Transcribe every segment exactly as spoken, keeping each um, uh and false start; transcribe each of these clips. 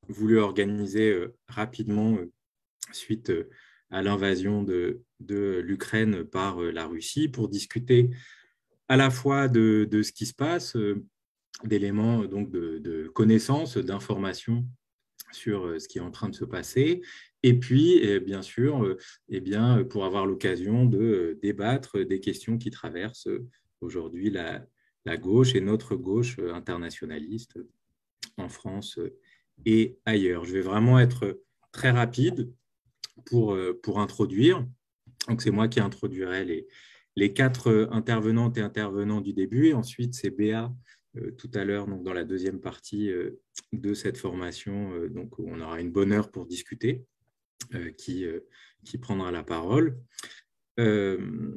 voulu organiser euh, rapidement euh, suite euh, à l'invasion de, de l'Ukraine par euh, la Russie pour discuter à la fois de, de ce qui se passe, euh, d'éléments donc de, de connaissances, d'informations sur euh, ce qui est en train de se passer. Et puis, et bien sûr, euh, eh bien, pour avoir l'occasion de euh, débattre des questions qui traversent euh, aujourd'hui la, la gauche et notre gauche euh, internationaliste en France euh, et ailleurs. Je vais vraiment être très rapide pour, euh, pour introduire. Donc, c'est moi qui introduirai les, les quatre euh, intervenantes et intervenants du début. Et ensuite, c'est Béa euh, tout à l'heure, donc dans la deuxième partie euh, de cette formation. Euh, donc, on aura une bonne heure pour discuter, euh, qui, euh, qui prendra la parole. Euh,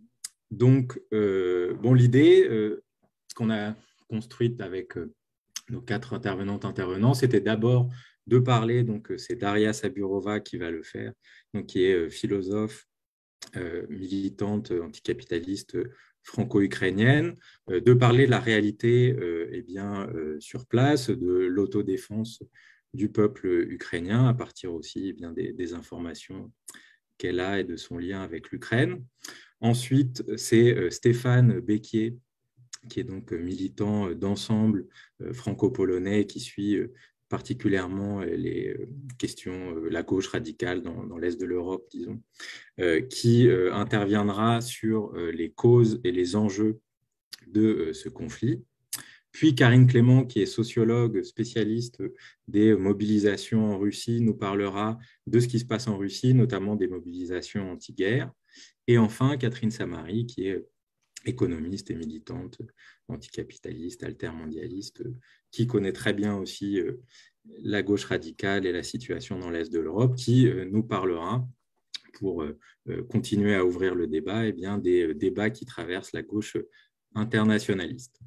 donc, euh, bon, l'idée euh, qu'on a construite avec euh, nos quatre intervenantes intervenants, c'était d'abord de parler, donc c'est Daria Saburova qui va le faire, donc qui est euh, philosophe, euh, militante anticapitaliste franco-ukrainienne, euh, de parler de la réalité euh, eh bien, euh, sur place, de l'autodéfense du peuple ukrainien, à partir aussi eh bien, des, des informations qu'elle a et de son lien avec l'Ukraine. Ensuite, c'est euh, Stéphane Becquier, qui est donc militant d'ensemble franco-polonais qui suit particulièrement les questions, la gauche radicale dans, dans l'Est de l'Europe, disons, euh, qui euh, interviendra sur euh, les causes et les enjeux de euh, ce conflit. Puis Karine Clément, qui est sociologue spécialiste des mobilisations en Russie, nous parlera de ce qui se passe en Russie, notamment des mobilisations anti-guerre. Et enfin, Catherine Samary, qui est économiste et militante anticapitaliste, altermondialiste, qui connaît très bien aussi euh, la gauche radicale et la situation dans l'Est de l'Europe, qui euh, nous parlera, pour euh, continuer à ouvrir le débat, eh bien, des euh, débats qui traversent la gauche internationaliste.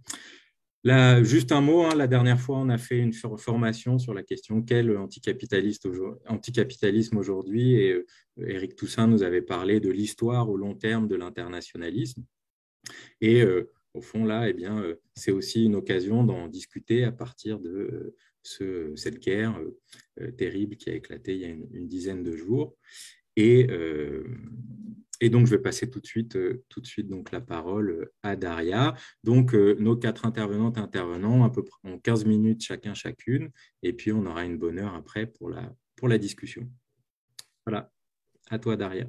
Là, juste un mot, hein, la dernière fois, on a fait une formation sur la question quel anticapitalisme aujourd'hui, et euh, Éric Toussaint nous avait parlé de l'histoire au long terme de l'internationalisme. Et euh, au fond, là, eh bien, euh, c'est aussi une occasion d'en discuter à partir de euh, ce, cette guerre euh, terrible qui a éclaté il y a une, une dizaine de jours. Et, euh, et donc, je vais passer tout de suite, euh, tout de suite donc, la parole à Daria. Donc, euh, nos quatre intervenantes et intervenants, à peu près en quinze minutes chacun, chacune. Et puis, on aura une bonne heure après pour la, pour la discussion. Voilà, à toi, Daria.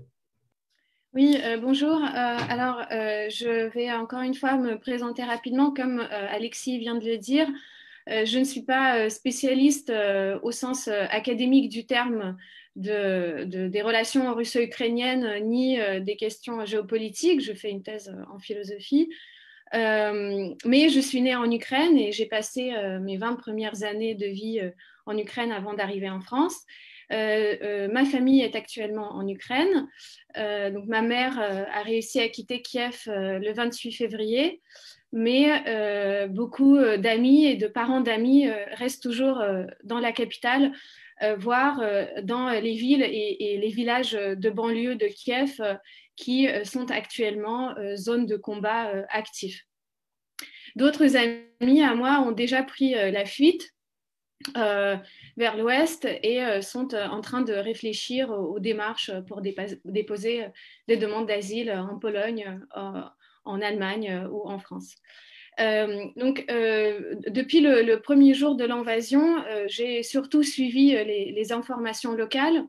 Oui, euh, bonjour. Euh, alors, euh, je vais encore une fois me présenter rapidement. Comme euh, Alexis vient de le dire, euh, je ne suis pas euh, spécialiste euh, au sens euh, académique du terme de, de- des relations russo-ukrainiennes euh, ni euh, des questions géopolitiques. Je fais une thèse euh, en philosophie. Euh, mais je suis née en Ukraine et j'ai passé euh, mes vingt premières années de vie euh, en Ukraine avant d'arriver en France. Euh, euh, ma famille est actuellement en Ukraine. Euh, donc ma mère euh, a réussi à quitter Kiev euh, le vingt-huit février, mais euh, beaucoup euh, d'amis et de parents d'amis euh, restent toujours euh, dans la capitale, euh, voire euh, dans les villes et, et, les villages de banlieue de Kiev euh, qui euh, sont actuellement euh, zones de combat euh, actifs. D'autres amis à moi ont déjà pris euh, la fuite euh, vers l'ouest et euh, sont euh, en train de réfléchir aux, aux démarches pour déposer euh, des demandes d'asile en Pologne, euh, en Allemagne euh, ou en France. Euh, donc, euh, depuis le, le, premier jour de l'invasion, euh, j'ai surtout suivi les, les informations locales.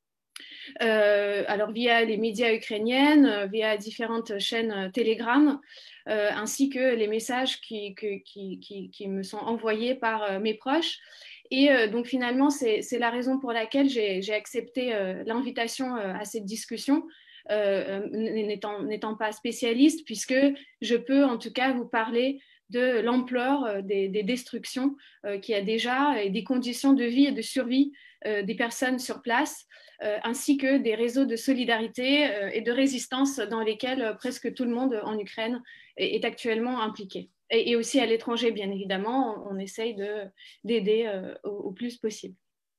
Euh, alors via les médias ukrainiennes, via différentes chaînes Telegram, euh, ainsi que les messages qui, qui, qui, qui, me sont envoyés par euh, mes proches. Et euh, donc finalement, c'est la raison pour laquelle j'ai accepté euh, l'invitation euh, à cette discussion, euh, n'étant pas spécialiste, puisque je peux en tout cas vous parler de l'ampleur des, des, destructions euh, qu'il y a déjà et des conditions de vie et de survie euh, des personnes sur place, euh, ainsi que des réseaux de solidarité euh, et de résistance dans lesquels euh, presque tout le monde en Ukraine est, est actuellement impliqué. Et, et aussi à l'étranger, bien évidemment, on, on essaye d'aider euh, au, au plus possible.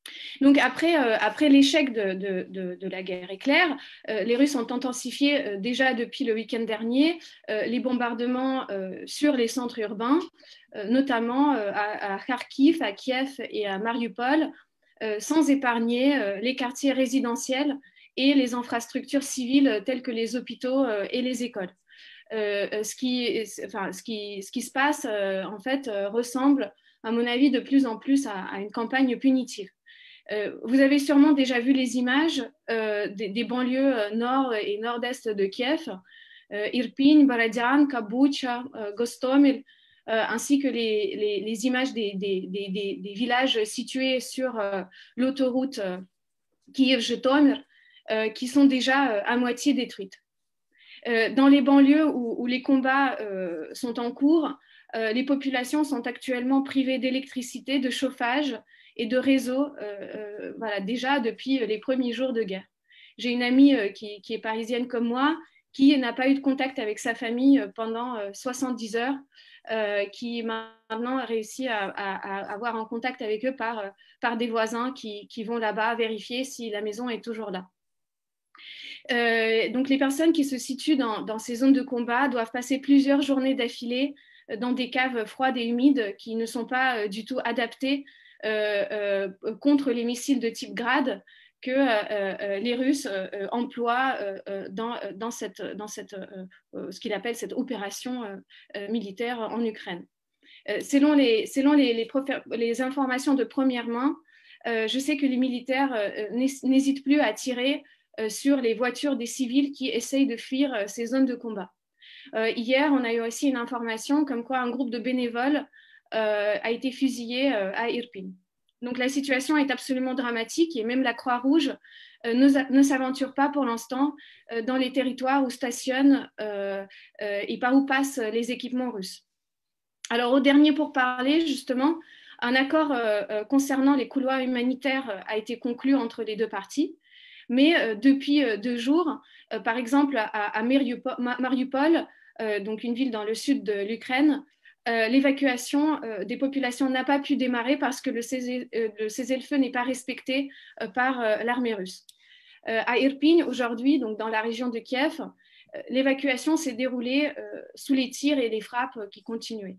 Donc après, euh, après l'échec de, de, de, de la guerre éclair, euh, les Russes ont intensifié euh, déjà depuis le week-end dernier euh, les bombardements euh, sur les centres urbains, euh, notamment euh, à, à Kharkiv, à Kiev et à Mariupol, euh, sans épargner euh, les quartiers résidentiels et les infrastructures civiles telles que les hôpitaux euh, et les écoles. Euh, ce, qui, enfin, ce, qui, ce qui se passe, euh, en fait, euh, ressemble, à mon avis, de plus en plus à, à une campagne punitive. Euh, vous avez sûrement déjà vu les images euh, des, des banlieues euh, nord et nord-est de Kiev, euh, Irpin, Baradian, Kabucha, euh, Gostomel, euh, ainsi que les, les, les images des, des, des, des, villages situés sur euh, l'autoroute euh, Kiev-Jytomyr, euh, qui sont déjà euh, à moitié détruites. Euh, dans les banlieues où, où les combats euh, sont en cours, euh, les populations sont actuellement privées d'électricité, de chauffage et de réseau, euh, euh, voilà, déjà depuis les premiers jours de guerre. J'ai une amie euh, qui, qui, est parisienne comme moi, qui n'a pas eu de contact avec sa famille pendant euh, soixante-dix heures, euh, qui maintenant a réussi à, à, à, avoir un contact avec eux par, par des voisins qui, qui vont là-bas vérifier si la maison est toujours là. Euh, donc les personnes qui se situent dans, dans ces zones de combat doivent passer plusieurs journées d'affilée dans des caves froides et humides qui ne sont pas euh, du tout adaptées euh, euh, contre les missiles de type Grad que euh, euh, les Russes euh, emploient euh, dans, dans, cette, dans cette, euh, ce qu'il appelle cette opération euh, militaire en Ukraine. Euh, selon les, selon les, les, les informations de première main, euh, je sais que les militaires euh, n'hésitent plus à tirer euh, sur les voitures des civils qui essayent de fuir euh, ces zones de combat. Euh, hier, on a eu aussi une information comme quoi un groupe de bénévoles euh, a été fusillé euh, à Irpin. Donc la situation est absolument dramatique et même la Croix-Rouge euh, ne, ne s'aventure pas pour l'instant euh, dans les territoires où stationnent euh, euh, et par où passent les équipements russes. Alors au dernier pourparlers, justement, un accord euh, concernant les couloirs humanitaires a été conclu entre les deux parties. Mais euh, depuis euh, deux jours, euh, par exemple à, à Mariupol, euh, donc une ville dans le sud de l'Ukraine, euh, l'évacuation euh, des populations n'a pas pu démarrer parce que le cessez-le-feu n'est pas respecté euh, par euh, l'armée russe. Euh, à Irpin, aujourd'hui, donc dans la région de Kiev, euh, l'évacuation s'est déroulée euh, sous les tirs et les frappes qui continuaient.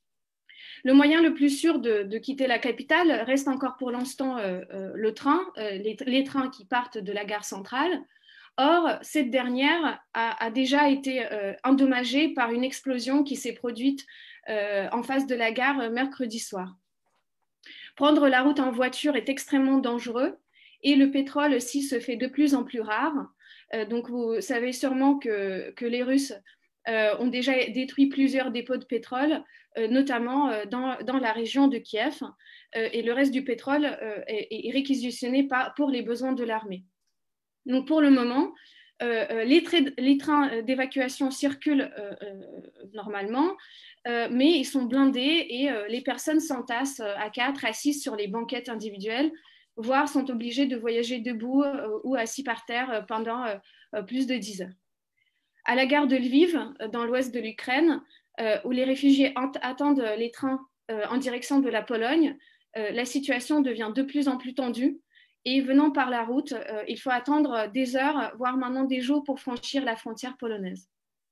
Le moyen le plus sûr de, de quitter la capitale reste encore pour l'instant euh, euh, le train, euh, les, les trains qui partent de la gare centrale. Or, cette dernière a, a déjà été euh, endommagée par une explosion qui s'est produite euh, en face de la gare mercredi soir. Prendre la route en voiture est extrêmement dangereux et le pétrole aussi se fait de plus en plus rare. Euh, donc, vous savez sûrement que, que les Russes euh, ont déjà détruit plusieurs dépôts de pétrole, euh, notamment euh, dans, dans la région de Kiev, euh, et le reste du pétrole euh, est, est réquisitionné par, pour les besoins de l'armée. Donc, pour le moment, euh, les, les trains d'évacuation circulent euh, euh, normalement, euh, mais ils sont blindés et euh, les personnes s'entassent à quatre, à six sur les banquettes individuelles, voire sont obligées de voyager debout euh, ou assis par terre pendant euh, plus de dix heures. À la gare de Lviv, dans l'ouest de l'Ukraine, euh, où les réfugiés attendent les trains euh, en direction de la Pologne, euh, la situation devient de plus en plus tendue. Et venant par la route, euh, il faut attendre des heures, voire maintenant des jours pour franchir la frontière polonaise.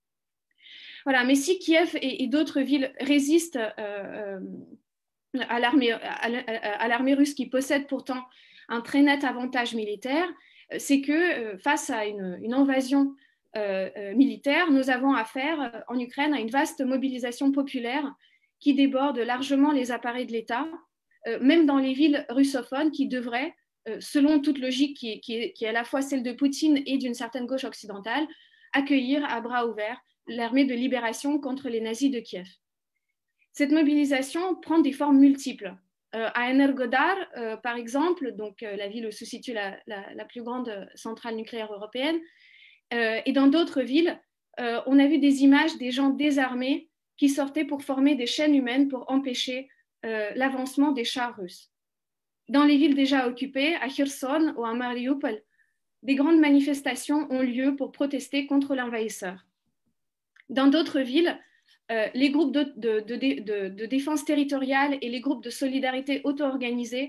Voilà, mais si Kiev et, et d'autres villes résistent euh, à l'armée à l'armée russe qui possède pourtant un très net avantage militaire, c'est que euh, face à une, une invasion euh, euh, militaire, nous avons affaire euh, en Ukraine à une vaste mobilisation populaire qui déborde largement les appareils de l'État, euh, même dans les villes russophones qui devraient, euh, selon toute logique qui est, qui, est, qui est à la fois celle de Poutine et d'une certaine gauche occidentale, accueillir à bras ouverts l'armée de libération contre les nazis de Kiev. Cette mobilisation prend des formes multiples. Euh, à Energodar, euh, par exemple, donc euh, la ville où se situe la, la, la plus grande centrale nucléaire européenne, euh, et dans d'autres villes, euh, on a vu des images des gens désarmés qui sortaient pour former des chaînes humaines pour empêcher euh, l'avancement des chars russes. Dans les villes déjà occupées, à Kherson ou à Mariupol, des grandes manifestations ont lieu pour protester contre l'envahisseur. Dans d'autres villes, euh, les groupes de, de, de, de, de défense territoriale et les groupes de solidarité auto-organisés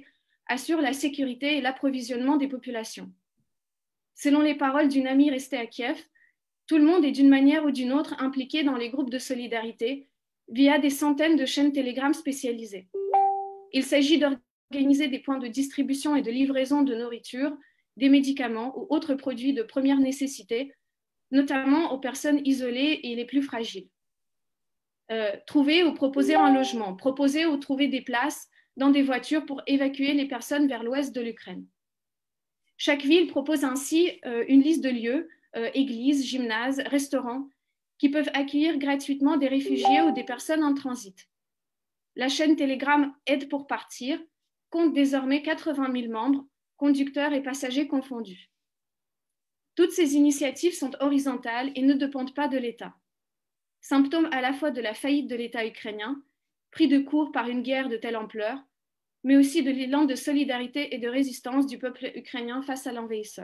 assure la sécurité et l'approvisionnement des populations. Selon les paroles d'une amie restée à Kiev, tout le monde est d'une manière ou d'une autre impliqué dans les groupes de solidarité via des centaines de chaînes Telegram spécialisées. Il s'agit d'organiser des points de distribution et de livraison de nourriture, des médicaments ou autres produits de première nécessité, notamment aux personnes isolées et les plus fragiles. Euh, trouver ou proposer un logement, proposer ou trouver des places dans des voitures pour évacuer les personnes vers l'ouest de l'Ukraine. Chaque ville propose ainsi euh, une liste de lieux, euh, églises, gymnases, restaurants, qui peuvent accueillir gratuitement des réfugiés ou des personnes en transit. La chaîne Telegram Aide pour partir compte désormais quatre-vingt mille membres, conducteurs et passagers confondus. Toutes ces initiatives sont horizontales et ne dépendent pas de l'État. Symptôme à la fois de la faillite de l'État ukrainien, pris de court par une guerre de telle ampleur, mais aussi de l'élan de solidarité et de résistance du peuple ukrainien face à l'envahisseur.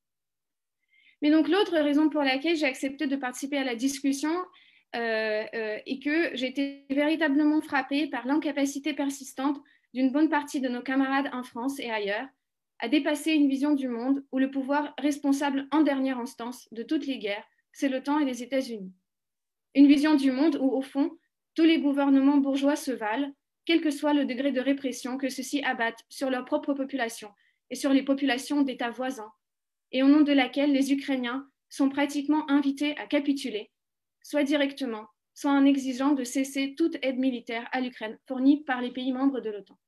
Mais donc l'autre raison pour laquelle j'ai accepté de participer à la discussion euh, euh, est que j'ai été véritablement frappée par l'incapacité persistante d'une bonne partie de nos camarades en France et ailleurs à dépasser une vision du monde où le pouvoir responsable en dernière instance de toutes les guerres, c'est l'OTAN et les États-Unis. Une vision du monde où, au fond, tous les gouvernements bourgeois se valent, quel que soit le degré de répression que ceux-ci abattent sur leur propre population et sur les populations d'États voisins, et au nom de laquelle les Ukrainiens sont pratiquement invités à capituler, soit directement, soit en exigeant de cesser toute aide militaire à l'Ukraine fournie par les pays membres de l'OTAN.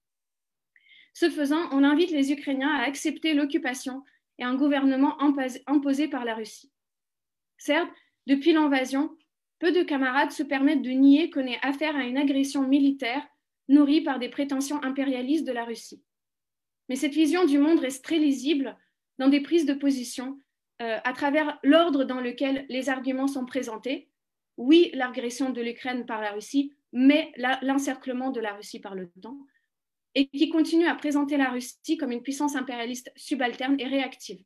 Ce faisant, on invite les Ukrainiens à accepter l'occupation et un gouvernement imposé par la Russie. Certes, depuis l'invasion, peu de camarades se permettent de nier qu'on ait affaire à une agression militaire nourrie par des prétentions impérialistes de la Russie. Mais cette vision du monde reste très lisible dans des prises de position euh, à travers l'ordre dans lequel les arguments sont présentés. Oui, l'agression de l'Ukraine par la Russie, mais l'encerclement de la Russie par l'OTAN, et qui continue à présenter la Russie comme une puissance impérialiste subalterne et réactive.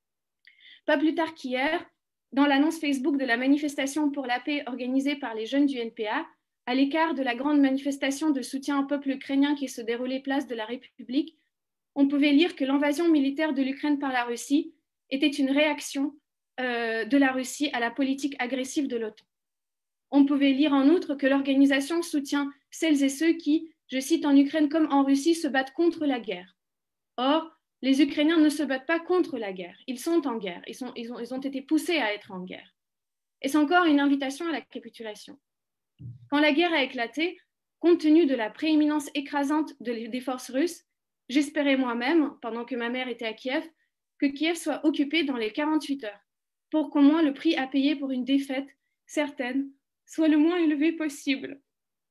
Pas plus tard qu'hier, dans l'annonce Facebook de la manifestation pour la paix organisée par les jeunes du N P A, à l'écart de la grande manifestation de soutien au peuple ukrainien qui se déroulait place de la République, on pouvait lire que l'invasion militaire de l'Ukraine par la Russie était une réaction euh, de la Russie à la politique agressive de l'OTAN. On pouvait lire en outre que l'organisation soutient celles et ceux qui, je cite, en Ukraine comme en Russie, se battent contre la guerre. Or, les Ukrainiens ne se battent pas contre la guerre, ils sont en guerre, ils, sont, ils, ont, ils ont été poussés à être en guerre. Et c'est encore une invitation à la capitulation. Quand la guerre a éclaté, compte tenu de la prééminence écrasante de, des forces russes, j'espérais moi-même, pendant que ma mère était à Kiev, que Kiev soit occupée dans les quarante-huit heures, pour qu'au moins le prix à payer pour une défaite certaine soit le moins élevé possible.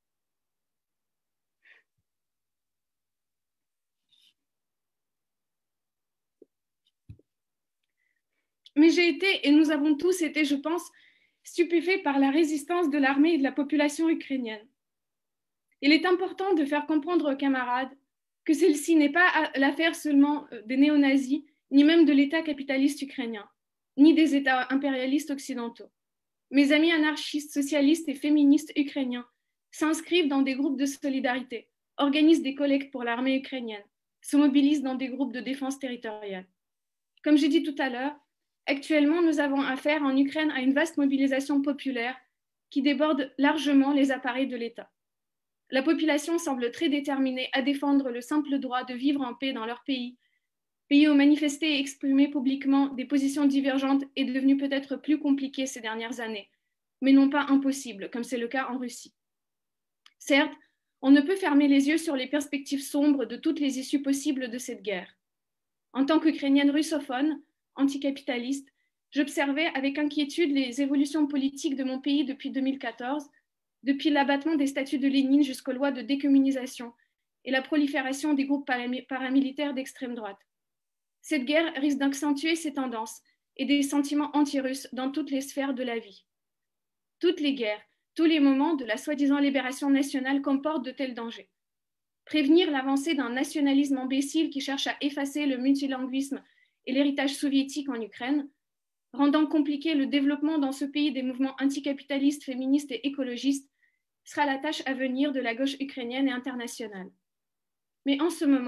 Mais j'ai été, et nous avons tous été, je pense, stupéfaits par la résistance de l'armée et de la population ukrainienne. Il est important de faire comprendre aux camarades que celle-ci n'est pas l'affaire seulement des néo-nazis, ni même de l'État capitaliste ukrainien, ni des États impérialistes occidentaux. Mes amis anarchistes, socialistes et féministes ukrainiens s'inscrivent dans des groupes de solidarité, organisent des collectes pour l'armée ukrainienne, se mobilisent dans des groupes de défense territoriale. Comme j'ai dit tout à l'heure, actuellement, nous avons affaire en Ukraine à une vaste mobilisation populaire qui déborde largement les appareils de l'État. La population semble très déterminée à défendre le simple droit de vivre en paix dans leur pays. Pays où manifester et exprimer publiquement des positions divergentes est devenu peut-être plus compliqué ces dernières années, mais non pas impossible, comme c'est le cas en Russie. Certes, on ne peut fermer les yeux sur les perspectives sombres de toutes les issues possibles de cette guerre. En tant qu'Ukrainienne russophone, anticapitaliste, j'observais avec inquiétude les évolutions politiques de mon pays depuis deux mille quatorze, depuis l'abattement des statues de Lénine jusqu'aux lois de décommunisation et la prolifération des groupes paramilitaires d'extrême droite. Cette guerre risque d'accentuer ces tendances et des sentiments anti-russes dans toutes les sphères de la vie. Toutes les guerres, tous les moments de la soi-disant libération nationale comportent de tels dangers. Prévenir l'avancée d'un nationalisme imbécile qui cherche à effacer le multilinguisme et l'héritage soviétique en Ukraine, rendant compliqué le développement dans ce pays des mouvements anticapitalistes, féministes et écologistes, sera la tâche à venir de la gauche ukrainienne et internationale. Mais en ce moment,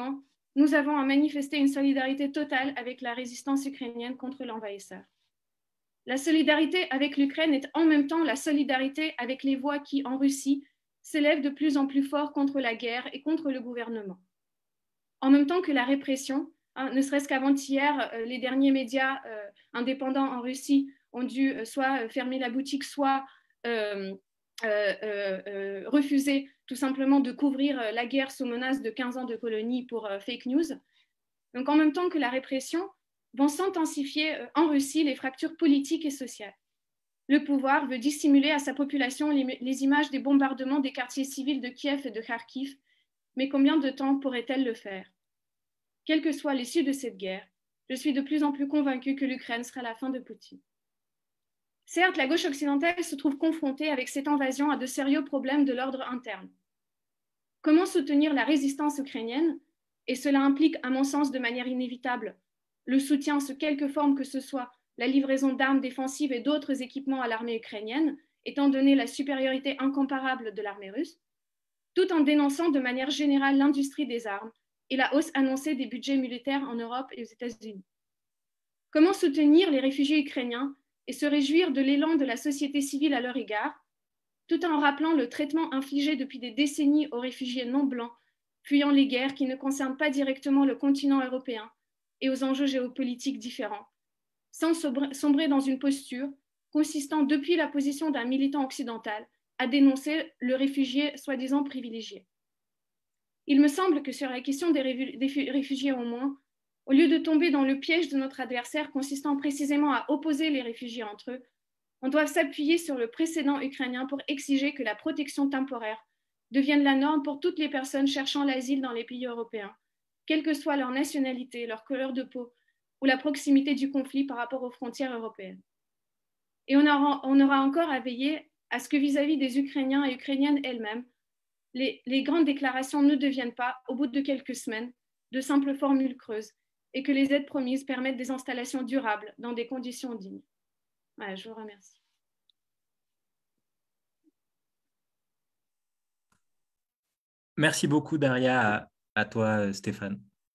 nous avons à manifester une solidarité totale avec la résistance ukrainienne contre l'envahisseur. La solidarité avec l'Ukraine est en même temps la solidarité avec les voix qui, en Russie, s'élèvent de plus en plus fort contre la guerre et contre le gouvernement. En même temps que la répression, hein, ne serait-ce qu'avant-hier, euh, les derniers médias euh, indépendants en Russie ont dû euh, soit fermer la boutique, soit euh, euh, euh, refuser tout simplement de couvrir la guerre sous menace de quinze ans de colonie pour euh, fake news. Donc en même temps que la répression, vont s'intensifier euh, en Russie les fractures politiques et sociales. Le pouvoir veut dissimuler à sa population les, les images des bombardements des quartiers civils de Kiev et de Kharkiv, mais combien de temps pourrait-elle le faire? Quelle que soit l'issue de cette guerre, je suis de plus en plus convaincue que l'Ukraine sera la fin de Poutine. Certes, la gauche occidentale se trouve confrontée avec cette invasion à de sérieux problèmes de l'ordre interne. Comment soutenir la résistance ukrainienne? Et cela implique, à mon sens, de manière inévitable, le soutien sous quelque forme que ce soit, la livraison d'armes défensives et d'autres équipements à l'armée ukrainienne, étant donné la supériorité incomparable de l'armée russe, tout en dénonçant de manière générale l'industrie des armes et la hausse annoncée des budgets militaires en Europe et aux États-Unis. Comment soutenir les réfugiés ukrainiens et se réjouir de l'élan de la société civile à leur égard, tout en rappelant le traitement infligé depuis des décennies aux réfugiés non blancs fuyant les guerres qui ne concernent pas directement le continent européen et aux enjeux géopolitiques différents, sans sombrer dans une posture consistant depuis la position d'un militant occidental à dénoncer le réfugié soi-disant privilégié. Il me semble que sur la question des réfugiés au moins, au lieu de tomber dans le piège de notre adversaire consistant précisément à opposer les réfugiés entre eux, on doit s'appuyer sur le précédent ukrainien pour exiger que la protection temporaire devienne la norme pour toutes les personnes cherchant l'asile dans les pays européens, quelle que soit leur nationalité, leur couleur de peau ou la proximité du conflit par rapport aux frontières européennes. Et on aura, on aura encore à veiller à ce que vis-à-vis des Ukrainiens et Ukrainiennes elles-mêmes, les, les grandes déclarations ne deviennent pas, au bout de quelques semaines, de simples formules creuses et que les aides promises permettent des installations durables dans des conditions dignes. Voilà, je vous remercie. Merci beaucoup, Daria. À, à toi, Stéphane.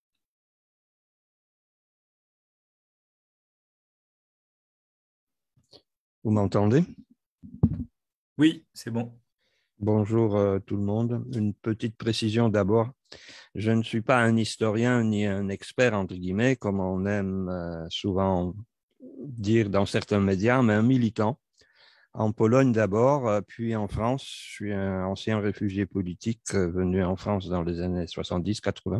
Vous m'entendez? Oui, c'est bon. Bonjour euh, tout le monde. Une petite précision d'abord. Je ne suis pas un historien ni un expert, entre guillemets, comme on aime euh, souvent dire dans certains médias, mais un militant. En Pologne d'abord, euh, puis en France. Je suis un ancien réfugié politique euh, venu en France dans les années soixante-dix quatre-vingts.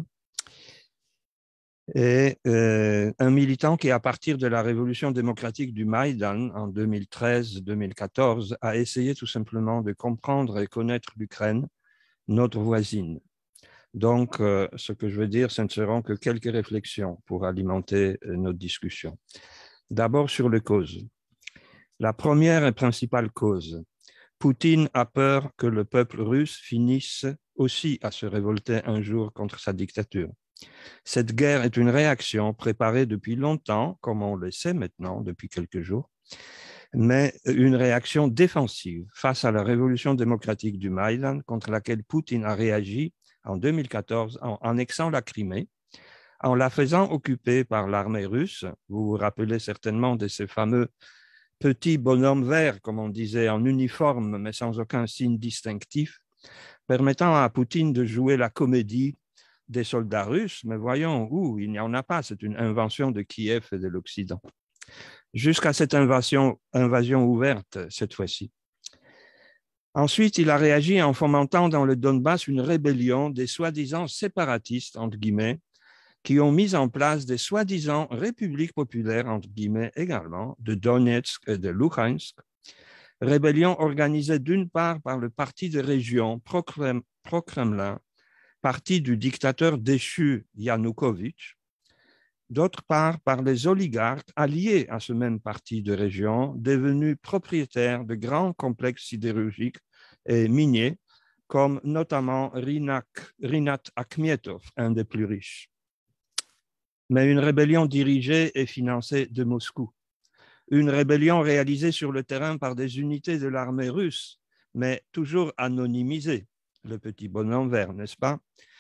Et euh, un militant qui, à partir de la révolution démocratique du Maïdan en deux mille treize deux mille quatorze, a essayé tout simplement de comprendre et connaître l'Ukraine, notre voisine. Donc, euh, ce que je veux dire, ce ne seront que quelques réflexions pour alimenter euh, notre discussion. D'abord sur les causes. La première et principale cause, Poutine a peur que le peuple russe finisse aussi à se révolter un jour contre sa dictature. Cette guerre est une réaction préparée depuis longtemps, comme on le sait maintenant, depuis quelques jours, mais une réaction défensive face à la révolution démocratique du Maïdan, contre laquelle Poutine a réagi en deux mille quatorze en annexant la Crimée, en la faisant occuper par l'armée russe. Vous vous rappelez certainement de ces fameux petits bonhommes verts, comme on disait, en uniforme, mais sans aucun signe distinctif, permettant à Poutine de jouer la comédie des soldats russes, mais voyons où, il n'y en a pas, c'est une invention de Kiev et de l'Occident. Jusqu'à cette invasion, invasion ouverte, cette fois-ci. Ensuite, il a réagi en fomentant dans le Donbass une rébellion des soi-disant séparatistes, entre guillemets, qui ont mis en place des soi-disant républiques populaires, entre guillemets également, de Donetsk et de Luhansk, rébellion organisée d'une part par le parti de région pro-Kremlin, parti du dictateur déchu Yanukovych, d'autre part par les oligarques alliés à ce même parti de région, devenus propriétaires de grands complexes sidérurgiques et miniers, comme notamment Rinat Akhmetov, un des plus riches. Mais une rébellion dirigée et financée de Moscou. Une rébellion réalisée sur le terrain par des unités de l'armée russe, mais toujours anonymisée, le petit bonhomme vert, n'est-ce pas?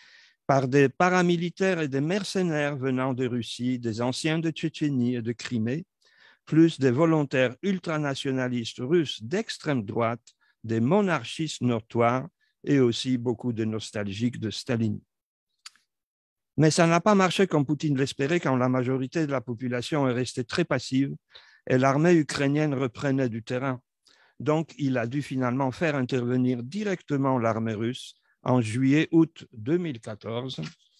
par des paramilitaires et des mercenaires venant de Russie, des anciens de Tchétchénie et de Crimée, plus des volontaires ultranationalistes russes d'extrême droite, des monarchistes notoires et aussi beaucoup de nostalgiques de Staline. Mais ça n'a pas marché comme Poutine l'espérait quand la majorité de la population est restée très passive et l'armée ukrainienne reprenait du terrain. Donc, il a dû finalement faire intervenir directement l'armée russe en juillet-août deux mille quatorze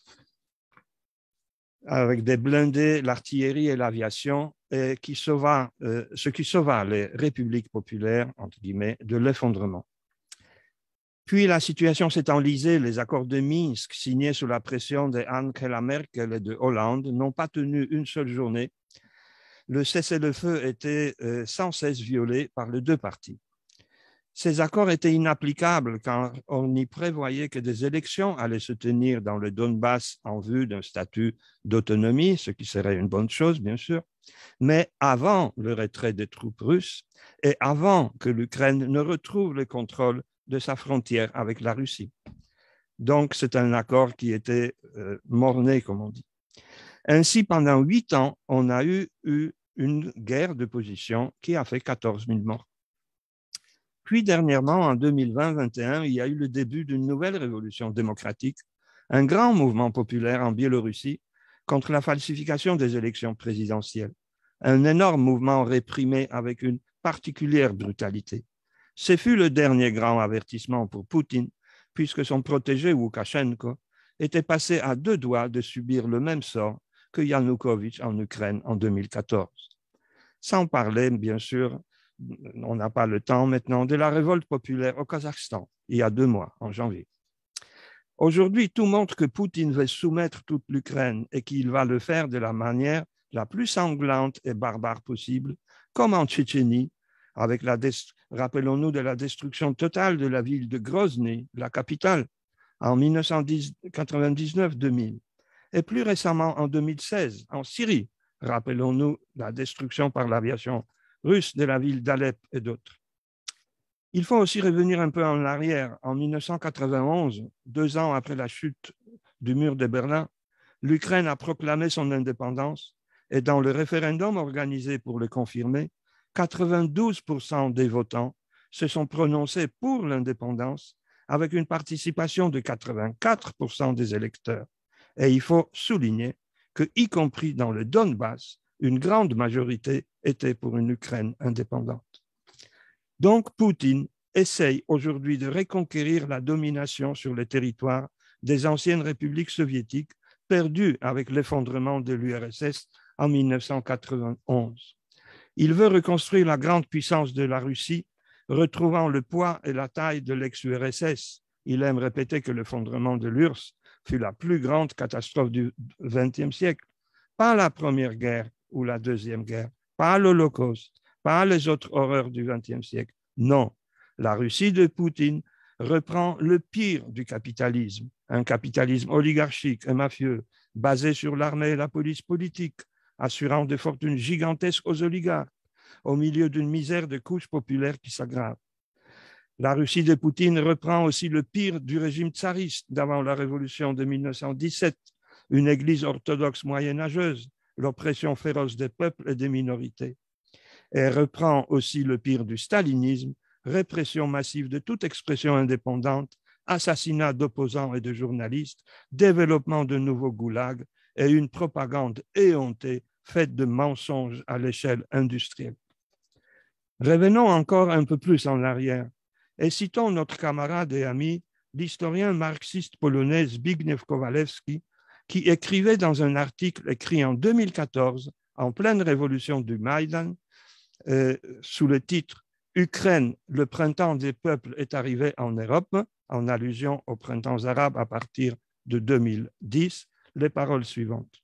avec des blindés, l'artillerie et l'aviation, et qui sauva, euh, ce qui sauva les républiques populaires, entre guillemets, de l'effondrement. Puis la situation s'est enlisée, les accords de Minsk, signés sous la pression de Angela Merkel et de Hollande, n'ont pas tenu une seule journée. Le cessez-le-feu était euh, sans cesse violé par les deux parties. Ces accords étaient inapplicables car on y prévoyait que des élections allaient se tenir dans le Donbass en vue d'un statut d'autonomie, ce qui serait une bonne chose, bien sûr, mais avant le retrait des troupes russes et avant que l'Ukraine ne retrouve le contrôle de sa frontière avec la Russie. Donc, c'est un accord qui était euh, mort-né, comme on dit. Ainsi, pendant huit ans, on a eu, eu une guerre de position qui a fait quatorze mille morts. Puis dernièrement, en deux mille vingt vingt et un, il y a eu le début d'une nouvelle révolution démocratique, un grand mouvement populaire en Biélorussie contre la falsification des élections présidentielles, un énorme mouvement réprimé avec une particulière brutalité. Ce fut le dernier grand avertissement pour Poutine, puisque son protégé Loukachenko était passé à deux doigts de subir le même sort que Yanukovych en Ukraine en deux mille quatorze. Sans parler, bien sûr, on n'a pas le temps maintenant, de la révolte populaire au Kazakhstan, il y a deux mois, en janvier. Aujourd'hui, tout montre que Poutine veut soumettre toute l'Ukraine et qu'il va le faire de la manière la plus sanglante et barbare possible, comme en Tchétchénie, avec la, rappelons-nous, de la destruction totale de la ville de Grozny, la capitale, en mille neuf cent quatre-vingt-dix-neuf deux mille, et plus récemment en deux mille seize, en Syrie, rappelons-nous la destruction par l'aviation russe de la ville d'Alep et d'autres. Il faut aussi revenir un peu en arrière. En mille neuf cent quatre-vingt-onze, deux ans après la chute du mur de Berlin, l'Ukraine a proclamé son indépendance et dans le référendum organisé pour le confirmer, quatre-vingt-douze pour cent des votants se sont prononcés pour l'indépendance avec une participation de quatre-vingt-quatre pour cent des électeurs. Et il faut souligner que, y compris dans le Donbass, une grande majorité était pour une Ukraine indépendante. Donc, Poutine essaye aujourd'hui de reconquérir la domination sur les territoires des anciennes républiques soviétiques perdues avec l'effondrement de l'U R S S en mille neuf cent quatre-vingt-onze. Il veut reconstruire la grande puissance de la Russie, retrouvant le poids et la taille de l'ex-U R S S. Il aime répéter que l'effondrement de l'U R S S fut la plus grande catastrophe du vingtième siècle. Pas la Première Guerre ou la Deuxième Guerre, pas l'Holocauste, pas les autres horreurs du vingtième siècle. Non, la Russie de Poutine reprend le pire du capitalisme, un capitalisme oligarchique et mafieux, basé sur l'armée et la police politique, assurant des fortunes gigantesques aux oligarques, au milieu d'une misère de couches populaires qui s'aggrave. La Russie de Poutine reprend aussi le pire du régime tsariste d'avant la révolution de mille neuf cent dix-sept, une église orthodoxe moyenâgeuse, l'oppression féroce des peuples et des minorités. Elle reprend aussi le pire du stalinisme, répression massive de toute expression indépendante, assassinat d'opposants et de journalistes, développement de nouveaux goulags et une propagande éhontée faite de mensonges à l'échelle industrielle. Revenons encore un peu plus en arrière et citons notre camarade et ami, l'historien marxiste polonais Zbigniew Kowalewski, qui écrivait dans un article écrit en deux mille quatorze, en pleine révolution du Maïdan, euh, sous le titre « Ukraine, le printemps des peuples est arrivé en Europe », en allusion aux printemps arabes à partir de deux mille dix, les paroles suivantes.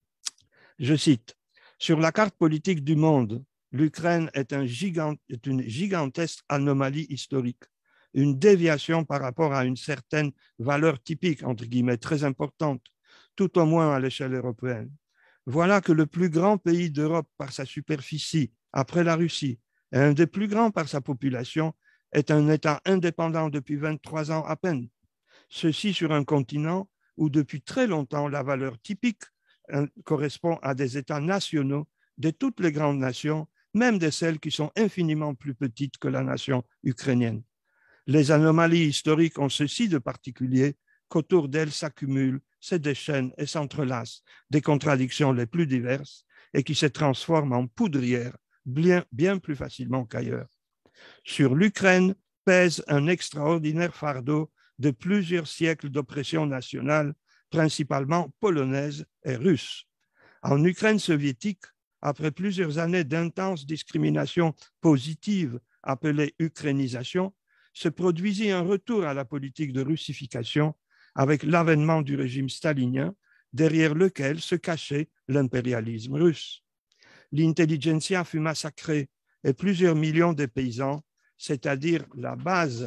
Je cite, « Sur la carte politique du monde, l'Ukraine est, un gigant, est une gigantesque anomalie historique, une déviation par rapport à une certaine valeur typique, entre guillemets, très importante, tout au moins à l'échelle européenne. Voilà que le plus grand pays d'Europe par sa superficie, après la Russie, et un des plus grands par sa population, est un État indépendant depuis vingt-trois ans à peine. Ceci sur un continent où depuis très longtemps la valeur typique hein, correspond à des États nationaux de toutes les grandes nations, même de celles qui sont infiniment plus petites que la nation ukrainienne. Les anomalies historiques ont ceci de particulier qu'autour d'elles s'accumulent, se déchaînent et s'entrelacent des contradictions les plus diverses et qui se transforment en poudrières bien, bien plus facilement qu'ailleurs. Sur l'Ukraine pèse un extraordinaire fardeau de plusieurs siècles d'oppression nationale, principalement polonaise et russe. En Ukraine soviétique, après plusieurs années d'intense discrimination positive appelée ukrainisation, se produisit un retour à la politique de russification avec l'avènement du régime stalinien, derrière lequel se cachait l'impérialisme russe. L'intelligentsia fut massacrée et plusieurs millions de paysans, c'est-à-dire la base,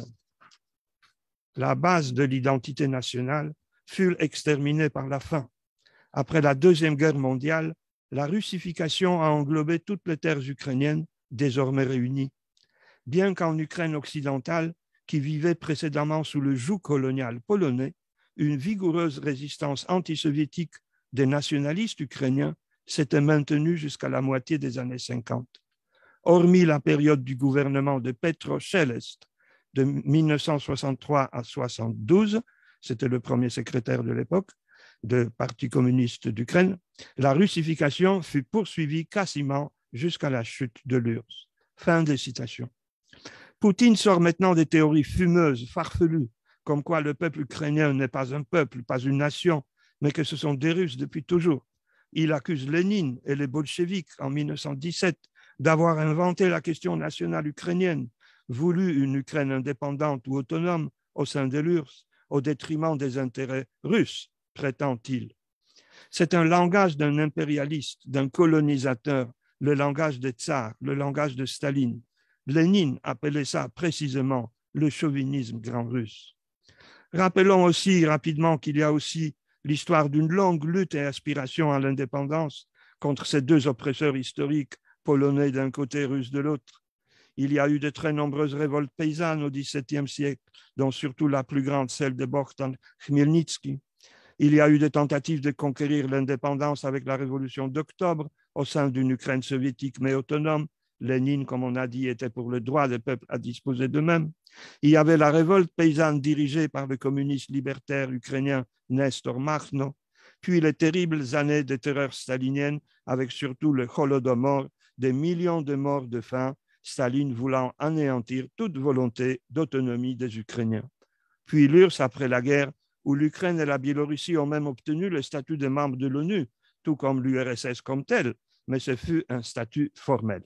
la base de l'identité nationale, furent exterminés par la faim. Après la Deuxième Guerre mondiale, la russification a englobé toutes les terres ukrainiennes, désormais réunies. Bien qu'en Ukraine occidentale, qui vivait précédemment sous le joug colonial polonais, une vigoureuse résistance antisoviétique des nationalistes ukrainiens s'était maintenue jusqu'à la moitié des années cinquante. Hormis la période du gouvernement de Petro Chelest de mille neuf cent soixante-trois à soixante-douze, c'était le premier secrétaire de l'époque, du Parti communiste d'Ukraine, la russification fut poursuivie quasiment jusqu'à la chute de l'U R S S. Fin des citations. Poutine sort maintenant des théories fumeuses, farfelues, comme quoi le peuple ukrainien n'est pas un peuple, pas une nation, mais que ce sont des Russes depuis toujours. Il accuse Lénine et les bolcheviks en mille neuf cent dix-sept d'avoir inventé la question nationale ukrainienne, voulu une Ukraine indépendante ou autonome au sein de l'U R S S, au détriment des intérêts russes, prétend-il. C'est un langage d'un impérialiste, d'un colonisateur, le langage des tsars, le langage de Staline. Lénine appelait ça précisément le chauvinisme grand russe. Rappelons aussi rapidement qu'il y a aussi l'histoire d'une longue lutte et aspiration à l'indépendance contre ces deux oppresseurs historiques, polonais d'un côté, russes de l'autre. Il y a eu de très nombreuses révoltes paysannes au dix-septième siècle, dont surtout la plus grande, celle de Bohdan Khmelnytsky. Il y a eu des tentatives de conquérir l'indépendance avec la révolution d'octobre au sein d'une Ukraine soviétique mais autonome. Lénine, comme on a dit, était pour le droit des peuples à disposer d'eux-mêmes. Il y avait la révolte paysanne dirigée par le communiste libertaire ukrainien Nestor Makhno, puis les terribles années de terreur stalinienne avec surtout le Holodomor, des millions de morts de faim, Staline voulant anéantir toute volonté d'autonomie des Ukrainiens. Puis l'U R S S après la guerre, où l'Ukraine et la Biélorussie ont même obtenu le statut de membre de l'ONU, tout comme l'U R S S comme tel, mais ce fut un statut formel.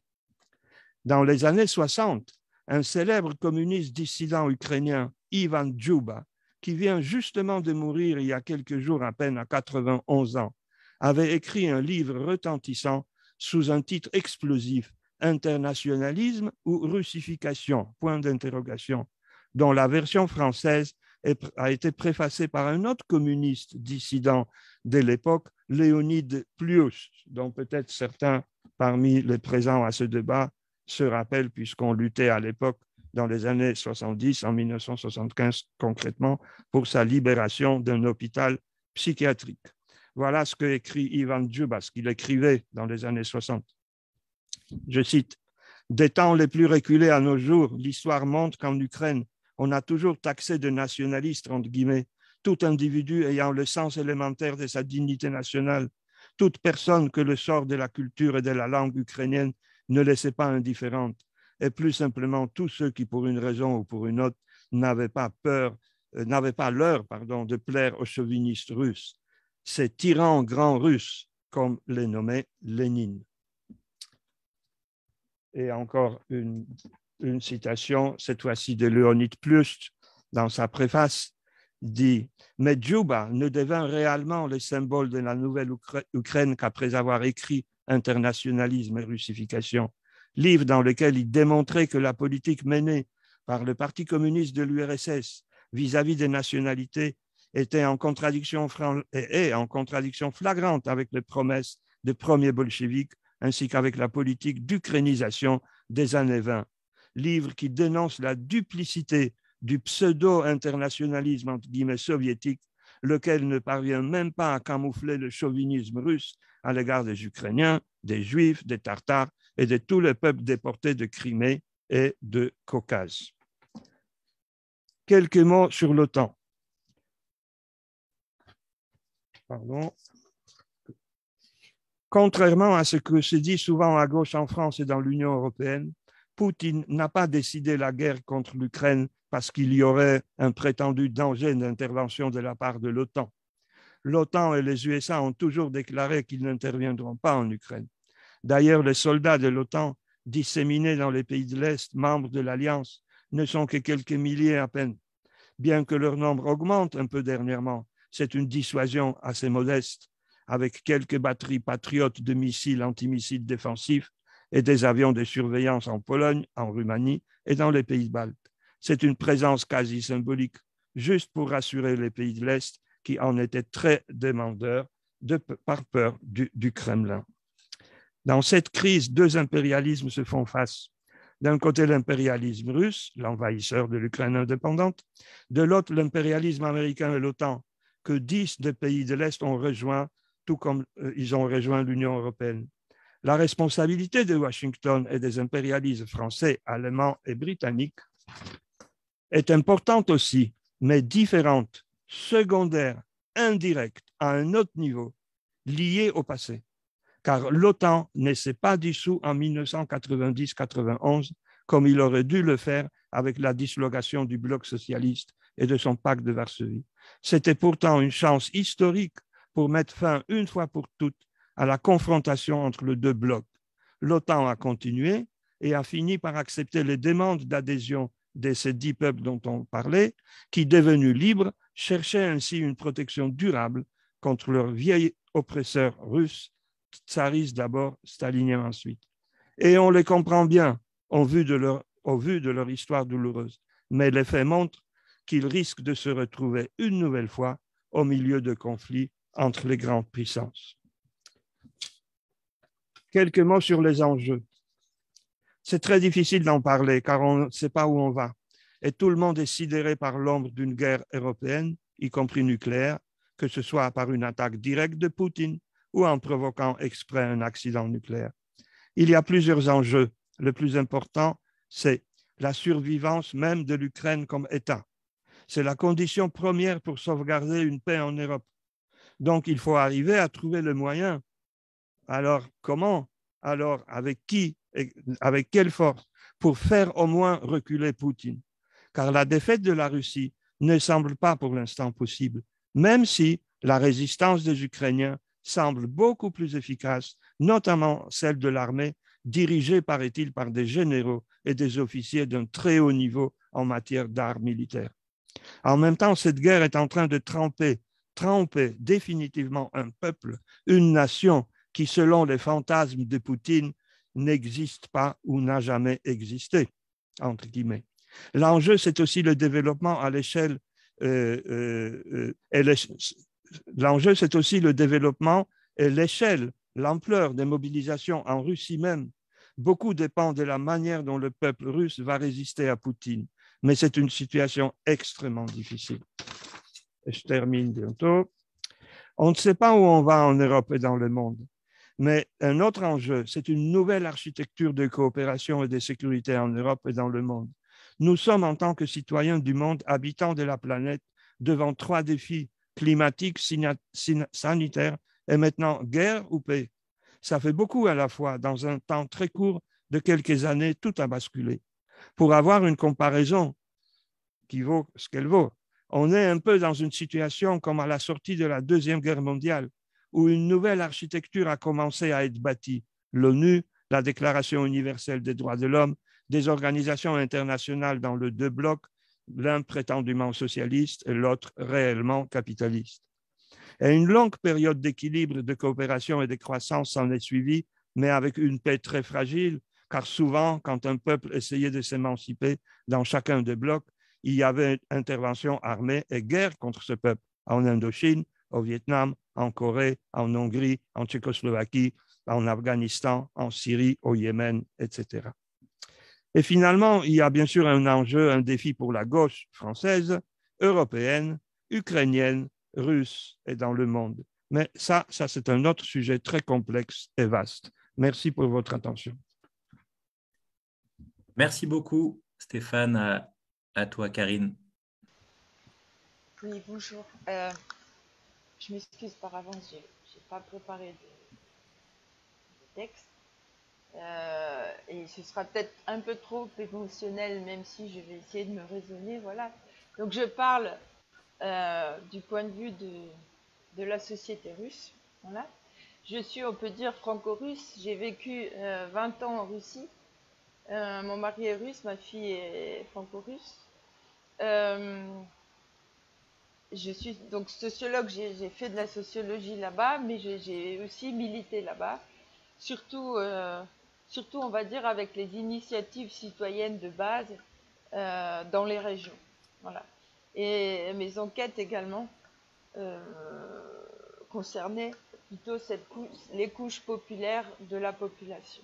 Dans les années soixante, un célèbre communiste dissident ukrainien, Ivan Djuba, qui vient justement de mourir il y a quelques jours à peine à quatre-vingt-onze ans, avait écrit un livre retentissant sous un titre explosif, Internationalisme ou russification, point d'interrogation, dont la version française a été préfacée par un autre communiste dissident de l'époque, Léonide Plius, dont peut-être certains parmi les présents à ce débat se rappellent puisqu'on luttait à l'époque dans les années soixante-dix, en mille neuf cent soixante-quinze concrètement, pour sa libération d'un hôpital psychiatrique. Voilà ce que écrit Ivan Djuba, ce qu'il écrivait dans les années soixante. Je cite, « Des temps les plus reculés à nos jours, l'histoire montre qu'en Ukraine, on a toujours taxé de nationaliste, entre guillemets, tout individu ayant le sens élémentaire de sa dignité nationale, toute personne que le sort de la culture et de la langue ukrainienne ne laissait pas indifférente, et plus simplement tous ceux qui, pour une raison ou pour une autre, n'avaient pas peur, euh, n'avaient pas l'heure, pardon, de plaire aux chauvinistes russes, ces tyrans grands russes, comme les nommait Lénine. » Et encore une, une citation, cette fois-ci de Léonide Plius, dans sa préface, dit « Mais Djuba ne devint réellement le symbole de la nouvelle Ukraine qu'après avoir écrit Internationalisme et russification, livre dans lequel il démontrait que la politique menée par le Parti communiste de l'U R S S vis-à-vis des nationalités était en contradiction, et en contradiction flagrante avec les promesses des premiers bolcheviks ainsi qu'avec la politique d'ukrainisation des années vingt. Livre qui dénonce la duplicité du pseudo-internationalisme entre guillemets soviétique lequel ne parvient même pas à camoufler le chauvinisme russe à l'égard des Ukrainiens, des Juifs, des Tartares et de tous les peuples déportés de Crimée et de Caucase. Quelques mots sur l'OTAN. Pardon. Contrairement à ce que se dit souvent à gauche en France et dans l'Union européenne, Poutine n'a pas décidé la guerre contre l'Ukraine parce qu'il y aurait un prétendu danger d'intervention de la part de l'OTAN. L'OTAN et les U S A ont toujours déclaré qu'ils n'interviendront pas en Ukraine. D'ailleurs, les soldats de l'OTAN disséminés dans les pays de l'Est, membres de l'Alliance, ne sont que quelques milliers à peine. Bien que leur nombre augmente un peu dernièrement, c'est une dissuasion assez modeste, avec quelques batteries patriotes de missiles antimissiles défensifs et des avions de surveillance en Pologne, en Roumanie et dans les pays baltes. C'est une présence quasi symbolique, juste pour rassurer les pays de l'Est qui en étaient très demandeurs de, par peur du, du Kremlin. Dans cette crise, deux impérialismes se font face. D'un côté, l'impérialisme russe, l'envahisseur de l'Ukraine indépendante, de l'autre, l'impérialisme américain et l'OTAN, que dix des pays de l'Est ont rejoint, tout comme euh, ils ont rejoint l'Union européenne. La responsabilité de Washington et des impérialismes français, allemands et britanniques est importante aussi, mais différente, secondaire, indirecte, à un autre niveau, liée au passé. Car l'OTAN ne s'est pas dissous en mille neuf cent quatre-vingt-dix quatre-vingt-onze comme il aurait dû le faire avec la dislocation du bloc socialiste et de son pacte de Varsovie. C'était pourtant une chance historique pour mettre fin une fois pour toutes à la confrontation entre les deux blocs. L'OTAN a continué et a fini par accepter les demandes d'adhésion de ces dix peuples dont on parlait, qui, devenus libres, cherchaient ainsi une protection durable contre leurs vieils oppresseurs russes, tsaristes d'abord, staliniens ensuite. Et on les comprend bien au vu de leur, au vu de leur histoire douloureuse. Mais les faits montrent qu'ils risquent de se retrouver une nouvelle fois au milieu de conflits entre les grandes puissances. Quelques mots sur les enjeux. C'est très difficile d'en parler car on ne sait pas où on va. Et tout le monde est sidéré par l'ombre d'une guerre européenne, y compris nucléaire, que ce soit par une attaque directe de Poutine ou en provoquant exprès un accident nucléaire. Il y a plusieurs enjeux. Le plus important, c'est la survivance même de l'Ukraine comme État. C'est la condition première pour sauvegarder une paix en Europe. Donc, il faut arriver à trouver le moyen. Alors, comment? Alors, avec qui? Avec quelle force? Pour faire au moins reculer Poutine. Car la défaite de la Russie ne semble pas pour l'instant possible, même si la résistance des Ukrainiens semble beaucoup plus efficace, notamment celle de l'armée, dirigée, paraît-il, par des généraux et des officiers d'un très haut niveau en matière d'art militaire. En même temps, cette guerre est en train de tremper, tremper définitivement un peuple, une nation qui, selon les fantasmes de Poutine, n'existe pas ou n'a jamais existé, entre guillemets. L'enjeu, c'est aussi le développement à l'échelle euh, euh, euh, L'enjeu, c'est aussi le développement et l'échelle, l'ampleur des mobilisations en Russie même. Beaucoup dépend de la manière dont le peuple russe va résister à Poutine. Mais c'est une situation extrêmement difficile. Et je termine bientôt. On ne sait pas où on va en Europe et dans le monde. Mais un autre enjeu, c'est une nouvelle architecture de coopération et de sécurité en Europe et dans le monde. Nous sommes, en tant que citoyens du monde, habitants de la planète, devant trois défis climatique, sanitaire et maintenant guerre ou paix. Ça fait beaucoup à la fois. Dans un temps très court de quelques années, tout a basculé. Pour avoir une comparaison qui vaut ce qu'elle vaut, on est un peu dans une situation comme à la sortie de la Deuxième Guerre mondiale, où une nouvelle architecture a commencé à être bâtie. L'ONU, la Déclaration universelle des droits de l'homme, des organisations internationales dans le deux blocs, l'un prétendument socialiste et l'autre réellement capitaliste. Et une longue période d'équilibre, de coopération et de croissance s'en est suivie, mais avec une paix très fragile, car souvent, quand un peuple essayait de s'émanciper dans chacun des blocs, il y avait intervention armée et guerre contre ce peuple, en Indochine, au Vietnam, en Corée, en Hongrie, en Tchécoslovaquie, en Afghanistan, en Syrie, au Yémen, et cetera. Et finalement, il y a bien sûr un enjeu, un défi pour la gauche française, européenne, ukrainienne russe et dans le monde. Mais ça, ça c'est un autre sujet très complexe et vaste. Merci pour votre attention. Merci beaucoup, Stéphane. À, à toi, Karine. Oui, bonjour. Euh, je m'excuse par avance, je n'ai pas préparé de, de texte. Euh, et ce sera peut-être un peu trop émotionnel, même si je vais essayer de me raisonner. Voilà. Donc je parle euh, du point de vue de, de la société russe. Voilà. Je suis, on peut dire, franco-russe. J'ai vécu euh, vingt ans en Russie. Euh, mon mari est russe, ma fille est franco-russe. Euh, je suis donc sociologue, j'ai fait de la sociologie là-bas, mais j'ai aussi milité là-bas. Surtout, euh, surtout, on va dire, avec les initiatives citoyennes de base euh, dans les régions. Voilà. Et mes enquêtes également euh, concernaient plutôt cette couche, les couches populaires de la population.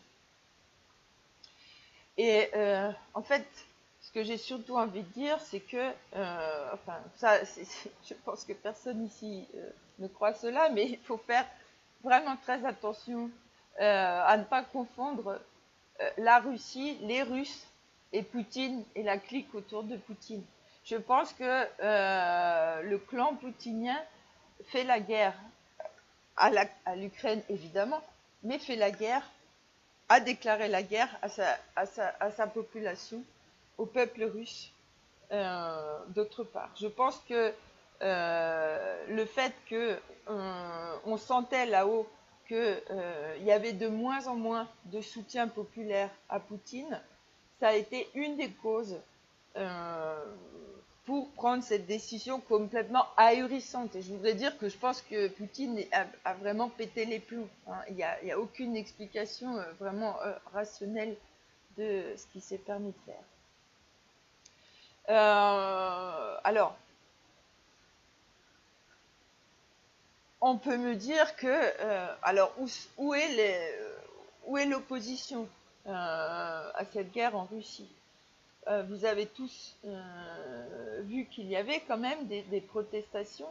Et euh, en fait, ce que j'ai surtout envie de dire, c'est que, euh, enfin, ça, c'est, c'est, je pense que personne ici euh, ne croit cela, mais il faut faire vraiment très attention euh, à ne pas confondre euh, la Russie, les Russes et Poutine et la clique autour de Poutine. Je pense que euh, le clan poutinien fait la guerre à, la, à l'Ukraine, évidemment, mais fait la guerre, a déclaré la guerre à sa, à sa, à sa population, au peuple russe, euh, d'autre part. Je pense que euh, le fait que euh, on sentait là-haut qu'il euh, y avait de moins en moins de soutien populaire à Poutine, ça a été une des causes euh, pour prendre cette décision complètement ahurissante. Et je voudrais dire que je pense que Poutine a, a vraiment pété les plombs. Hein. Il n'y a, il y a aucune explication euh, vraiment euh, rationnelle de ce qu'il s'est permis de faire. Euh, alors, on peut me dire que, euh, alors, où, où est les, où est l'opposition euh, à cette guerre en Russie? euh, Vous avez tous euh, vu qu'il y avait quand même des, des protestations,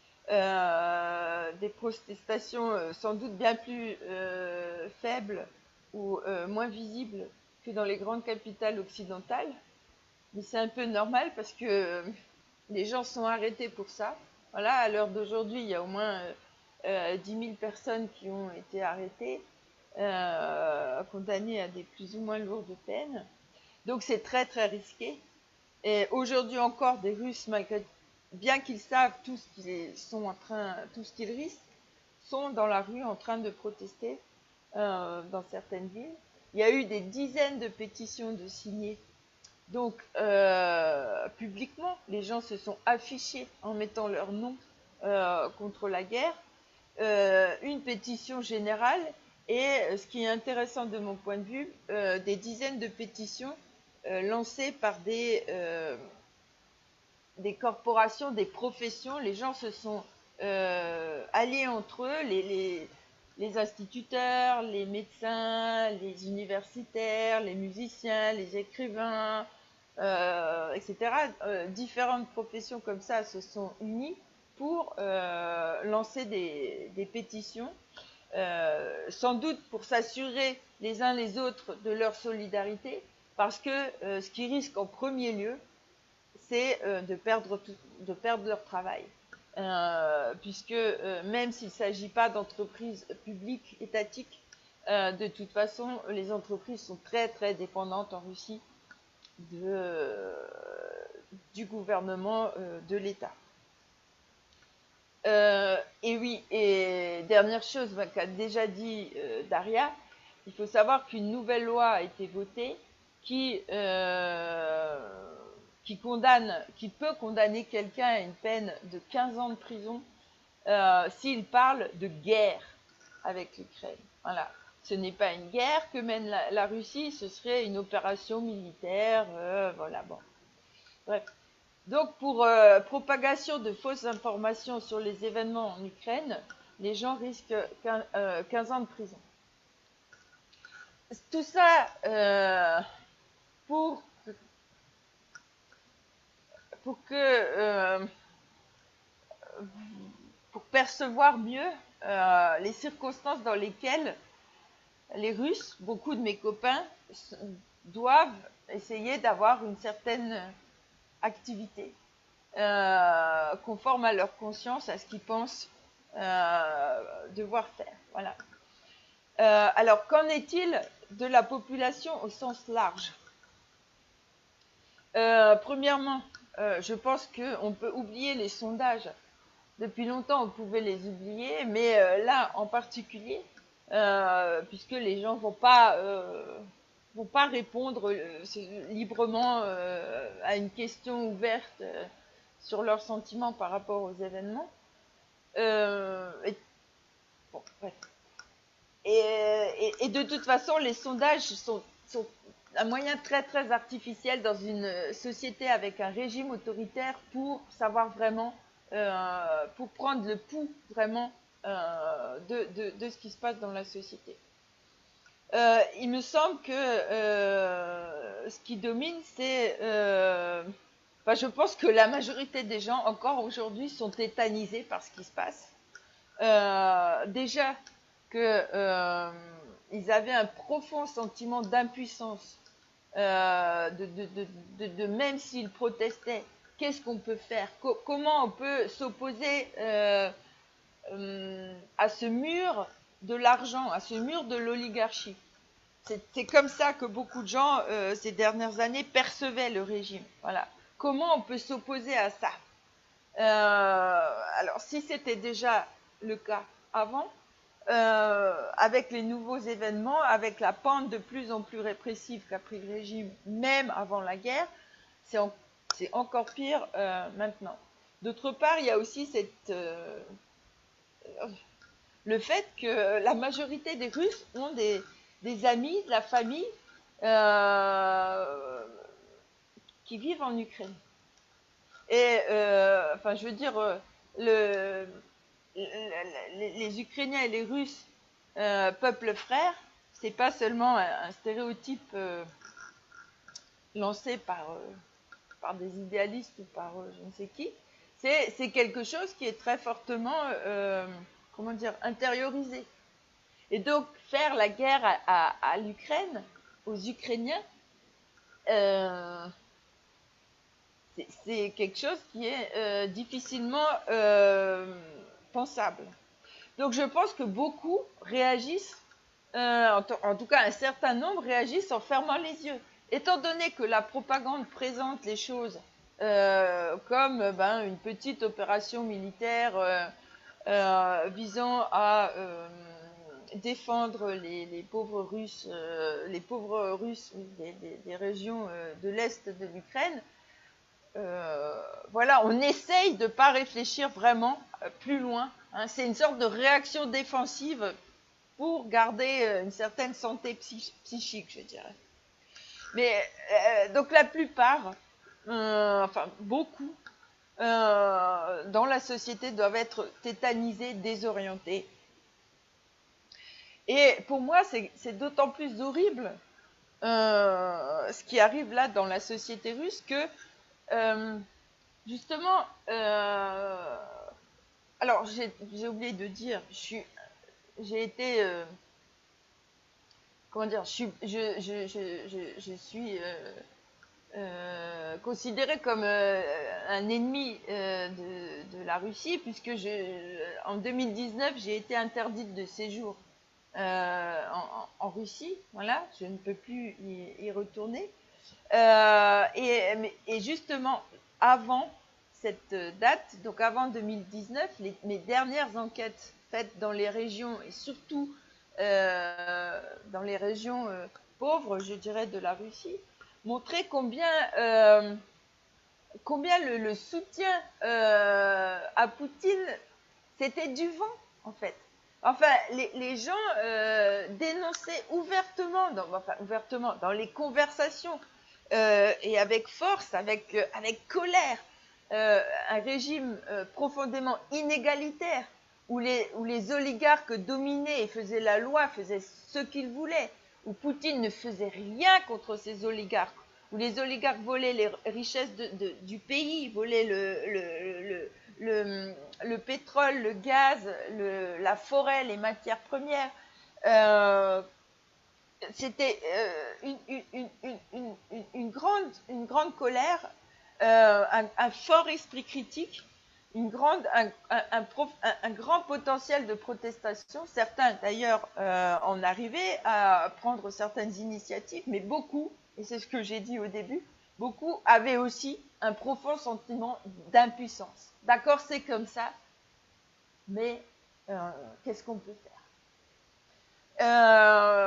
euh, des protestations euh, sans doute bien plus euh, faibles ou euh, moins visibles que dans les grandes capitales occidentales. Mais c'est un peu normal parce que les gens sont arrêtés pour ça. Voilà, à l'heure d'aujourd'hui, il y a au moins euh, dix mille personnes qui ont été arrêtées, euh, condamnées à des plus ou moins lourdes peines. Donc c'est très très risqué. Et aujourd'hui encore, des Russes, malgré, bien qu'ils savent tout ce qu'ils sont en train, tout ce qu'ils risquent, sont dans la rue en train de protester euh, dans certaines villes. Il y a eu des dizaines de pétitions de signés. Donc, euh, publiquement, les gens se sont affichés en mettant leur nom euh, contre la guerre. Euh, une pétition générale et, ce qui est intéressant de mon point de vue, euh, des dizaines de pétitions euh, lancées par des, euh, des corporations, des professions. Les gens se sont euh, alliés entre eux, les, les, les instituteurs, les médecins, les universitaires, les musiciens, les écrivains, euh, et cetera. Euh, différentes professions comme ça se sont unies pour euh, lancer des, des pétitions, euh, sans doute pour s'assurer les uns les autres de leur solidarité, parce que euh, ce qui risque en premier lieu, c'est euh, de, perdre tout, de perdre leur travail. Euh, puisque euh, même s'il ne s'agit pas d'entreprises publiques, étatiques, euh, de toute façon, les entreprises sont très très dépendantes en Russie de, euh, du gouvernement, euh, de l'État. Euh, et oui, et dernière chose bah, qu'a déjà dit euh, Daria, il faut savoir qu'une nouvelle loi a été votée qui, euh, qui condamne, qui peut condamner quelqu'un à une peine de quinze ans de prison euh, s'il parle de guerre avec l'Ukraine. Voilà. Ce n'est pas une guerre que mène la, la Russie, ce serait une opération militaire. Euh, voilà, bon. Bref. Donc, pour euh, propagation de fausses informations sur les événements en Ukraine, les gens risquent quinze, euh, quinze ans de prison. Tout ça euh, pour, pour que euh, pour percevoir mieux euh, les circonstances dans lesquelles les Russes, beaucoup de mes copains, doivent essayer d'avoir une certaine activité euh, conforme à leur conscience, à ce qu'ils pensent euh, devoir faire. Voilà. Euh, alors, qu'en est-il de la population au sens large? euh, Premièrement, euh, je pense qu'on peut oublier les sondages. Depuis longtemps, on pouvait les oublier, mais euh, là, en particulier, euh, puisque les gens ne vont pas, euh, vont pas répondre euh, librement euh, à une question ouverte euh, sur leurs sentiments par rapport aux événements. Euh, et, bon, bref. Et, et, et de toute façon, les sondages sont, sont un moyen très très artificiel dans une société avec un régime autoritaire pour savoir vraiment, euh, pour prendre le pouls vraiment euh, de, de, de ce qui se passe dans la société. Euh, il me semble que euh, ce qui domine, c'est... Euh, enfin, je pense que la majorité des gens, encore aujourd'hui, sont tétanisés par ce qui se passe. Euh, déjà que euh, ils avaient un profond sentiment d'impuissance, euh, de, de, de, de, de même s'ils protestaient, qu'est-ce qu'on peut faire, Co- comment on peut s'opposer euh, euh, à ce mur de l'argent, à ce mur de l'oligarchie. C'est, c'est comme ça que beaucoup de gens, euh, ces dernières années, percevaient le régime. Voilà. Comment on peut s'opposer à ça? euh, Alors, si c'était déjà le cas avant, euh, avec les nouveaux événements, avec la pente de plus en plus répressive qu'a pris le régime, même avant la guerre, c'est, en, c'est encore pire euh, maintenant. D'autre part, il y a aussi cette, euh, le fait que la majorité des Russes ont des, des amis, de la famille, euh, qui vivent en Ukraine. Et, euh, enfin, je veux dire, le, les, les Ukrainiens et les Russes, euh, peuple frère, c'est pas seulement un, un stéréotype euh, lancé par, euh, par des idéalistes ou par euh, je ne sais qui, c'est, c'est quelque chose qui est très fortement, euh, comment dire, intériorisé. Et donc, faire la guerre à, à, à l'Ukraine, aux Ukrainiens, euh, c'est, c'est quelque chose qui est euh, difficilement euh, pensable. Donc, je pense que beaucoup réagissent, euh, en, t- en tout cas un certain nombre réagissent en fermant les yeux. Étant donné que la propagande présente les choses euh, comme ben, une petite opération militaire euh, euh, visant à euh, défendre les, les pauvres Russes, euh, les pauvres Russes des, des, des régions euh, de l'Est de l'Ukraine, euh, voilà, on essaye de ne pas réfléchir vraiment euh, plus loin. Hein. C'est une sorte de réaction défensive pour garder euh, une certaine santé psy- psychique, je dirais. Mais euh, donc la plupart, euh, enfin beaucoup, euh, dans la société doivent être tétanisés, désorientés. Et pour moi, c'est, c'est d'autant plus horrible euh, ce qui arrive là dans la société russe que, euh, justement, euh, alors j'ai, j'ai oublié de dire, je suis, j'ai été, euh, comment dire, je suis, je, je, je, je, je suis euh, euh, considérée comme euh, un ennemi euh, de, de la Russie, puisque je, en deux mille dix-neuf, j'ai été interdite de séjour Euh, en, en Russie, voilà, je ne peux plus y, y retourner. Euh, et, et justement, avant cette date, donc avant deux mille dix-neuf, les, mes dernières enquêtes faites dans les régions, et surtout euh, dans les régions euh, pauvres, je dirais, de la Russie, montraient combien, euh, combien le, le soutien euh, à Poutine, c'était du vent, en fait. Enfin, les, les gens euh, dénonçaient ouvertement, dans, enfin ouvertement, dans les conversations euh, et avec force, avec, euh, avec colère, euh, un régime euh, profondément inégalitaire où les, où les oligarques dominaient et faisaient la loi, faisaient ce qu'ils voulaient, où Poutine ne faisait rien contre ces oligarques, où les oligarques volaient les richesses de, de, du pays, volaient le, le, le, le, le pétrole, le gaz, le, la forêt, les matières premières. Euh, C'était euh, une, une, une, une, une, une, grande, une grande colère, euh, un, un fort esprit critique, une grande, un, un, un, prof, un, un grand potentiel de protestation. Certains, d'ailleurs, euh, en arrivaient à prendre certaines initiatives, mais beaucoup, et c'est ce que j'ai dit au début, beaucoup avaient aussi un profond sentiment d'impuissance. D'accord, c'est comme ça, mais euh, qu'est-ce qu'on peut faire euh,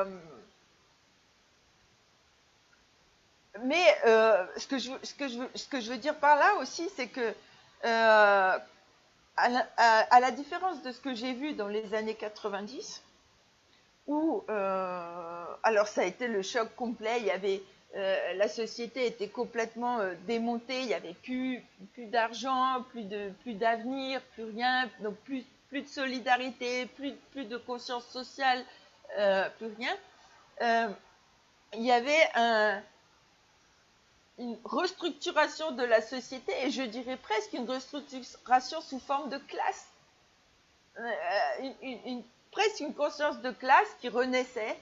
Mais euh, ce, que je, ce, que je, ce que je veux dire par là aussi, c'est que, euh, à, la, à, à la différence de ce que j'ai vu dans les années quatre-vingt-dix, où, euh, alors ça a été le choc complet, il y avait, euh, la société était complètement euh, démontée, il n'y avait plus, plus d'argent, plus de, plus d'avenir, plus rien, donc plus, plus de solidarité, plus, plus de conscience sociale, euh, plus rien. Euh, il y avait un... une restructuration de la société, et je dirais presque une restructuration sous forme de classe, euh, une, une, une, presque une conscience de classe qui renaissait,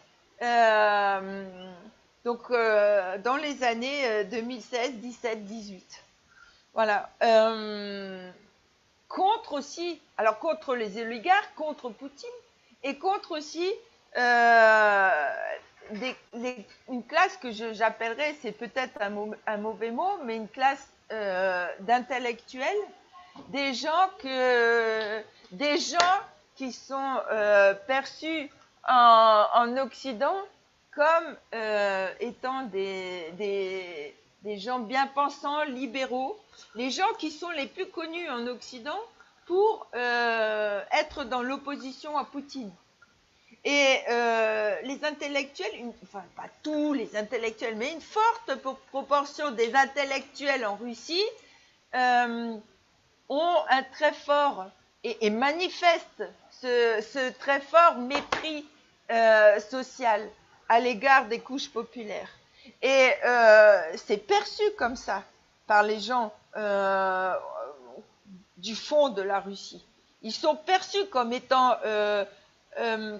euh, donc euh, dans les années deux mille seize, dix-sept, dix-huit. Voilà. Euh, contre aussi, alors contre les oligarques, contre Poutine, et contre aussi euh, Des, les, une classe que j'appellerais, c'est peut-être un, un mauvais mot, mais une classe euh, d'intellectuels, des gens que, des gens qui sont euh, perçus en, en Occident comme euh, étant des, des, des gens bien pensants, libéraux, les gens qui sont les plus connus en Occident pour euh, être dans l'opposition à Poutine. Et euh, les intellectuels, une, enfin pas tous les intellectuels, mais une forte proportion des intellectuels en Russie euh, ont un très fort et, et manifestent ce, ce très fort mépris euh, social à l'égard des couches populaires. Et euh, c'est perçu comme ça par les gens euh, du fond de la Russie. Ils sont perçus comme étant euh, euh,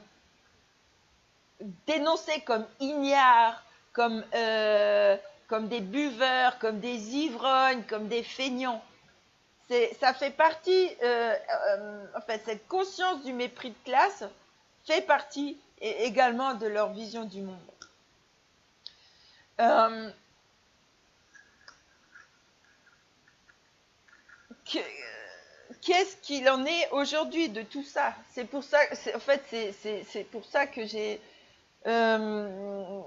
dénoncés comme ignares, comme, euh, comme des buveurs, comme des ivrognes, comme des feignants. C'est, ça fait partie, euh, euh, en fait, cette conscience du mépris de classe fait partie et, également de leur vision du monde. Euh, que, qu'est-ce qu'il en est aujourd'hui de tout ça? C'est pour ça, c'est, en fait, c'est, c'est, c'est pour ça que j'ai... Euh,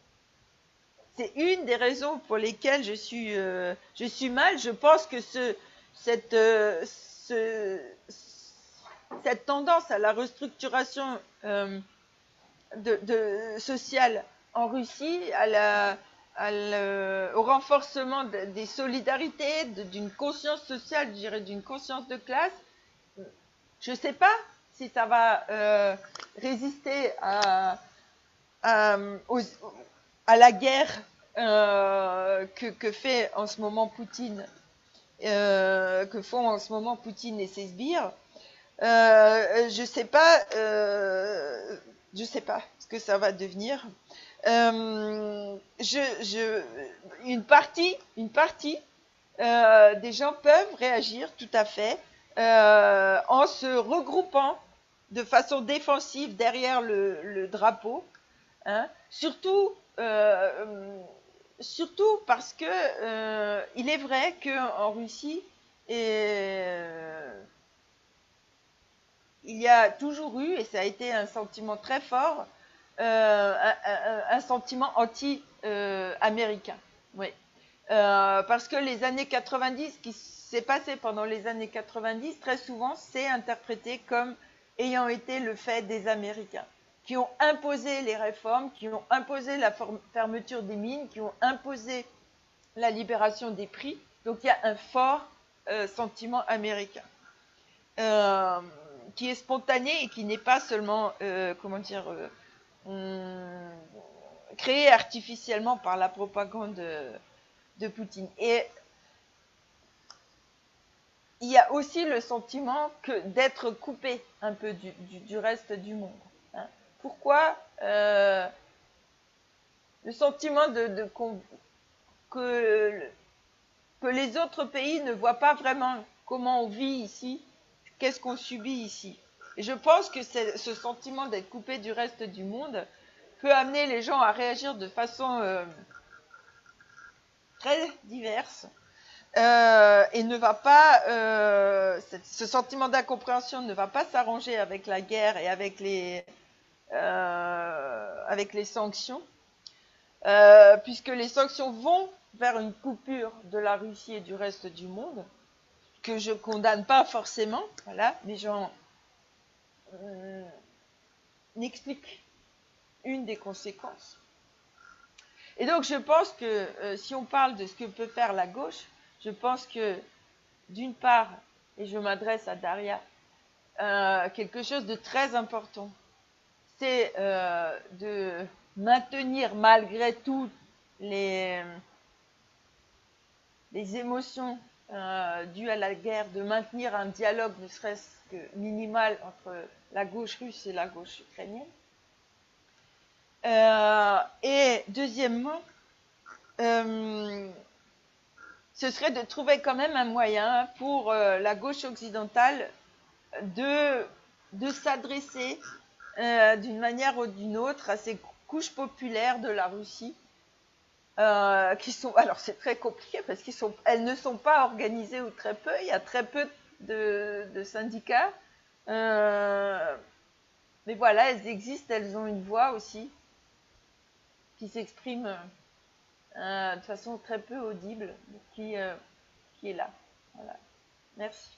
c'est une des raisons pour lesquelles je suis, euh, je suis mal. Je pense que ce, cette, euh, ce, cette tendance à la restructuration euh, de, de, sociale en Russie, à la, à le, au renforcement de, des solidarités, de, d'une conscience sociale, je dirais d'une conscience de classe, je ne sais pas si ça va euh, résister à, à, aux, à la guerre euh, que, que fait en ce moment Poutine, euh, que font en ce moment Poutine et ses sbires. Euh, je sais pas, euh, je sais pas ce que ça va devenir. Euh, je, je, une partie, une partie euh, des gens peuvent réagir tout à fait euh, en se regroupant de façon défensive derrière le, le drapeau, hein, surtout. Euh, surtout parce que euh, il est vrai qu'en Russie, et, euh, il y a toujours eu, et ça a été un sentiment très fort, euh, un, un, un sentiment anti-américain. Euh, oui. Euh, parce que les années quatre-vingt-dix, ce qui s'est passé pendant les années quatre-vingt-dix, très souvent, c'est interprété comme ayant été le fait des Américains, qui ont imposé les réformes, qui ont imposé la fermeture des mines, qui ont imposé la libération des prix. Donc il y a un fort euh, sentiment américain. Euh, qui est spontané et qui n'est pas seulement, euh, comment dire, euh, hum, créé artificiellement par la propagande de, de Poutine. Et il y a aussi le sentiment que d'être coupé un peu du, du, du reste du monde. Hein. Pourquoi euh, le sentiment de, de que, que les autres pays ne voient pas vraiment comment on vit ici, qu'est-ce qu'on subit ici. Et je pense que ce sentiment d'être coupé du reste du monde peut amener les gens à réagir de façon euh, très diverse. Euh, et ne va pas, euh, ce sentiment d'incompréhension ne va pas s'arranger avec la guerre et avec les, euh, avec les sanctions, euh, puisque les sanctions vont vers une coupure de la Russie et du reste du monde, que je condamne pas forcément, voilà, mais j'en euh, explique une des conséquences. Et donc je pense que euh, si on parle de ce que peut faire la gauche, je pense que, d'une part, et je m'adresse à Daria, euh, quelque chose de très important, c'est euh, de maintenir malgré tout les, les émotions euh, dues à la guerre, de maintenir un dialogue ne serait-ce que minimal entre la gauche russe et la gauche ukrainienne. Euh, et deuxièmement, euh, ce serait de trouver quand même un moyen pour euh, la gauche occidentale de, de s'adresser euh, d'une manière ou d'une autre à ces couches populaires de la Russie, euh, qui sont, alors c'est très compliqué parce qu'elles sont, elles ne sont pas organisées ou très peu, il y a très peu de, de syndicats, euh, mais voilà, elles existent, elles ont une voix aussi qui s'exprime Euh, de façon très peu audible, qui, euh, qui est là. Voilà. Merci.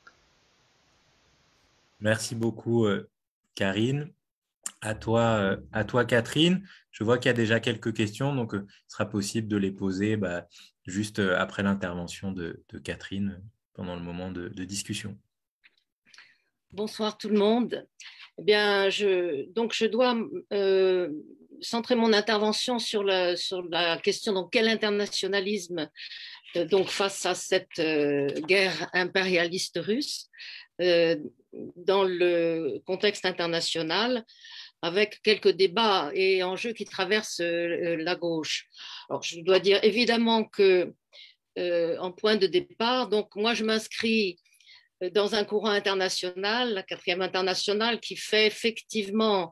Merci beaucoup, euh, Karine. À toi, euh, à toi, Catherine. Je vois qu'il y a déjà quelques questions, donc euh, il sera possible de les poser bah, juste euh, après l'intervention de, de Catherine pendant le moment de, de discussion. Bonsoir tout le monde. Eh bien, je, donc je dois euh, centrer mon intervention sur la, sur la question donc quel internationalisme euh, donc face à cette euh, guerre impérialiste russe euh, dans le contexte international, avec quelques débats et enjeux qui traversent euh, la gauche. Alors, je dois dire évidemment que euh, en point de départ, donc moi je m'inscris dans un courant international, la quatrième internationale, qui fait effectivement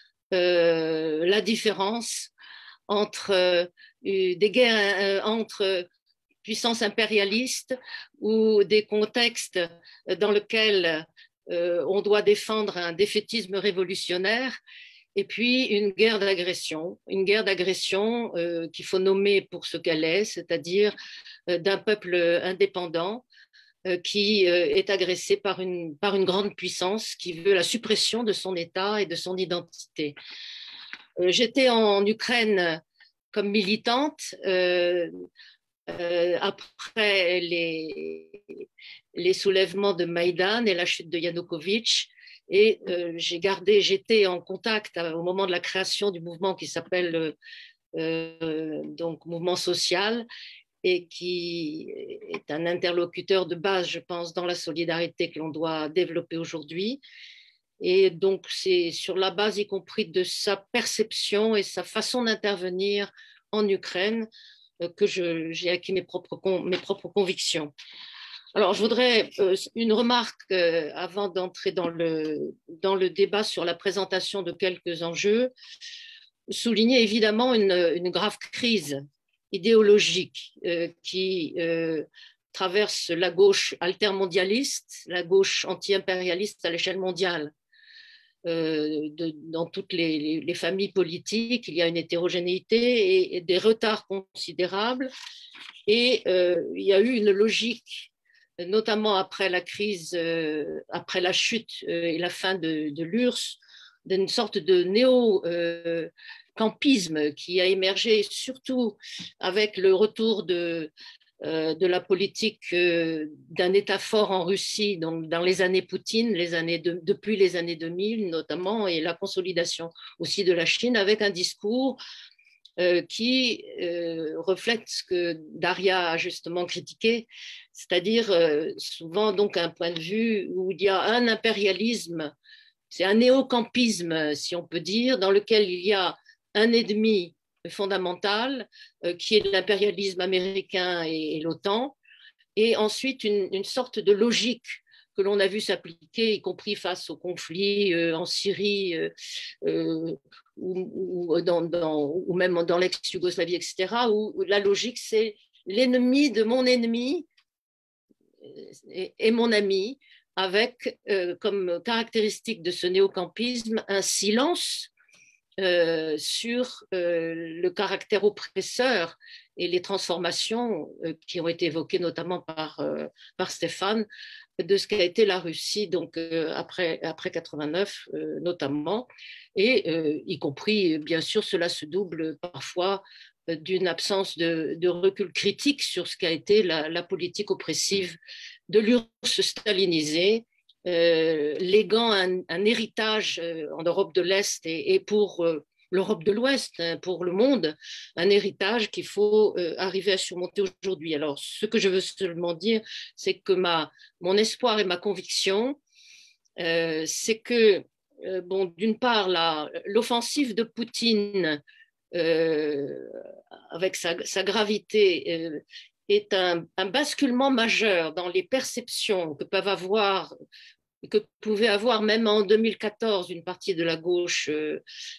euh, la différence entre euh, des guerres euh, entre puissances impérialistes ou des contextes dans lesquels euh, on doit défendre un défaitisme révolutionnaire et puis une guerre d'agression, une guerre d'agression euh, qu'il faut nommer pour ce qu'elle est, c'est-à-dire euh, d'un peuple indépendant qui est agressé par une, par une grande puissance qui veut la suppression de son État et de son identité. J'étais en Ukraine comme militante euh, euh, après les, les soulèvements de Maïdan et la chute de Yanukovych. Et euh, j'ai gardé, j'étais en contact au moment de la création du mouvement qui s'appelle euh, donc Mouvement social, et qui est un interlocuteur de base, je pense, dans la solidarité que l'on doit développer aujourd'hui. Et donc, c'est sur la base, y compris de sa perception et sa façon d'intervenir en Ukraine, que je, j'ai acquis mes propres, mes propres convictions. Alors, je voudrais euh, une remarque euh, avant d'entrer dans le, dans le débat sur la présentation de quelques enjeux. Souligner évidemment une, une grave crise idéologique euh, qui euh, traverse la gauche altermondialiste, la gauche anti-impérialiste à l'échelle mondiale. Euh, de, dans toutes les, les, les familles politiques, il y a une hétérogénéité et, et des retards considérables. Et euh, il y a eu une logique, notamment après la crise, euh, après la chute euh, et la fin de, de l'U R S S, d'une sorte de néo- euh, campisme qui a émergé surtout avec le retour de, euh, de la politique euh, d'un État fort en Russie, donc dans les années Poutine, les années de, depuis les années deux mille notamment, et la consolidation aussi de la Chine avec un discours euh, qui euh, reflète ce que Daria a justement critiqué, c'est-à-dire euh, souvent donc un point de vue où il y a un impérialisme, c'est un néocampisme, si on peut dire, dans lequel il y a un ennemi fondamental, euh, qui est l'impérialisme américain et, et l'OTAN, et ensuite une, une sorte de logique que l'on a vu s'appliquer, y compris face aux conflits euh, en Syrie euh, euh, ou, ou, dans, dans, ou même dans l'ex-Yougoslavie, et cetera, où, où la logique, c'est l'ennemi de mon ennemi et, et mon ami, avec euh, comme caractéristique de ce néocampisme un silence euh, sur euh, le caractère oppresseur et les transformations euh, qui ont été évoquées notamment par, euh, par Stéphane, de ce qu'a été la Russie donc, euh, après, après quatre-vingt-neuf euh, notamment, et euh, y compris, bien sûr, cela se double parfois euh, d'une absence de, de recul critique sur ce qu'a été la, la politique oppressive de l'U R S S stalinisée, euh, léguant un, un héritage euh, en Europe de l'Est et, et pour euh, l'Europe de l'Ouest, hein, pour le monde, un héritage qu'il faut euh, arriver à surmonter aujourd'hui. Alors, ce que je veux seulement dire, c'est que ma, mon espoir et ma conviction, euh, c'est que, euh, bon, d'une part, la, l'offensive de Poutine, euh, avec sa, sa gravité, euh, est un, un basculement majeur dans les perceptions que peuvent avoir que pouvait avoir même en deux mille quatorze une partie de la gauche euh,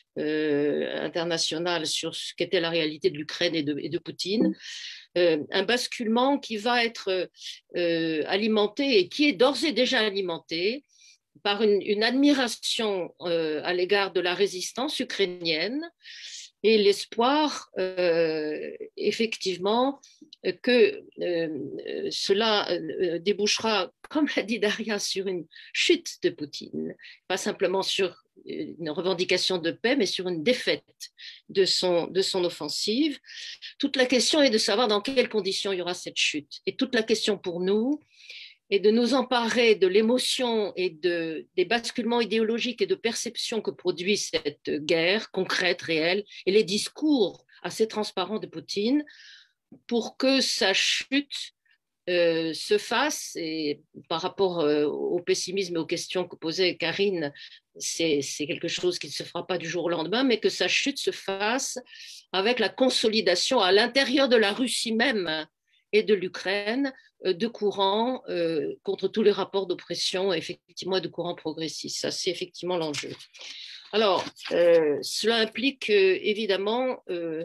euh, internationale sur ce qu'était la réalité de l'Ukraine et de, et de Poutine, euh, un basculement qui va être euh, alimenté et qui est d'ores et déjà alimenté par une, une admiration euh, à l'égard de la résistance ukrainienne et l'espoir, euh, effectivement, que euh, cela euh, débouchera, comme l'a dit Daria, sur une chute de Poutine, pas simplement sur une revendication de paix, mais sur une défaite de son, de son offensive. Toute la question est de savoir dans quelles conditions il y aura cette chute. Et toute la question pour nous est de nous emparer de l'émotion et de, des basculements idéologiques et de perception que produit cette guerre concrète, réelle, et les discours assez transparents de Poutine, pour que sa chute euh, se fasse, et par rapport euh, au pessimisme et aux questions que posait Karine, c'est, c'est quelque chose qui ne se fera pas du jour au lendemain, mais que sa chute se fasse avec la consolidation à l'intérieur de la Russie même et de l'Ukraine de courants euh, contre tous les rapports d'oppression, effectivement, de courants progressistes. Ça, c'est effectivement l'enjeu. Alors, euh, cela implique euh, évidemment euh,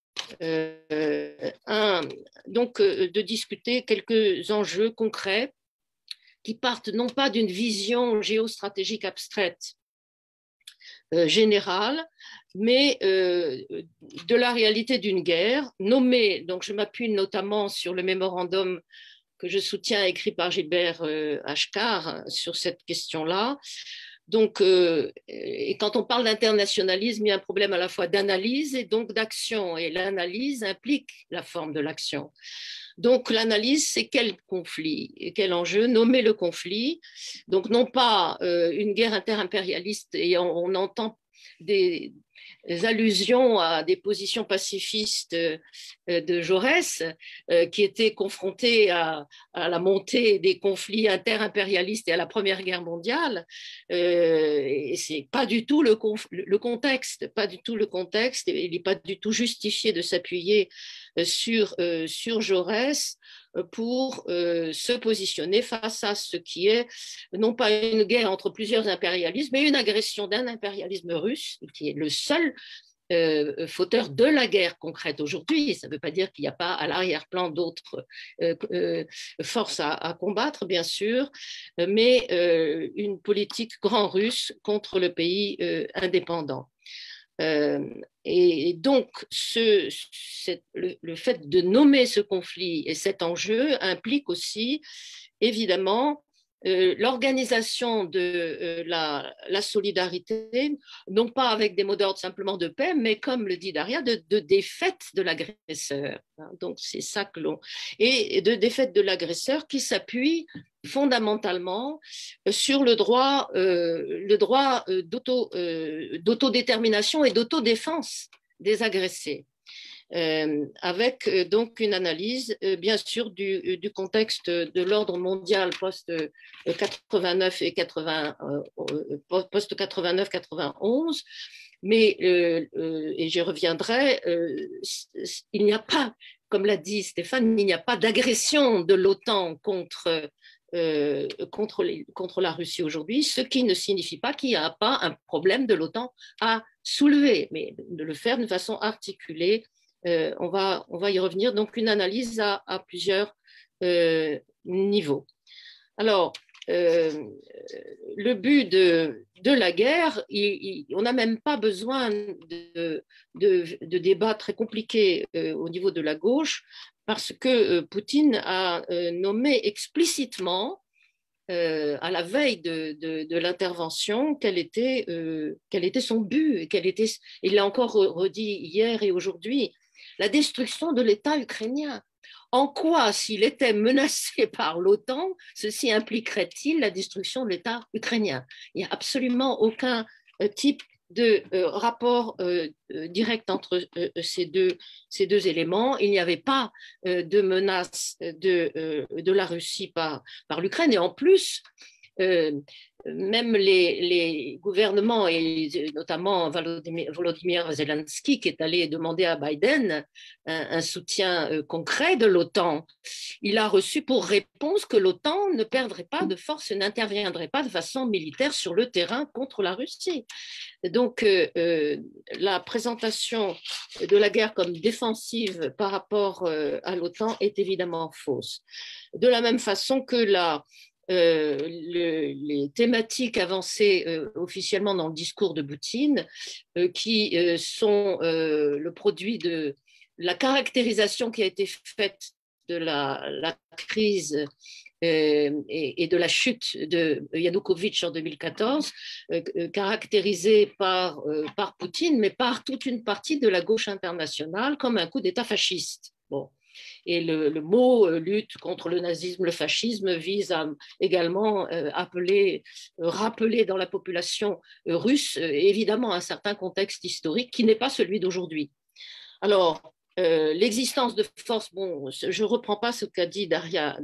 euh, un, donc, euh, de discuter quelques enjeux concrets qui partent non pas d'une vision géostratégique abstraite euh, générale, mais euh, de la réalité d'une guerre nommée, donc je m'appuie notamment sur le mémorandum que je soutiens, écrit par Gilbert euh, Achcar sur cette question-là. Donc, euh, et quand on parle d'internationalisme, il y a un problème à la fois d'analyse et donc d'action. Et l'analyse implique la forme de l'action. Donc, l'analyse, c'est quel conflit et quel enjeu, nommer le conflit. Donc, non pas euh, une guerre interimpérialiste, et on, on entend des, des allusions à des positions pacifistes euh, de Jaurès, euh, qui étaient confrontées à, à la montée des conflits interimpérialistes et à la Première Guerre mondiale. Euh, et c'est pas du tout le, conf- le contexte, pas du tout le contexte. Il n'est pas du tout justifié de s'appuyer sur, euh, sur Jaurès pour euh, se positionner face à ce qui est non pas une guerre entre plusieurs impérialismes, mais une agression d'un impérialisme russe, qui est le seul euh, fauteur de la guerre concrète aujourd'hui. Ça ne veut pas dire qu'il n'y a pas à l'arrière-plan d'autres euh, euh, forces à, à combattre, bien sûr, mais euh, une politique grand russe contre le pays euh, indépendant. Euh, et donc, ce, le, le fait de nommer ce conflit et cet enjeu implique aussi, évidemment, euh, l'organisation de euh, la, la solidarité, non pas avec des mots d'ordre simplement de paix, mais comme le dit Daria, de, de défaite de l'agresseur. Donc, c'est ça que l'on... Et de défaite de l'agresseur qui s'appuie fondamentalement sur le droit, euh, le droit d'auto, euh, d'autodétermination et d'autodéfense des agressés. Euh, avec euh, donc une analyse, euh, bien sûr, du, du contexte de l'ordre mondial post-quatre-vingt-neuf et quatre-vingts, euh, post-quatre-vingt-neuf quatre-vingt-onze. Mais, euh, euh, et j'y reviendrai, euh, il n'y a pas, comme l'a dit Stéphane, il n'y a pas d'agression de l'OTAN contre, euh, contre, les, contre la Russie aujourd'hui, ce qui ne signifie pas qu'il n'y a pas un problème de l'OTAN à soulever, mais de le faire d'une façon articulée. Euh, on, va, on va y revenir. Donc, une analyse à, à plusieurs euh, niveaux. Alors, euh, le but de, de la guerre, il, il, on n'a même pas besoin de, de, de débats très compliqués euh, au niveau de la gauche, parce que euh, Poutine a euh, nommé explicitement, euh, à la veille de, de, de l'intervention, quel était, euh, quel était son but. Et quel était, il l'a encore redit hier et aujourd'hui, la destruction de l'État ukrainien. En quoi, s'il était menacé par l'OTAN, ceci impliquerait-il la destruction de l'État ukrainien? Il n'y a absolument aucun euh, type de euh, rapport euh, euh, direct entre euh, ces, deux, ces deux éléments. Il n'y avait pas euh, de menace de, euh, de la Russie par, par l'Ukraine. Et en plus, euh, même les, les gouvernements, et notamment Volodymyr, Volodymyr Zelensky, qui est allé demander à Biden un, un soutien euh, concret de l'OTAN, il a reçu pour réponse que l'OTAN ne perdrait pas de force, n'interviendrait pas de façon militaire sur le terrain contre la Russie. Donc, euh, euh, la présentation de la guerre comme défensive par rapport euh, à l'OTAN est évidemment fausse. De la même façon que la Euh, le, les thématiques avancées euh, officiellement dans le discours de Poutine, euh, qui euh, sont euh, le produit de la caractérisation qui a été faite de la, la crise euh, et, et de la chute de Yanukovych en deux mille quatorze, euh, caractérisée par, euh, par Poutine, mais par toute une partie de la gauche internationale comme un coup d'État fasciste. Bon. Et le, le mot euh, lutte contre le nazisme, le fascisme vise à également euh, appeler, euh, rappeler dans la population euh, russe euh, évidemment un certain contexte historique qui n'est pas celui d'aujourd'hui. Alors, euh, l'existence de forces, bon, je ne reprends pas ce qu'a dit Daria,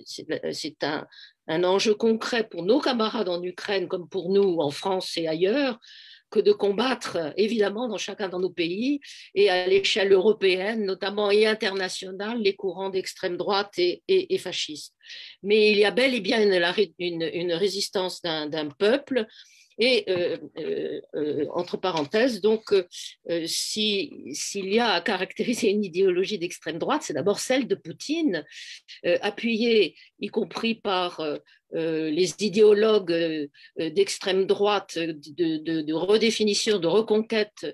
c'est un, un enjeu concret pour nos camarades en Ukraine comme pour nous en France et ailleurs, que de combattre, évidemment, dans chacun de nos pays et à l'échelle européenne, notamment et internationale, les courants d'extrême droite et, et, et fascistes. Mais il y a bel et bien une, une, une résistance d'un d'un peuple. Et euh, euh, euh, entre parenthèses, donc, euh, si, s'il y a à caractériser une idéologie d'extrême droite, c'est d'abord celle de Poutine, euh, appuyée y compris par euh, euh, les idéologues euh, d'extrême droite, de, de, de redéfinition, de reconquête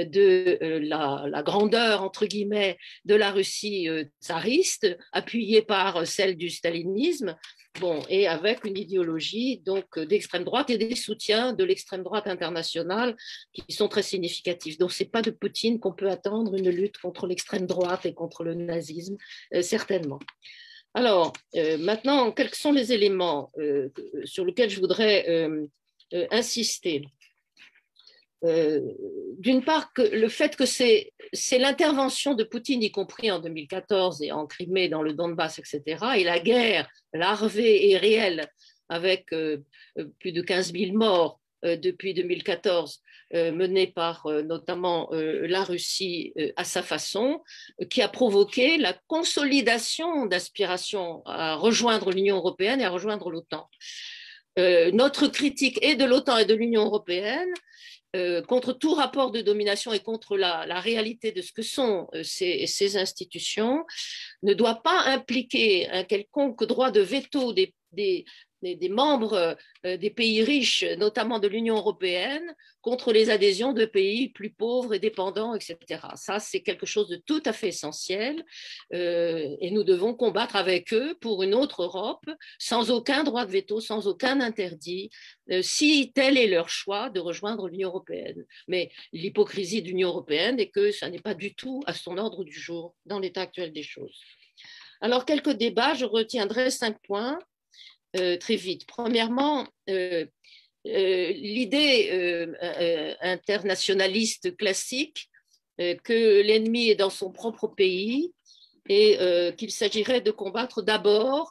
de euh, la, la grandeur, entre guillemets, de la Russie euh, tsariste, appuyée par celle du stalinisme. Bon, et avec une idéologie donc d'extrême droite et des soutiens de l'extrême droite internationale qui sont très significatifs. Donc, ce n'est pas de Poutine qu'on peut attendre une lutte contre l'extrême droite et contre le nazisme, euh, certainement. Alors, euh, maintenant, quels sont les éléments euh, sur lesquels je voudrais euh, euh, insister? Euh, d'une part, que le fait que c'est l'intervention de Poutine, y compris en deux mille quatorze et en Crimée, dans le Donbass, et cetera, et la guerre larvée et réelle avec euh, plus de quinze mille morts euh, depuis deux mille quatorze, euh, menée par euh, notamment euh, la Russie euh, à sa façon, euh, qui a provoqué la consolidation d'aspiration à rejoindre l'Union européenne et à rejoindre l'OTAN. Euh, notre critique est de l'OTAN et de l'Union européenne, Euh, contre tout rapport de domination et contre la, la réalité de ce que sont euh, ces, ces institutions, ne doit pas impliquer un quelconque droit de veto des, des, des, des membres euh, des pays riches, notamment de l'Union européenne, contre les adhésions de pays plus pauvres et dépendants, et cetera. Ça, c'est quelque chose de tout à fait essentiel euh, et nous devons combattre avec eux pour une autre Europe, sans aucun droit de veto, sans aucun interdit, euh, si tel est leur choix de rejoindre l'Union européenne. Mais l'hypocrisie de l'Union européenne est que ça n'est pas du tout à son ordre du jour dans l'état actuel des choses. Alors, quelques débats, je retiendrai cinq points euh, très vite. Premièrement, euh, euh, l'idée euh, euh, internationaliste classique euh, que l'ennemi est dans son propre pays et euh, qu'il s'agirait de combattre d'abord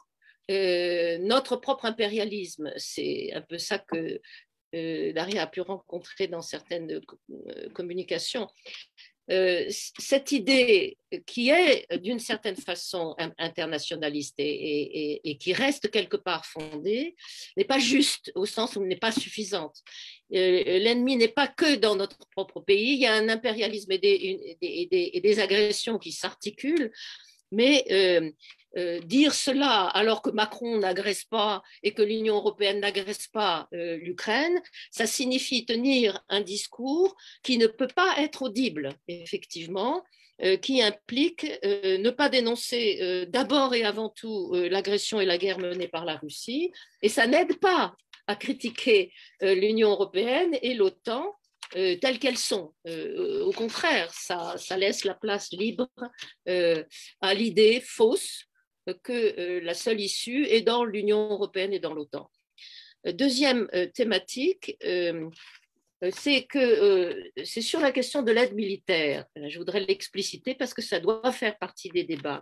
euh, notre propre impérialisme. C'est un peu ça que euh, Daria a pu rencontrer dans certaines euh, communications. Euh, cette idée qui est d'une certaine façon internationaliste et, et, et qui reste quelque part fondée n'est pas juste au sens où elle n'est pas suffisante. Euh, l'ennemi n'est pas que dans notre propre pays, il y a un impérialisme et des, et des, et des agressions qui s'articulent, mais euh, euh, dire cela alors que Macron n'agresse pas et que l'Union européenne n'agresse pas euh, l'Ukraine, ça signifie tenir un discours qui ne peut pas être audible, effectivement, euh, qui implique euh, ne pas dénoncer euh, d'abord et avant tout euh, l'agression et la guerre menée par la Russie, et ça n'aide pas à critiquer euh, l'Union européenne et l'OTAN Euh, telles qu'elles sont. Euh, au contraire, ça, ça laisse la place libre euh, à l'idée fausse que euh, la seule issue est dans l'Union européenne et dans l'OTAN. Euh, deuxième euh, thématique, euh, c'est que euh, c'est sur la question de l'aide militaire. Je voudrais l'expliciter parce que ça doit faire partie des débats.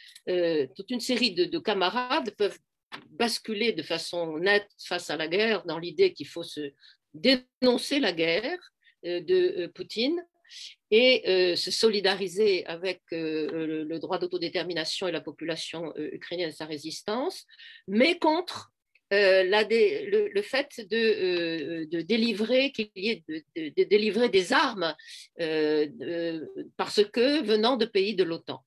Euh, toute une série de, de camarades peuvent basculer de façon nette face à la guerre dans l'idée qu'il faut se dénoncer la guerre euh, de euh, Poutine et euh, se solidariser avec euh, le, le droit d'autodétermination et la population euh, ukrainienne et sa résistance, mais contre euh, la dé, le, le fait de, euh, de délivrer, qu'il y ait de, de, de délivrer des armes euh, euh, parce que venant de pays de l'OTAN.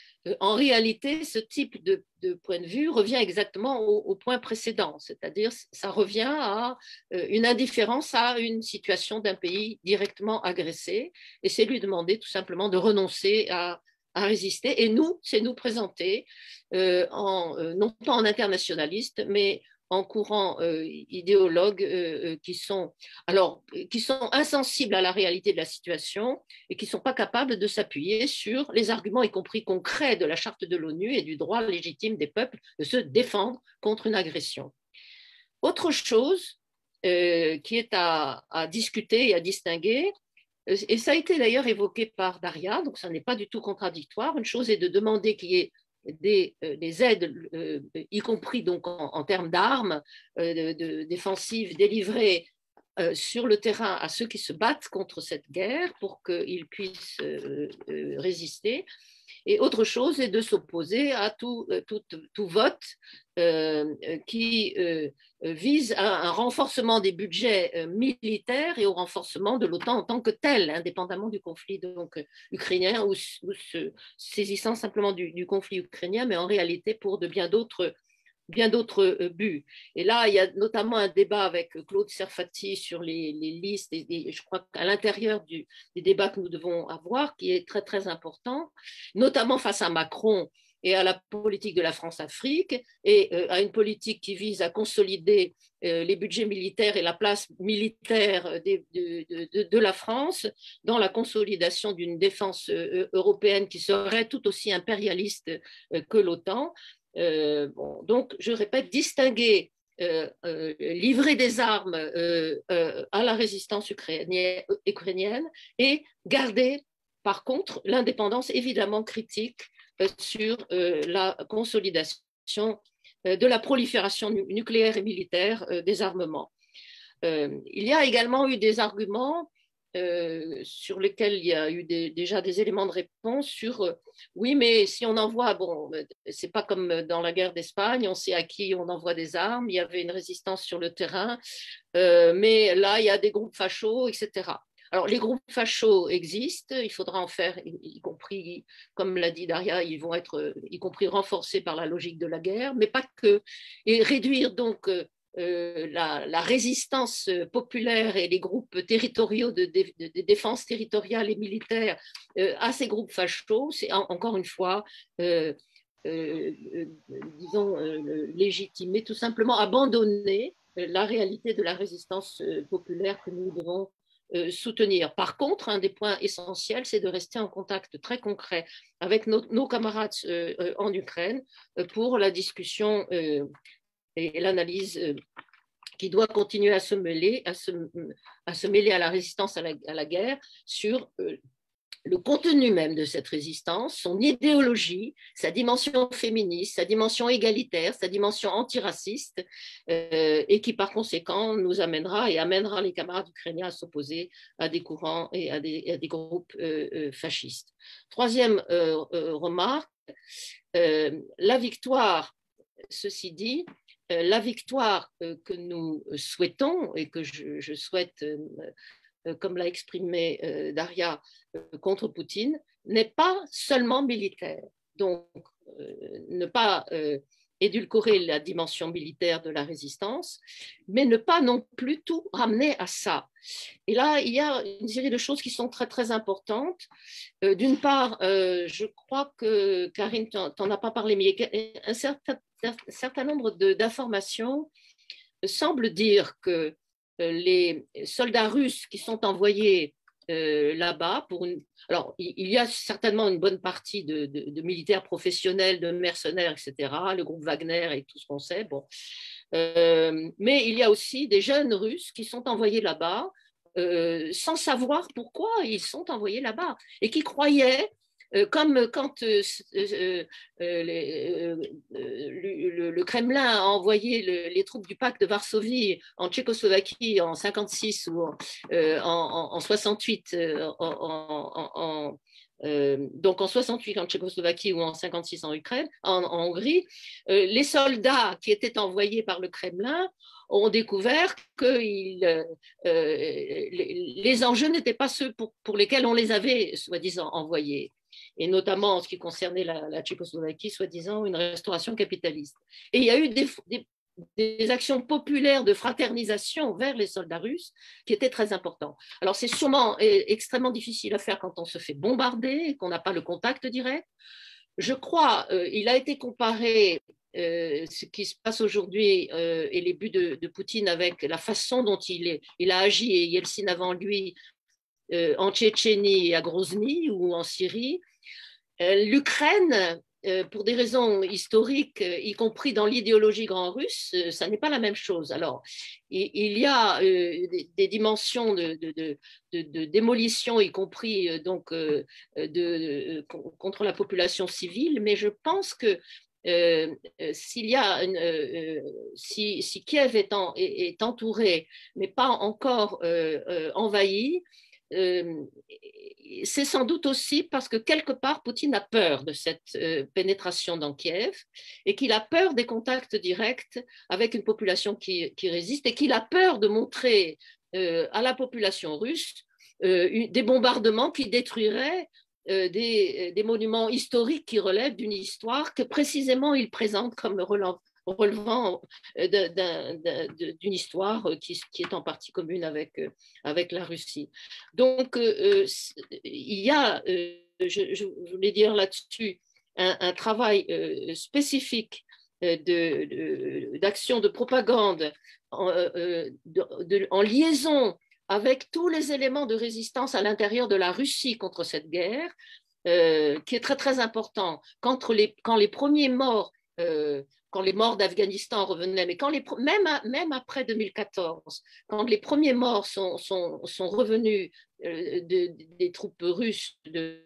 En réalité, ce type de, de point de vue revient exactement au, au point précédent, c'est-à-dire ça revient à une indifférence à une situation d'un pays directement agressé, et c'est lui demander tout simplement de renoncer à, à résister. Et nous, c'est nous présenter, euh, en, non pas en internationaliste, mais en courant euh, idéologues euh, qui, sont, alors, qui sont insensibles à la réalité de la situation et qui ne sont pas capables de s'appuyer sur les arguments, y compris concrets, de la charte de l'ONU et du droit légitime des peuples de se défendre contre une agression. Autre chose euh, qui est à, à discuter et à distinguer, et ça a été d'ailleurs évoqué par Daria, donc ça n'est pas du tout contradictoire, une chose est de demander qu'il y ait Des, euh, des aides, euh, y compris donc en, en termes d'armes euh, de, de, défensives délivrées euh, sur le terrain à ceux qui se battent contre cette guerre pour qu'ils puissent euh, euh, résister. Et autre chose est de s'opposer à tout, tout, tout vote euh, qui euh, vise à un renforcement des budgets euh, militaires et au renforcement de l'OTAN en tant que tel, indépendamment du conflit donc, ukrainien ou, ou se saisissant simplement du, du conflit ukrainien, mais en réalité pour de bien d'autres bien d'autres buts. Et là, il y a notamment un débat avec Claude Serfati sur les, les listes, et, et je crois qu'à l'intérieur du, des débats que nous devons avoir, qui est très, très important, notamment face à Macron et à la politique de la France-Afrique, et euh, à une politique qui vise à consolider euh, les budgets militaires et la place militaire de, de, de, de la France dans la consolidation d'une défense euh, européenne qui serait tout aussi impérialiste euh, que l'OTAN. Euh, bon, donc, je répète, distinguer, euh, euh, livrer des armes euh, euh, à la résistance ukrainienne, ukrainienne et garder, par contre, l'indépendance évidemment critique euh, sur euh, la consolidation euh, de la prolifération nu- nucléaire et militaire euh, des armements. Euh, il y a également eu des arguments Euh, sur lesquels il y a eu des, déjà des éléments de réponse sur euh, oui, mais si on envoie, bon, c'est pas comme dans la guerre d'Espagne, on sait à qui on envoie des armes, il y avait une résistance sur le terrain, euh, mais là, il y a des groupes fachos, et cetera. Alors, les groupes fachos existent, il faudra en faire, y, y compris, comme l'a dit Daria, ils vont être, y compris renforcés par la logique de la guerre, mais pas que. Et réduire donc euh, Euh, la, la résistance populaire et les groupes territoriaux de, de, de défense territoriale et militaire euh, à ces groupes fachos, c'est en, encore une fois, euh, euh, euh, disons, euh, légitimer, tout simplement abandonner la réalité de la résistance populaire que nous devons euh, soutenir. Par contre, un des points essentiels, c'est de rester en contact très concret avec nos, nos camarades euh, en Ukraine euh, pour la discussion euh, et l'analyse euh, qui doit continuer à se mêler à, se, à se mêler à la résistance à la, à la guerre sur euh, le contenu même de cette résistance, son idéologie, sa dimension féministe, sa dimension égalitaire, sa dimension antiraciste, euh, et qui par conséquent nous amènera et amènera les camarades ukrainiens à s'opposer à des courants et à des, à des groupes euh, euh, fascistes. Troisième euh, euh, remarque, euh, la victoire, ceci dit, euh, la victoire euh, que nous souhaitons et que je, je souhaite euh, comme l'a exprimé euh, Daria, euh, contre Poutine, n'est pas seulement militaire. Donc, euh, ne pas euh, édulcorer la dimension militaire de la résistance, mais ne pas non plus tout ramener à ça. Et là, il y a une série de choses qui sont très, très importantes. Euh, D'une part, euh, je crois que, Karine, tu n'en as pas parlé, mais un certain, un certain nombre d'informations semblent dire que les soldats russes qui sont envoyés euh, là-bas, pour une... alors il y a certainement une bonne partie de, de, de militaires professionnels, de mercenaires, et cetera, le groupe Wagner et tout ce qu'on sait, bon. Euh, mais il y a aussi des jeunes Russes qui sont envoyés là-bas euh, sans savoir pourquoi ils sont envoyés là-bas et qui croyaient, Euh, comme quand euh, euh, euh, les, euh, le, le Kremlin a envoyé le, les troupes du pacte de Varsovie en Tchécoslovaquie en cinquante-six ou en, euh, en, en soixante-huit, euh, en, en, en, euh, donc en soixante-huit en Tchécoslovaquie ou en cinquante-six en Ukraine, en, en Hongrie, euh, les soldats qui étaient envoyés par le Kremlin ont découvert que il, euh, les, les enjeux n'étaient pas ceux pour, pour lesquels on les avait soi-disant envoyés, et notamment en ce qui concernait la, la Tchécoslovaquie, soi-disant une restauration capitaliste. Et il y a eu des, des, des actions populaires de fraternisation vers les soldats russes qui étaient très importantes. Alors c'est sûrement extrêmement difficile à faire quand on se fait bombarder et qu'on n'a pas le contact direct. Je crois, euh, il a été comparé euh, ce qui se passe aujourd'hui euh, et les buts de, de Poutine avec la façon dont il, est, il a agi, et Yeltsin avant lui, euh, en Tchétchénie et à Grozny ou en Syrie. Euh, L'Ukraine, euh, pour des raisons historiques, euh, y compris dans l'idéologie grand russe, euh, ça n'est pas la même chose. Alors, il, il y a euh, des, des dimensions de, de, de, de, de démolition, y compris euh, donc, euh, de, de, contre la population civile, mais je pense que Euh, s'il y a une, euh, si, si Kiev est, en, est, est entouré, mais pas encore euh, euh, envahi, euh, c'est sans doute aussi parce que quelque part Poutine a peur de cette euh, pénétration dans Kiev et qu'il a peur des contacts directs avec une population qui, qui résiste et qu'il a peur de montrer euh, à la population russe euh, des bombardements qui détruiraient Euh, des, des monuments historiques qui relèvent d'une histoire que précisément il présente comme relevant, relevant d'une histoire qui, qui est en partie commune avec, avec la Russie. Donc, euh, il y a, euh, je, je voulais dire là-dessus, un, un travail euh, spécifique d'action de, de, de propagande en, euh, de, de, en liaison avec tous les éléments de résistance à l'intérieur de la Russie contre cette guerre, euh, qui est très, très important. Quand les, quand les premiers morts, euh, quand les morts d'Afghanistan revenaient, mais quand les, même, même après deux mille quatorze, quand les premiers morts sont, sont, sont revenus euh, de, de, des troupes russes de,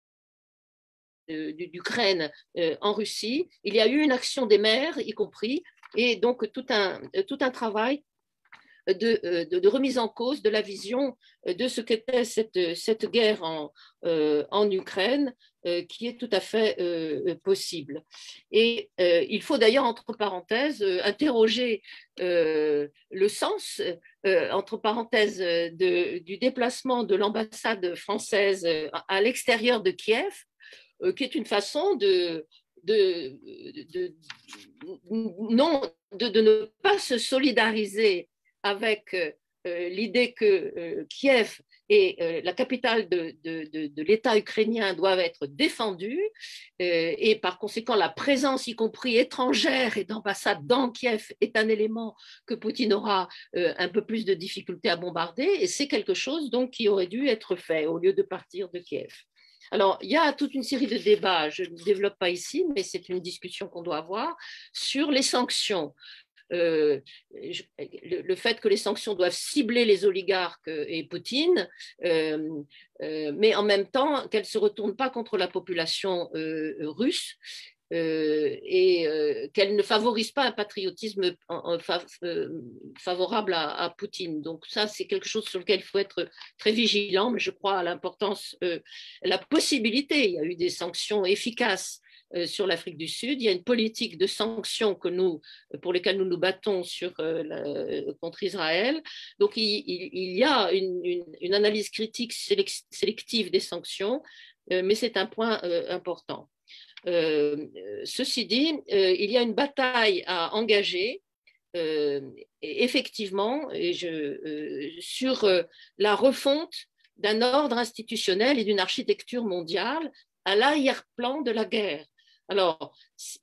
d'Ukraine euh, en Russie, il y a eu une action des maires, y compris, et donc tout un, tout un travail De, de, de remise en cause de la vision de ce qu'était cette, cette guerre en, euh, en Ukraine, euh, qui est tout à fait euh, possible. Et euh, il faut d'ailleurs, entre parenthèses, euh, interroger euh, le sens, euh, entre parenthèses, de, du déplacement de l'ambassade française à l'extérieur de Kiev, euh, qui est une façon de, de, de, de, non, de, de ne pas se solidariser avec euh, l'idée que euh, Kiev et euh, la capitale de, de, de, de l'État ukrainien doivent être défendues euh, et par conséquent la présence, y compris étrangère et d'ambassade dans Kiev, est un élément que Poutine aura euh, un peu plus de difficulté à bombarder, et c'est quelque chose donc qui aurait dû être fait au lieu de partir de Kiev. Alors, il y a toute une série de débats, je ne développe pas ici, mais c'est une discussion qu'on doit avoir sur les sanctions. euh, le, le fait que les sanctions doivent cibler les oligarques et Poutine, euh, euh, mais en même temps qu'elles ne se retournent pas contre la population euh, russe. Euh, et euh, qu'elle ne favorise pas un patriotisme en, en, euh, favorable à, à Poutine. Donc ça, c'est quelque chose sur lequel il faut être très vigilant, mais je crois à l'importance, euh, la possibilité, il y a eu des sanctions efficaces euh, sur l'Afrique du Sud, il y a une politique de sanctions que nous, pour lesquelles nous nous battons sur, euh, la, contre Israël. Donc il, il, il y a une, une, une analyse critique sélective des sanctions, euh, mais c'est un point euh, important. Euh, ceci dit, euh, il y a une bataille à engager, euh, et effectivement, et je, euh, sur euh, la refonte d'un ordre institutionnel et d'une architecture mondiale à l'arrière-plan de la guerre. Alors,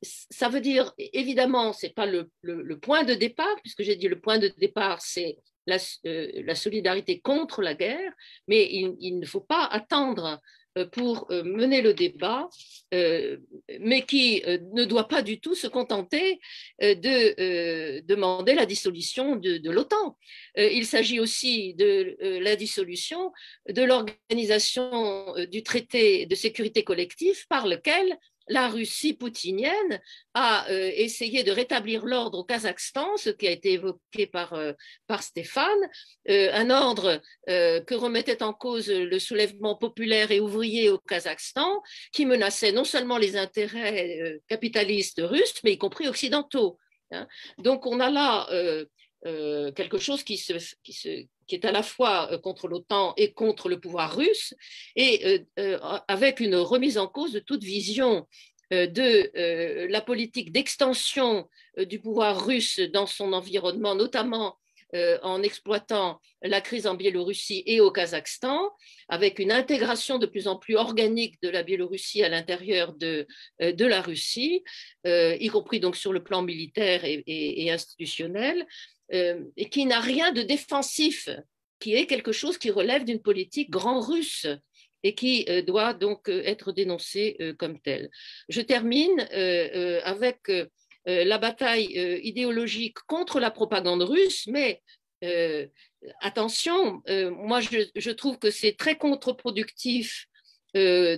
ça veut dire, évidemment, ce n'est pas le, le, le point de départ, puisque j'ai dit le point de départ, c'est la, euh, la solidarité contre la guerre, mais il, il ne faut pas attendre pour mener le débat, euh, mais qui euh, ne doit pas du tout se contenter euh, de euh, demander la dissolution de, de l'OTAN. Euh, il s'agit aussi de euh, la dissolution de l'organisation euh, du traité de sécurité collective par lequel la Russie poutinienne a euh, essayé de rétablir l'ordre au Kazakhstan, ce qui a été évoqué par, euh, par Stéphane, euh, un ordre euh, que remettait en cause le soulèvement populaire et ouvrier au Kazakhstan, qui menaçait non seulement les intérêts euh, capitalistes russes, mais y compris occidentaux. Hein. Donc on a là euh, euh, quelque chose qui, se, qui, se, qui est à la fois contre l'OTAN et contre le pouvoir russe, et euh, euh, avec une remise en cause de toute vision euh, de euh, la politique d'extension euh, du pouvoir russe dans son environnement, notamment euh, en exploitant la crise en Biélorussie et au Kazakhstan, avec une intégration de plus en plus organique de la Biélorussie à l'intérieur de, euh, de la Russie, euh, y compris donc sur le plan militaire et, et, et institutionnel, euh, et qui n'a rien de défensif, qui est quelque chose qui relève d'une politique grand russe et qui euh, doit donc euh, être dénoncé euh, comme tel. Je termine euh, euh, avec euh, la bataille euh, idéologique contre la propagande russe, mais euh, attention, euh, moi je, je trouve que c'est très contre-productif euh,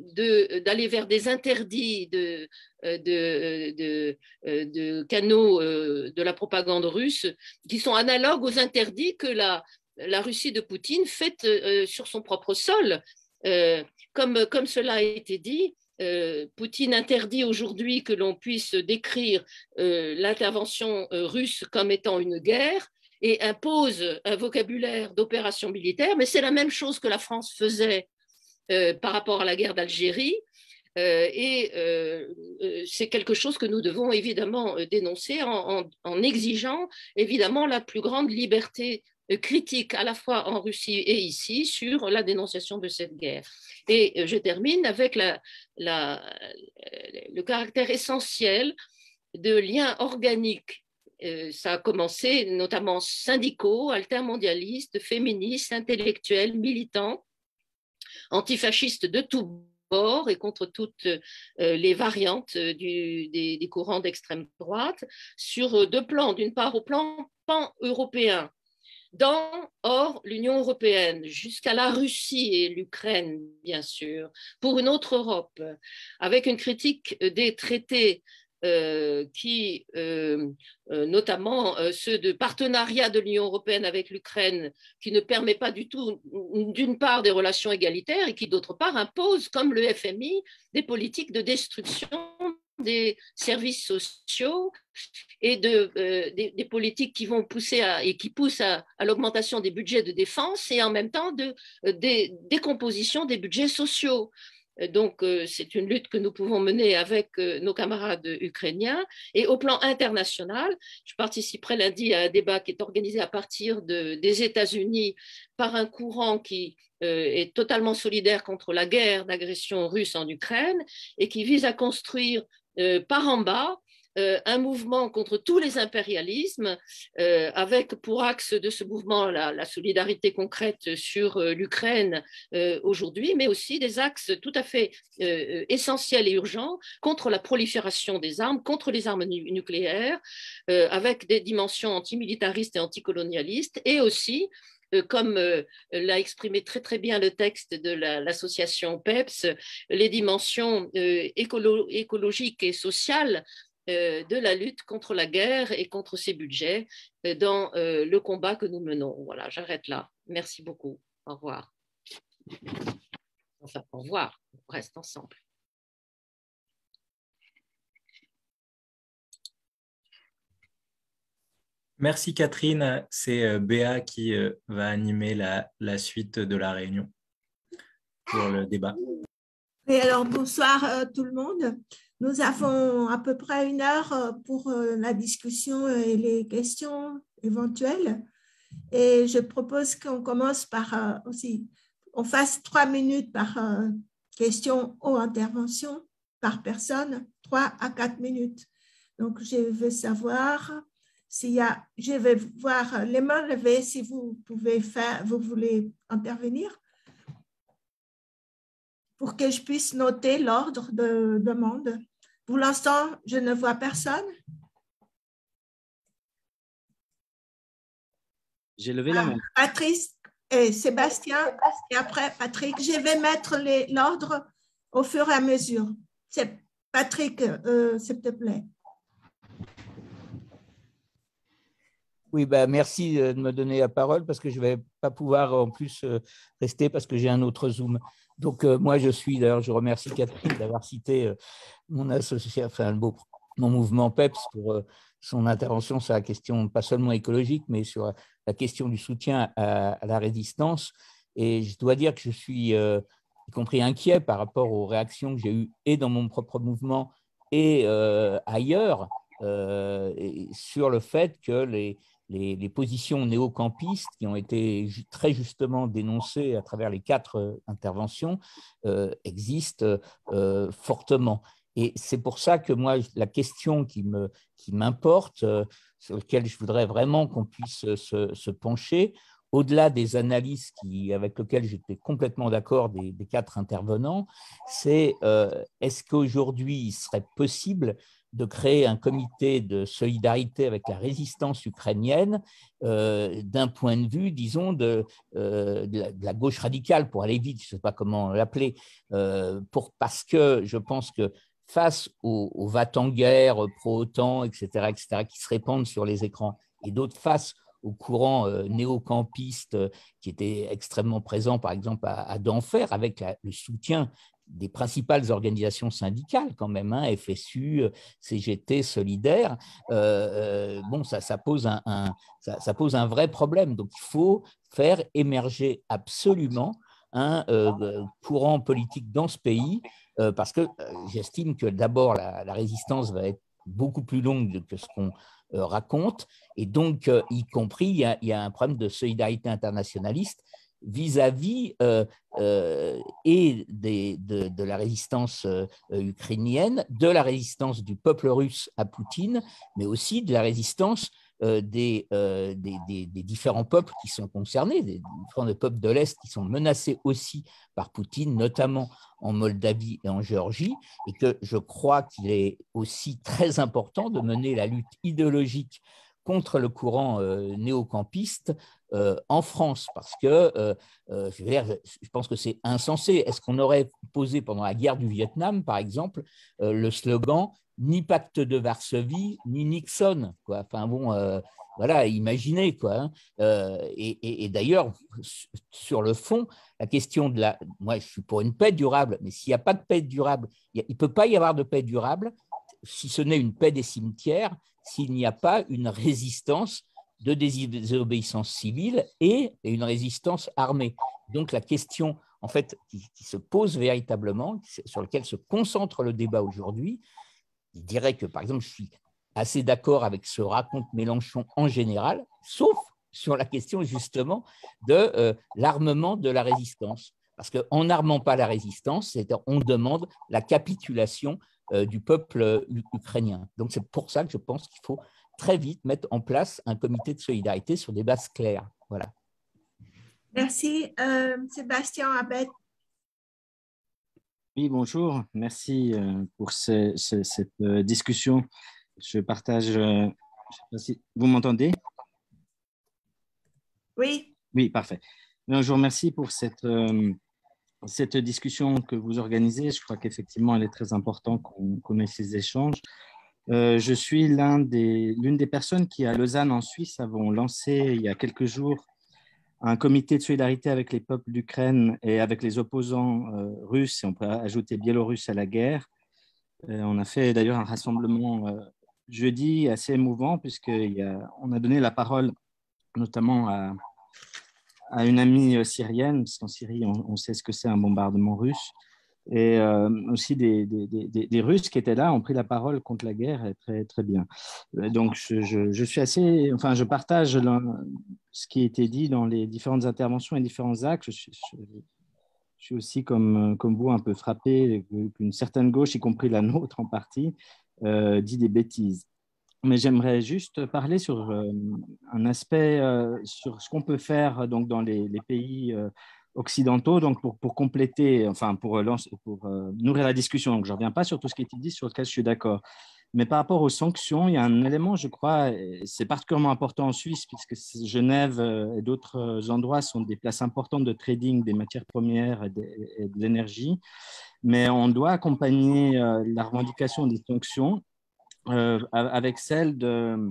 de, d'aller vers des interdits de, de, de, de canaux euh, de la propagande russe qui sont analogues aux interdits que la, la Russie de Poutine fait euh, sur son propre sol. Euh, comme, comme cela a été dit, Euh, Poutine interdit aujourd'hui que l'on puisse décrire euh, l'intervention euh, russe comme étant une guerre et impose un vocabulaire d'opération militaire, mais c'est la même chose que la France faisait euh, par rapport à la guerre d'Algérie, euh, et euh, c'est quelque chose que nous devons évidemment dénoncer en, en, en exigeant évidemment la plus grande liberté critique à la fois en Russie et ici sur la dénonciation de cette guerre. Et je termine avec la, la, le caractère essentiel de liens organiques. Ça a commencé notamment syndicaux, altermondialistes, féministes, intellectuels, militants, antifascistes de tous bords et contre toutes les variantes du, des, des courants d'extrême droite sur deux plans. D'une part, au plan pan-européen, dans, hors l'Union européenne, jusqu'à la Russie et l'Ukraine, bien sûr, pour une autre Europe, avec une critique des traités euh, qui, euh, euh, notamment euh, ceux de partenariat de l'Union européenne avec l'Ukraine, qui ne permet pas du tout, d'une part, des relations égalitaires et qui, d'autre part, impose, comme le F M I, des politiques de destruction des services sociaux et de, euh, des, des politiques qui vont pousser à, et qui poussent à, à l'augmentation des budgets de défense et en même temps de, de, de décomposition des budgets sociaux. Donc, euh, c'est une lutte que nous pouvons mener avec euh, nos camarades ukrainiens. Et au plan international, je participerai lundi à un débat qui est organisé à partir de, des États-Unis par un courant qui euh, est totalement solidaire contre la guerre d'agression russe en Ukraine et qui vise à construire euh, par en bas euh, un mouvement contre tous les impérialismes, euh, avec pour axe de ce mouvement la, la solidarité concrète sur euh, l'Ukraine euh, aujourd'hui, mais aussi des axes tout à fait euh, essentiels et urgents contre la prolifération des armes, contre les armes nu nucléaires, euh, avec des dimensions antimilitaristes et anticolonialistes, et aussi Euh, comme euh, l'a exprimé très très bien le texte de l'association la, P E P S, les dimensions euh, écolo écologiques et sociales euh, de la lutte contre la guerre et contre ses budgets euh, dans euh, le combat que nous menons. Voilà, j'arrête là. Merci beaucoup. Au revoir. Enfin, au revoir. On reste ensemble. Merci Catherine, c'est Béa qui va animer la, la suite de la réunion pour le débat. Et alors, bonsoir euh, tout le monde. Nous avons à peu près une heure pour euh, la discussion et les questions éventuelles. Et je propose qu'on commence par euh, aussi, on fasse trois minutes par euh, question ou intervention par personne, trois à quatre minutes. Donc, je veux savoir s'il y a, je vais voir les mains levées si vous pouvez faire, vous voulez intervenir pour que je puisse noter l'ordre de demande. Pour l'instant, je ne vois personne. J'ai levé la main. Ah, Patrice et Sébastien, et après Patrick. Je vais mettre l'ordre au fur et à mesure. C'est Patrick, euh, s'il te plaît. Oui, bah, merci de me donner la parole parce que je ne vais pas pouvoir en plus rester parce que j'ai un autre Zoom. Donc, euh, moi, je suis, d'ailleurs, je remercie Catherine d'avoir cité euh, mon association, enfin, mon mouvement P E P S pour euh, son intervention sur la question, pas seulement écologique, mais sur la question du soutien à, à la résistance. Et je dois dire que je suis, euh, y compris inquiet par rapport aux réactions que j'ai eues et dans mon propre mouvement et euh, ailleurs euh, et sur le fait que les Les, les positions néo-campistes qui ont été très justement dénoncées à travers les quatre euh, interventions euh, existent euh, fortement. Et c'est pour ça que moi, la question qui me, qui m'importe, euh, sur laquelle je voudrais vraiment qu'on puisse se, se pencher, au-delà des analyses qui, avec lesquelles j'étais complètement d'accord des, des quatre intervenants, c'est euh, est-ce qu'aujourd'hui, il serait possible de créer un comité de solidarité avec la résistance ukrainienne euh, d'un point de vue, disons, de, euh, de, la, de la gauche radicale, pour aller vite, je ne sais pas comment l'appeler, euh, pour, parce que je pense que face aux, aux va-t-en-guerre, pro-OTAN, et cetera, et cetera, qui se répandent sur les écrans, et d'autres face au courant euh, néo-campiste euh, qui était extrêmement présent, par exemple, à, à Denfert, avec la, le soutien des principales organisations syndicales quand même, hein, F S U, C G T, Solidaire, euh, bon, ça, ça, pose un, un, ça, ça pose un vrai problème. Donc, il faut faire émerger absolument un euh, courant politique dans ce pays, euh, parce que euh, j'estime que d'abord, la, la résistance va être beaucoup plus longue que ce qu'on euh, raconte, et donc, euh, y compris, il y, a, il y a un problème de solidarité internationaliste vis-à-vis euh, euh, et des, de, de la résistance euh, ukrainienne, de la résistance du peuple russe à Poutine, mais aussi de la résistance euh, des, euh, des, des, des différents peuples qui sont concernés, des différents peuples de l'Est qui sont menacés aussi par Poutine, notamment en Moldavie et en Géorgie, et que je crois qu'il est aussi très important de mener la lutte idéologique contre le courant euh, néo-campiste euh, en France, parce que euh, euh, je, veux dire, je pense que c'est insensé. Est-ce qu'on aurait posé pendant la guerre du Vietnam, par exemple, euh, le slogan « ni pacte de Varsovie, ni Nixon » quoi. Enfin bon, euh, voilà, imaginez, quoi. Hein. Euh, et, et, et d'ailleurs, sur le fond, la question de la… Moi, je suis pour une paix durable, mais s'il n'y a pas de paix durable, il ne peut pas y avoir de paix durable si ce n'est une paix des cimetières, s'il n'y a pas une résistance de désobéissance civile et une résistance armée. Donc la question en fait, qui, qui se pose véritablement, sur laquelle se concentre le débat aujourd'hui, je dirais que par exemple, je suis assez d'accord avec ce raconte Mélenchon en général, sauf sur la question justement de euh, l'armement de la résistance. Parce qu'en n'armant pas la résistance, on demande la capitulation euh, du peuple euh, ukrainien. Donc, c'est pour ça que je pense qu'il faut très vite mettre en place un comité de solidarité sur des bases claires. Voilà. Merci. Euh, Sébastien Abed. Oui, bonjour. Merci euh, pour ce, ce, cette euh, discussion. Je partage. Euh, je sais pas si vous m'entendez? Oui. Oui, parfait. Non, je vous remercie pour cette, euh, cette discussion que vous organisez. Je crois qu'effectivement, elle est très importante qu'on qu'on ait ces échanges. Euh, je suis l'un des, l'une des personnes qui, à Lausanne, en Suisse, avons lancé il y a quelques jours un comité de solidarité avec les peuples d'Ukraine et avec les opposants euh, russes, et on peut ajouter biélorusses à la guerre. Euh, on a fait d'ailleurs un rassemblement euh, jeudi assez émouvant, puisqu'on a, a donné la parole notamment à, à une amie syrienne, parce qu'en Syrie, on, on sait ce que c'est un bombardement russe. Et euh, aussi des, des, des, des Russes qui étaient là ont pris la parole contre la guerre, et très, très bien. Donc, je, je, je suis assez, enfin, je partage le, ce qui a été dit dans les différentes interventions et différents actes. Je suis, je, je suis aussi, comme, comme vous, un peu frappé qu'une certaine gauche, y compris la nôtre en partie, euh, dit des bêtises. Mais j'aimerais juste parler sur euh, un aspect, euh, sur ce qu'on peut faire donc, dans les, les pays euh, occidentaux, donc pour, pour compléter, enfin pour, lancer, pour euh, nourrir la discussion. Donc je ne reviens pas sur tout ce qui a été dit, sur lequel je suis d'accord. Mais par rapport aux sanctions, il y a un élément, je crois, c'est particulièrement important en Suisse, puisque Genève et d'autres endroits sont des places importantes de trading des matières premières et de, et de l'énergie. Mais on doit accompagner euh, la revendication des sanctions euh, avec celle de...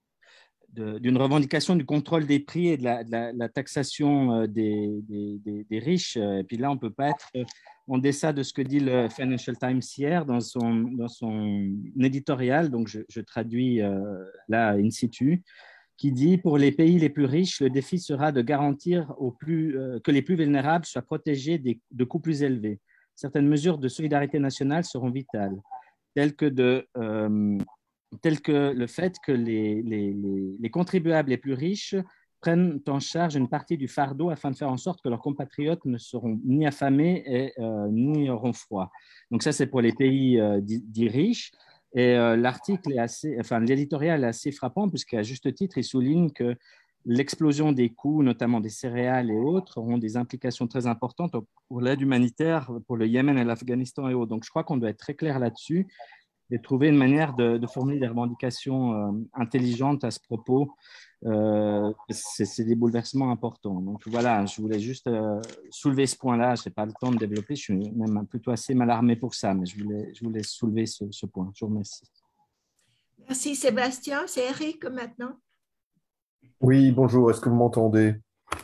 d'une revendication du contrôle des prix et de la, de la, la taxation des, des, des, des riches. Et puis là, on ne peut pas être en deçà de ce que dit le Financial Times hier dans son, dans son éditorial, donc je, je traduis euh, là in situ, qui dit « Pour les pays les plus riches, le défi sera de garantir aux plus, euh, que les plus vulnérables soient protégés des, de coûts plus élevés. Certaines mesures de solidarité nationale seront vitales, telles que de… Euh, tel que le fait que les, les, les, les contribuables les plus riches prennent en charge une partie du fardeau afin de faire en sorte que leurs compatriotes ne seront ni affamés et, euh, ni auront froid. » Donc ça, c'est pour les pays euh, dits riches. Et euh, l'article est assez, enfin l'éditorial est assez frappant puisqu'à juste titre, il souligne que l'explosion des coûts, notamment des céréales et autres, auront des implications très importantes pour l'aide humanitaire, pour le Yémen et l'Afghanistan et autres. Donc je crois qu'on doit être très clair là-dessus et trouver une manière de, de formuler des revendications euh, intelligentes à ce propos. Euh, c'est des bouleversements importants. Donc voilà, je voulais juste euh, soulever ce point-là. Je n'ai pas le temps de développer, je suis même plutôt assez mal armé pour ça, mais je voulais, je voulais soulever ce, ce point. Je vous remercie. Merci Sébastien. C'est Eric maintenant. Oui, bonjour, est-ce que vous m'entendez?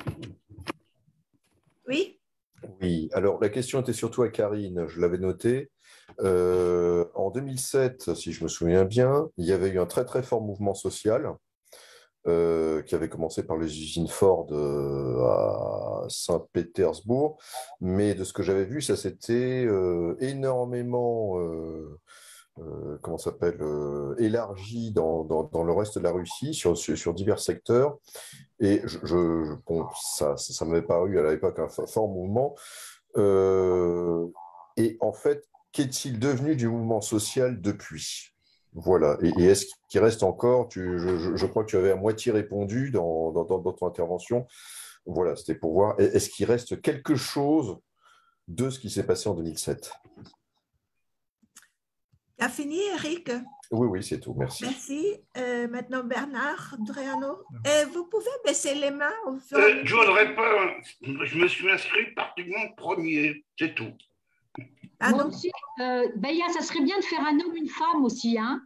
Oui. Oui, alors la question était surtout à Karine, je l'avais noté. Euh, en deux mille sept, si je me souviens bien, il y avait eu un très très fort mouvement social euh, qui avait commencé par les usines Ford euh, à Saint-Pétersbourg, mais de ce que j'avais vu, ça s'était euh, énormément euh, euh, comment ça s'appelle euh, élargi dans, dans, dans le reste de la Russie sur, sur, sur divers secteurs. Et je, je, bon, ça, ça, ça m'avait paru à l'époque un fort mouvement. Euh, et en fait, qu'est-il devenu du mouvement social depuis? Voilà. Et, et est-ce qu'il reste encore, tu, je, je crois que tu avais à moitié répondu dans, dans, dans ton intervention. Voilà, c'était pour voir, est-ce qu'il reste quelque chose de ce qui s'est passé en deux mille sept? Tu as fini, Eric? Oui, oui, c'est tout. Merci. Merci. Euh, maintenant, Bernard Driano. Et vous pouvez baisser les mains au fur et à euh, mesure. Je ne voudrais pas. Je me suis inscrit pratiquement premier. C'est tout. Ah, Moi donc, aussi, euh, Baya, ça serait bien de faire un homme, une femme aussi. Hein.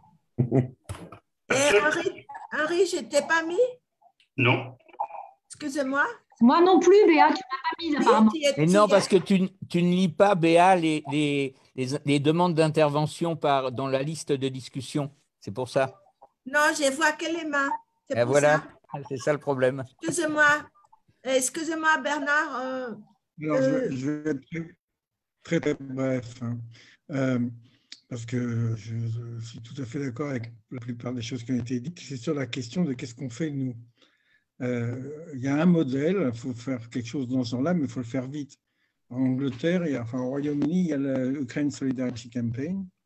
et Henri, Henri je ne t'ai pas mis? Non. Excusez-moi. Moi non plus, Béa, tu m'as pas mis apparemment. Oui, tu y es- Mais tu non, y parce es. que tu, tu ne lis pas, Béa, les, les, les, les demandes d'intervention par- dans la liste de discussion. C'est pour ça. Non, je vois que les mains. C'est Et pour voilà, ça. c'est ça le problème. Excusez-moi. Euh, Excusez-moi, Bernard. euh, Alors, euh, je, je vais être très, très, très bref, hein. Euh, parce que je, je suis tout à fait d'accord avec la plupart des choses qui ont été dites. C'est sur la question de qu'est-ce qu'on fait, nous. Euh, il y a un modèle, il faut faire quelque chose dans ce genre-là, mais il faut le faire vite. En Angleterre, il y a, enfin, au Royaume-Uni, il y a la Ukraine Solidarity Campaign,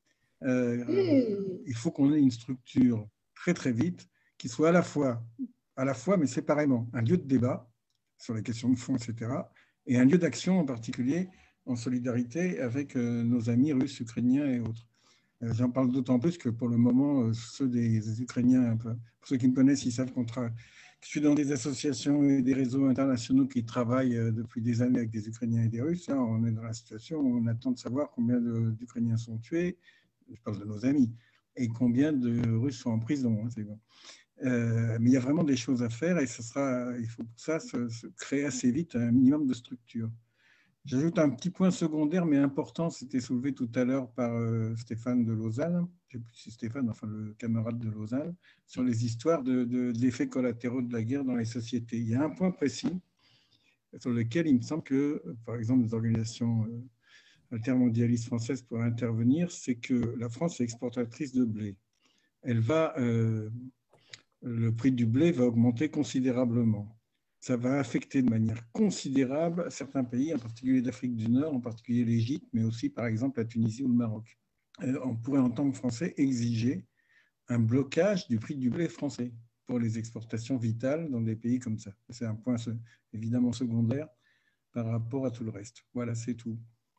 Euh, mmh. Il faut qu'on ait une structure très très vite qui soit à la fois, à la fois mais séparément, un lieu de débat sur les questions de fond, et cetera, et un lieu d'action en particulier en solidarité avec euh, nos amis russes, ukrainiens et autres. Euh, J'en parle d'autant plus que pour le moment, euh, ceux des, des Ukrainiens, un peu, pour ceux qui me connaissent, ils savent qu'on tra... que je suis dans des associations et des réseaux internationaux qui travaillent euh, depuis des années avec des Ukrainiens et des Russes. Là, on est dans la situation où on attend de savoir combien d'Ukrainiens sont tués, je parle de nos amis, et combien de Russes sont en prison. Hein, c'est bon. Euh, mais il y a vraiment des choses à faire et ce sera, il faut pour ça se, se créer assez vite un minimum de structure. J'ajoute un petit point secondaire mais important, c'était soulevé tout à l'heure par euh, Stéphane de Lausanne, je ne sais plus si Stéphane, enfin le camarade de Lausanne, sur les histoires de, de, de l'effet collatéraux de la guerre dans les sociétés. Il y a un point précis sur lequel il me semble que, par exemple, les organisations euh, altermondialistes françaises pourraient intervenir, c'est que la France est exportatrice de blé. Elle va... Euh, le prix du blé va augmenter considérablement. Ça va affecter de manière considérable certains pays, en particulier d'Afrique du Nord, en particulier l'Égypte, mais aussi par exemple la Tunisie ou le Maroc. On pourrait en tant que Français exiger un blocage du prix du blé français pour les exportations vitales dans des pays comme ça. C'est un point évidemment secondaire par rapport à tout le reste. Voilà, c'est tout.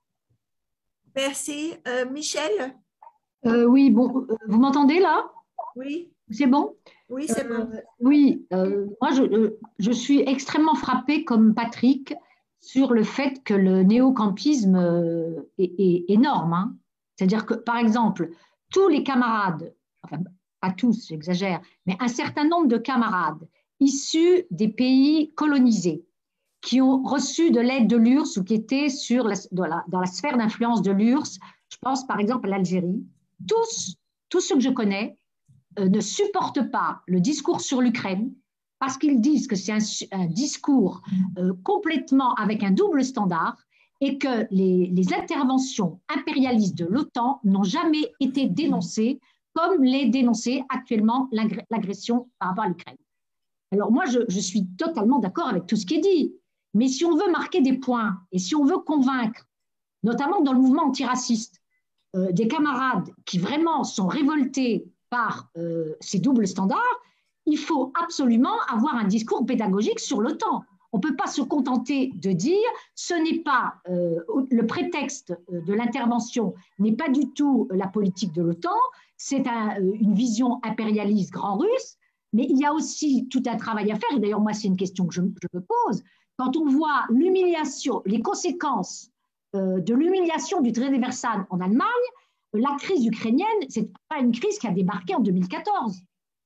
Merci. Euh, Michel? euh, Oui, bon, vous m'entendez là? Oui. C'est bon? Oui, c'est bon. Euh, oui, euh, moi je, je suis extrêmement frappée comme Patrick sur le fait que le néocampisme est, est énorme. Hein. C'est-à-dire que, par exemple, tous les camarades, enfin pas tous, j'exagère, mais un certain nombre de camarades issus des pays colonisés qui ont reçu de l'aide de l'U R S S ou qui étaient sur la, dans, la, dans la sphère d'influence de l'U R S S, je pense par exemple à l'Algérie, tous, tous ceux que je connais, Euh, ne supportent pas le discours sur l'Ukraine parce qu'ils disent que c'est un, un discours euh, complètement avec un double standard et que les, les interventions impérialistes de l'OTAN n'ont jamais été dénoncées comme l'est dénoncée actuellement l'agression par rapport à l'Ukraine. Alors moi, je, je suis totalement d'accord avec tout ce qui est dit, mais si on veut marquer des points et si on veut convaincre, notamment dans le mouvement antiraciste, euh, des camarades qui vraiment sont révoltés par euh, ces doubles standards, il faut absolument avoir un discours pédagogique sur l'OTAN. On ne peut pas se contenter de dire ce n'est pas euh, le prétexte de l'intervention n'est pas du tout la politique de l'OTAN, c'est un, une vision impérialiste grand russe, mais il y a aussi tout un travail à faire, et d'ailleurs moi c'est une question que je, je me pose, quand on voit l'humiliation, les conséquences euh, de l'humiliation du traité de Versailles en Allemagne, la crise ukrainienne, ce n'est pas une crise qui a débarqué en deux mille quatorze.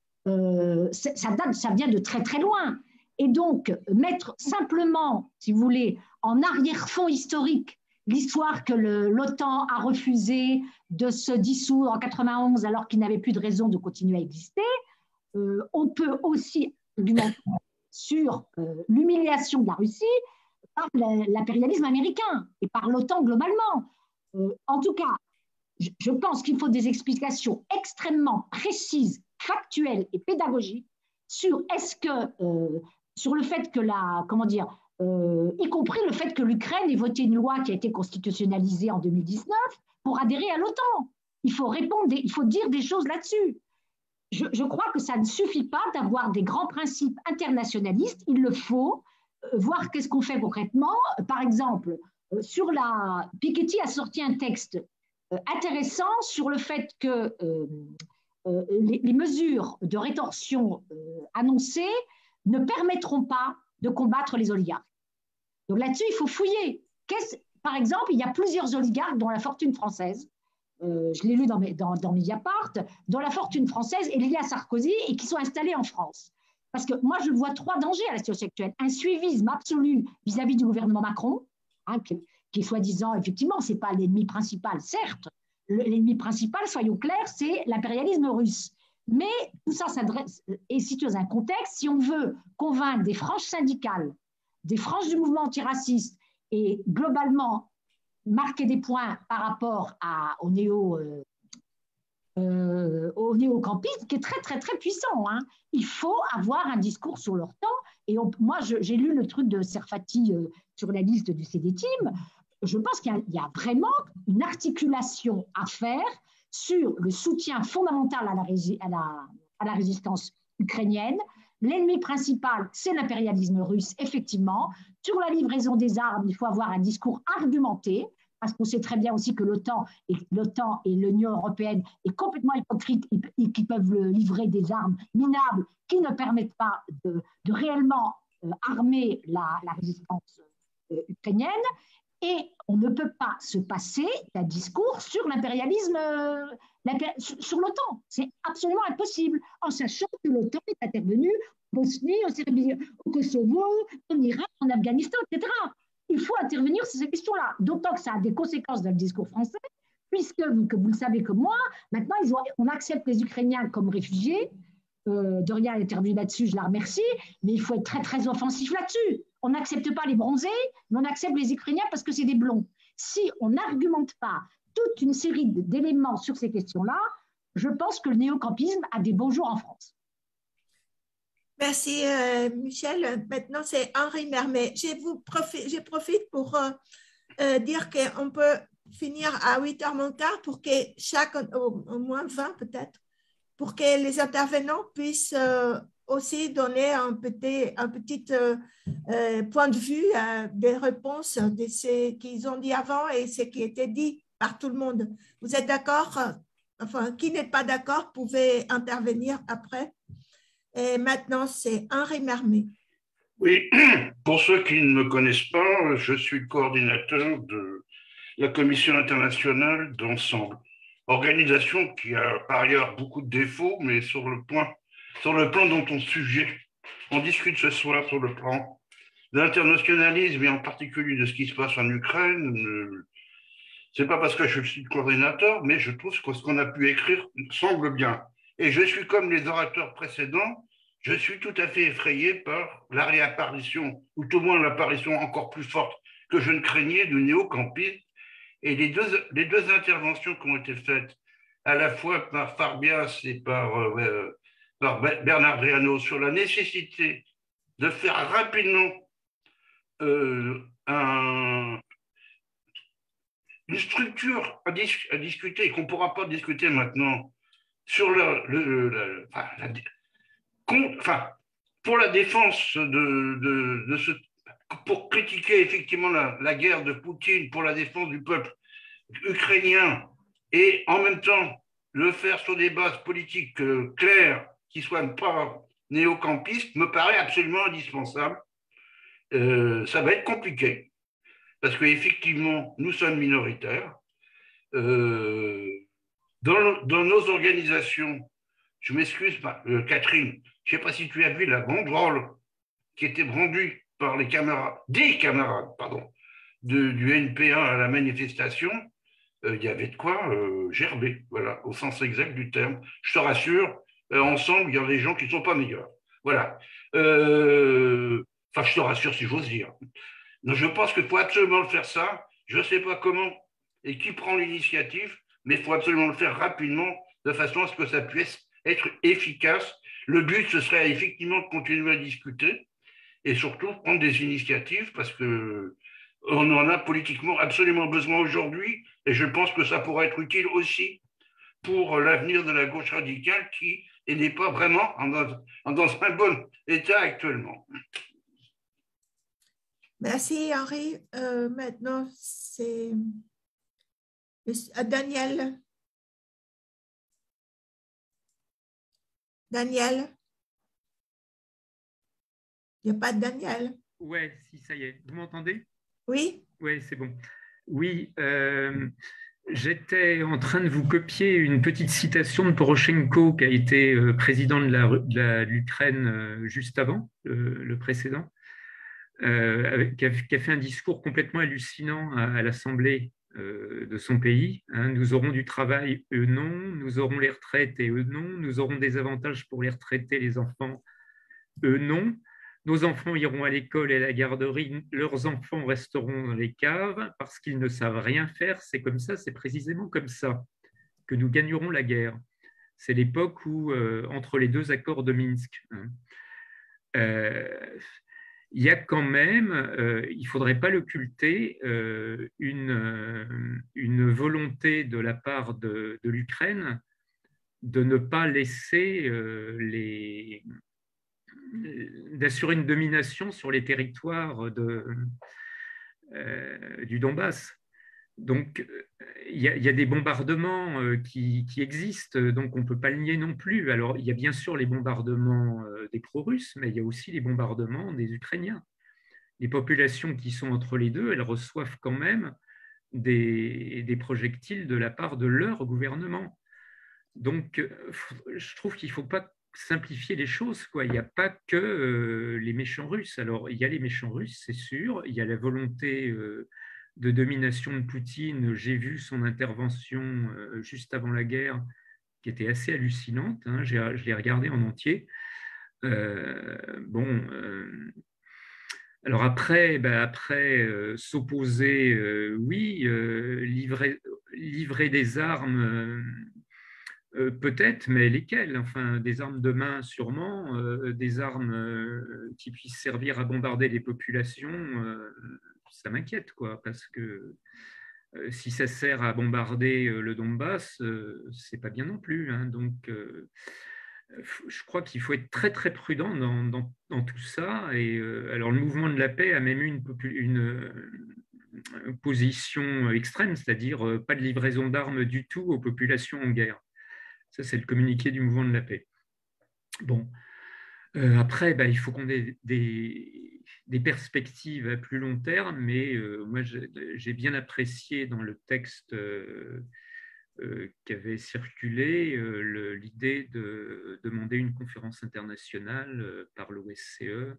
Euh, ça, date, ça vient de très très loin. Et donc, mettre simplement, si vous voulez, en arrière-fond historique, l'histoire que l'OTAN a refusé de se dissoudre en quatre-vingt-onze alors qu'il n'avait plus de raison de continuer à exister, euh, on peut aussi argumenter sur euh, l'humiliation de la Russie par l'impérialisme américain et par l'OTAN globalement. Euh, en tout cas, je, je pense qu'il faut des explications extrêmement précises, factuelles et pédagogiques sur est-ce que euh, sur le fait que la, comment dire, euh, y compris le fait que l'Ukraine ait voté une loi qui a été constitutionnalisée en deux mille dix-neuf pour adhérer à l'OTAN. Il faut répondre, il faut dire des choses là-dessus. Je, je crois que ça ne suffit pas d'avoir des grands principes internationalistes. Il le faut euh, voir qu'est-ce qu'on fait concrètement. Par exemple, euh, sur la, Piketty a sorti un texte euh, intéressant sur le fait que euh, euh, les, les mesures de rétorsion euh, annoncées ne permettront pas de combattre les oligarques. Donc là-dessus, il faut fouiller. Par exemple, il y a plusieurs oligarques dont la fortune française, euh, je l'ai lu dans, mes, dans, dans Mediapart, dont la fortune française est liée à Sarkozy et qui sont installés en France. Parce que moi, je vois trois dangers à la situation actuelle. Un suivisme absolu vis-à-vis du gouvernement Macron, hein, qui, qui est soi-disant, effectivement, ce n'est pas l'ennemi principal, certes. L'ennemi principal, soyons clairs, c'est l'impérialisme russe. Mais tout ça est situé dans un contexte, si on veut convaincre des franges syndicales, des franges du mouvement antiraciste et globalement marquer des points par rapport à, au, néo, euh, euh, au néocampisme, qui est très, très, très puissant. Hein. Il faut avoir un discours sur leur temps. Et on, moi, j'ai lu le truc de Serfati euh, sur la liste du C D T I M. Je pense qu'il y, y a vraiment une articulation à faire sur le soutien fondamental à la, à la, à la résistance ukrainienne. L'ennemi principal, c'est l'impérialisme russe, effectivement. Sur la livraison des armes, il faut avoir un discours argumenté, parce qu'on sait très bien aussi que l'OTAN et, l'OTAN et l'Union européenne est complètement hypocrite et qui peuvent livrer des armes minables qui ne permettent pas de, de réellement euh, armer la, la résistance euh, ukrainienne. Et on ne peut pas se passer d'un discours sur l'impérialisme, euh, sur l'OTAN. C'est absolument impossible, en sachant que l'OTAN est intervenue en Bosnie, en Serbie, au Kosovo, en Irak, en Afghanistan, et cetera. Il faut intervenir sur ces questions-là, d'autant que ça a des conséquences dans le discours français, puisque, que vous le savez comme moi, maintenant, ils ont, on accepte les Ukrainiens comme réfugiés. Euh, Doria a intervenu là-dessus, je la remercie, mais il faut être très, très offensif là-dessus. On n'accepte pas les bronzés, mais on accepte les Ukrainiens parce que c'est des blonds. Si on n'argumente pas toute une série d'éléments sur ces questions-là, je pense que le néocampisme a des beaux jours en France. Merci, euh, Michel. Maintenant, c'est Henri Mermet. Je, vous profite, je profite pour euh, euh, dire qu'on peut finir à huit heures moins quart pour que chaque, au, au moins vingt peut-être, pour que les intervenants puissent euh, aussi donner un petit, un petit euh, euh, point de vue, euh, des réponses de ce qu'ils ont dit avant et ce qui était dit par tout le monde. Vous êtes d'accord? Enfin, qui n'est pas d'accord, pouvez intervenir après. Et maintenant, c'est Henri Mermet. Oui, pour ceux qui ne me connaissent pas, je suis le coordinateur de la Commission internationale d'ensemble. Organisation qui a par ailleurs beaucoup de défauts, mais sur le, point, sur le plan dont on sujet, on discute ce soir sur le plan de l'internationalisme et en particulier de ce qui se passe en Ukraine. Ce n'est pas parce que je suis le coordinateur, mais je trouve que ce qu'on a pu écrire semble bien. Et je suis comme les orateurs précédents, je suis tout à fait effrayé par la réapparition, ou tout au moins l'apparition encore plus forte que je ne craignais du néocampisme. Et les deux, les deux interventions qui ont été faites, à la fois par Farbias et par, euh, par Bernard Driano, sur la nécessité de faire rapidement euh, un, une structure à, dis, à discuter et qu'on ne pourra pas discuter maintenant sur le, le, le, enfin, la, enfin, pour la défense de, de, de ce, pour critiquer effectivement la, la guerre de Poutine, pour la défense du peuple ukrainien et en même temps le faire sur des bases politiques euh, claires qui ne soient pas néocampistes me paraît absolument indispensable. Euh, ça va être compliqué parce qu'effectivement nous sommes minoritaires. Euh, dans, dans nos organisations, je m'excuse, euh, Catherine, je ne sais pas si tu as vu la banderole qui était brandue par les camarades, des camarades, pardon, de, du N P un à la manifestation, il euh, y avait de quoi euh, gerber, voilà, au sens exact du terme. Je te rassure, euh, ensemble, il y a des gens qui ne sont pas meilleurs. Voilà. Euh, enfin, je te rassure si j'ose dire. Donc, je pense qu'il faut absolument le faire ça. Je ne sais pas comment et qui prend l'initiative, mais il faut absolument le faire rapidement, de façon à ce que ça puisse être efficace. Le but, ce serait effectivement de continuer à discuter et surtout prendre des initiatives parce que on en a politiquement absolument besoin aujourd'hui et je pense que ça pourrait être utile aussi pour l'avenir de la gauche radicale qui n'est pas vraiment dans, dans un bon état actuellement. Merci Henri. Euh, maintenant, c'est Daniel. Daniel. Il n'y a pas de Daniel. Oui, si, ça y est. Vous m'entendez? Oui. Oui, c'est bon. Oui, euh, j'étais en train de vous copier une petite citation de Poroshenko, qui a été euh, président de, la, de l'Ukraine euh, juste avant, le, le précédent, euh, avec, qui, a, qui a fait un discours complètement hallucinant à, à l'Assemblée euh, de son pays. Hein, nous aurons du travail, eux non. Nous aurons les retraites, et eux non. Nous aurons des avantages pour les retraités, les enfants, eux non. Nos enfants iront à l'école et à la garderie, leurs enfants resteront dans les caves parce qu'ils ne savent rien faire. C'est comme ça, c'est précisément comme ça que nous gagnerons la guerre. C'est l'époque où, euh, entre les deux accords de Minsk, hein, euh, il y a quand même, euh, il ne faudrait pas l'occulter, euh, une, euh, une volonté de la part de, de l'Ukraine de ne pas laisser euh, les d'assurer une domination sur les territoires de, euh, du Donbass. Donc, il y, a, il y a des bombardements euh, qui, qui existent, donc on ne peut pas le nier non plus. Alors, il y a bien sûr les bombardements euh, des pro-russes, mais il y a aussi les bombardements des Ukrainiens. Les populations qui sont entre les deux, elles reçoivent quand même des, des projectiles de la part de leur gouvernement. Donc, je trouve qu'il ne faut pas simplifier les choses, quoi. Il n'y a pas que euh, les méchants russes. Alors, il y a les méchants russes, c'est sûr. Il y a la volonté euh, de domination de Poutine. J'ai vu son intervention euh, juste avant la guerre, qui était assez hallucinante. Hein. Je l'ai regardée en entier. Euh, bon, euh, alors après, ben après euh, s'opposer, euh, oui, euh, livrer, livrer des armes. Euh, Euh, peut-être, mais lesquelles? Enfin, des armes de main, sûrement, euh, des armes euh, qui puissent servir à bombarder les populations, euh, ça m'inquiète, quoi, parce que euh, si ça sert à bombarder euh, le Donbass, euh, c'est pas bien non plus. Hein. Donc, euh, je crois qu'il faut être très très prudent dans, dans, dans tout ça. Et euh, alors, le mouvement de la paix a même eu une, une, une position extrême, c'est-à-dire euh, pas de livraison d'armes du tout aux populations en guerre. Ça, c'est le communiqué du mouvement de la paix. Bon. Euh, après, bah, il faut qu'on ait des, des perspectives à plus long terme, mais euh, moi, j'ai bien apprécié dans le texte euh, euh, qui avait circulé euh, l'idée de demander une conférence internationale euh, par l'O S C E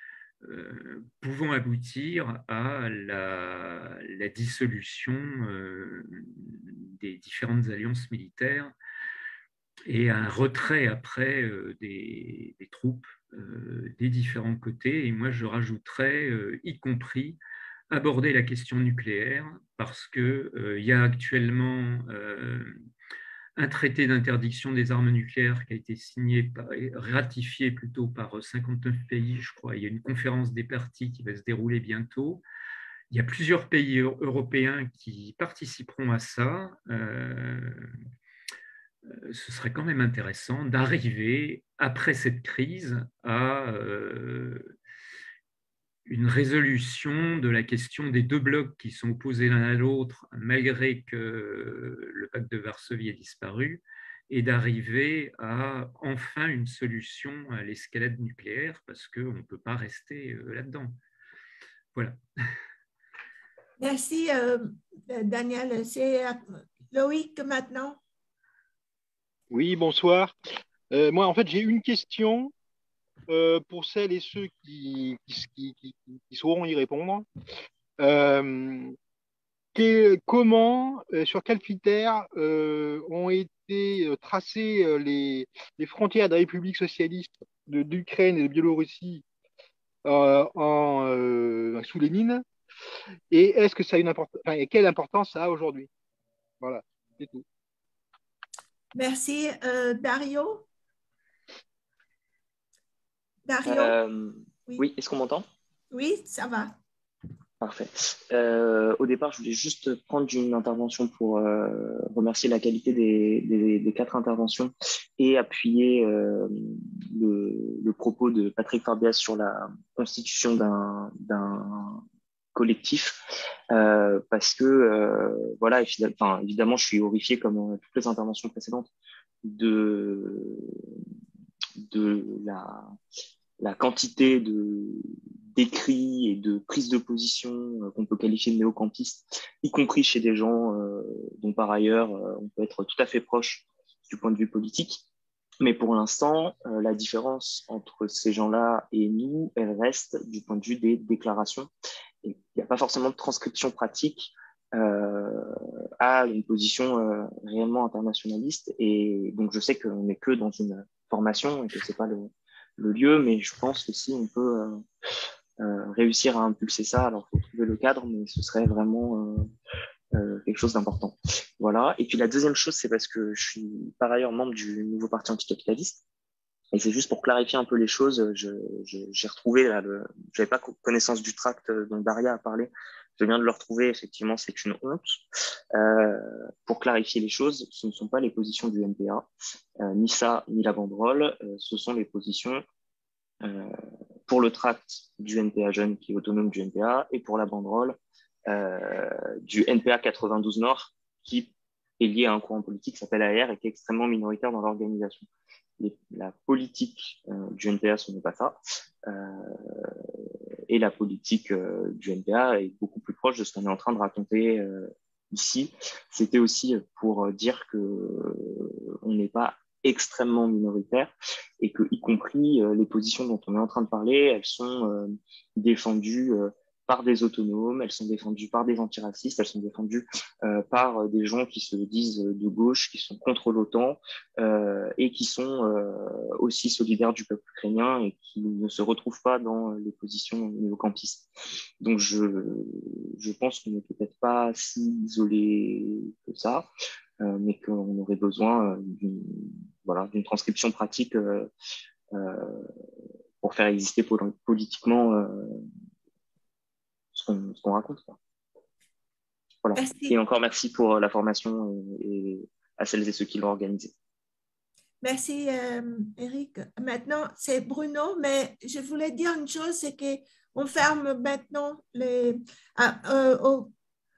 euh, pouvant aboutir à la, la dissolution euh, des différentes alliances militaires et un retrait après euh, des, des troupes euh, des différents côtés. Et moi, je rajouterais, euh, y compris, aborder la question nucléaire, parce qu'il euh, y a actuellement euh, un traité d'interdiction des armes nucléaires qui a été signé, par, ratifié plutôt par cinquante-neuf pays, je crois. Il y a une conférence des parties qui va se dérouler bientôt. Il y a plusieurs pays européens qui participeront à ça. Euh, ce serait quand même intéressant d'arriver, après cette crise, à euh, une résolution de la question des deux blocs qui sont opposés l'un à l'autre, malgré que le pacte de Varsovie ait disparu, et d'arriver à enfin une solution à l'escalade nucléaire, parce qu'on ne peut pas rester là-dedans. Voilà. Merci, euh, Daniel. C'est Loïc maintenant. Oui, bonsoir. Euh, moi, en fait, j'ai une question euh, pour celles et ceux qui, qui, qui, qui sauront y répondre. Euh, que, comment, euh, sur quels critères euh, ont été tracées euh, les, les frontières des républiques socialistes d'Ukraine et de Biélorussie euh, en, euh, sous Lénine, et est-ce que ça a une importance, enfin, et quelle importance ça a aujourd'hui? Voilà, c'est tout. Merci. Euh, Dario Dario euh, Oui, oui. Est-ce qu'on m'entend? Oui, ça va. Parfait. Euh, au départ, je voulais juste prendre une intervention pour euh, remercier la qualité des, des, des quatre interventions et appuyer euh, le, le propos de Patrick Farbias sur la constitution d'un d'un collectif, euh, parce que euh, voilà, enfin, évidemment, je suis horrifié comme euh, toutes les interventions précédentes de de la la quantité de d'écrits et de prises de position euh, qu'on peut qualifier de néocampistes, y compris chez des gens euh, dont par ailleurs euh, on peut être tout à fait proche du point de vue politique. Mais pour l'instant, euh, la différence entre ces gens-là et nous, elle reste du point de vue des déclarations. Il n'y a pas forcément de transcription pratique euh, à une position euh, réellement internationaliste. Et donc, je sais qu'on n'est que dans une formation et que ce n'est pas le, le lieu, mais je pense que si on peut euh, euh, réussir à impulser ça, alors il faut trouver le cadre, mais ce serait vraiment euh, euh, quelque chose d'important. Voilà. Et puis la deuxième chose, c'est parce que je suis par ailleurs membre du nouveau parti anticapitaliste. Et c'est juste pour clarifier un peu les choses, je, je, j'ai retrouvé, là, le, j'avais pas connaissance du tract dont Daria a parlé, je viens de le retrouver, effectivement, c'est une honte. Euh, pour clarifier les choses, ce ne sont pas les positions du N P A, euh, ni ça, ni la banderole, euh, ce sont les positions euh, pour le tract du N P A jeune qui est autonome du N P A et pour la banderole euh, du N P A quatre-vingt-douze Nord qui est lié à un courant politique qui s'appelle A R et qui est extrêmement minoritaire dans l'organisation. Les, la politique euh, du N P A, ce n'est pas ça. Euh, et la politique euh, du N P A est beaucoup plus proche de ce qu'on est en train de raconter euh, ici. C'était aussi pour dire que euh, on n'est pas extrêmement minoritaire et que, y compris euh, les positions dont on est en train de parler, elles sont euh, défendues euh, par des autonomes, elles sont défendues par des antiracistes, elles sont défendues euh, par des gens qui se disent de gauche, qui sont contre l'OTAN euh, et qui sont euh, aussi solidaires du peuple ukrainien et qui ne se retrouvent pas dans les positions néo-campistes. Donc je, je pense qu'on n'est peut-être pas si isolé que ça, euh, mais qu'on aurait besoin d'une, voilà, d'une transcription pratique euh, euh, pour faire exister politiquement euh, ce qu'on, ce qu'on raconte. Quoi. Voilà. Merci. Et encore merci pour la formation et, et à celles et ceux qui l'ont organisée. Merci, euh, Eric. Maintenant, c'est Bruno, mais je voulais dire une chose, c'est qu'on ferme maintenant les... Ah, euh, oh,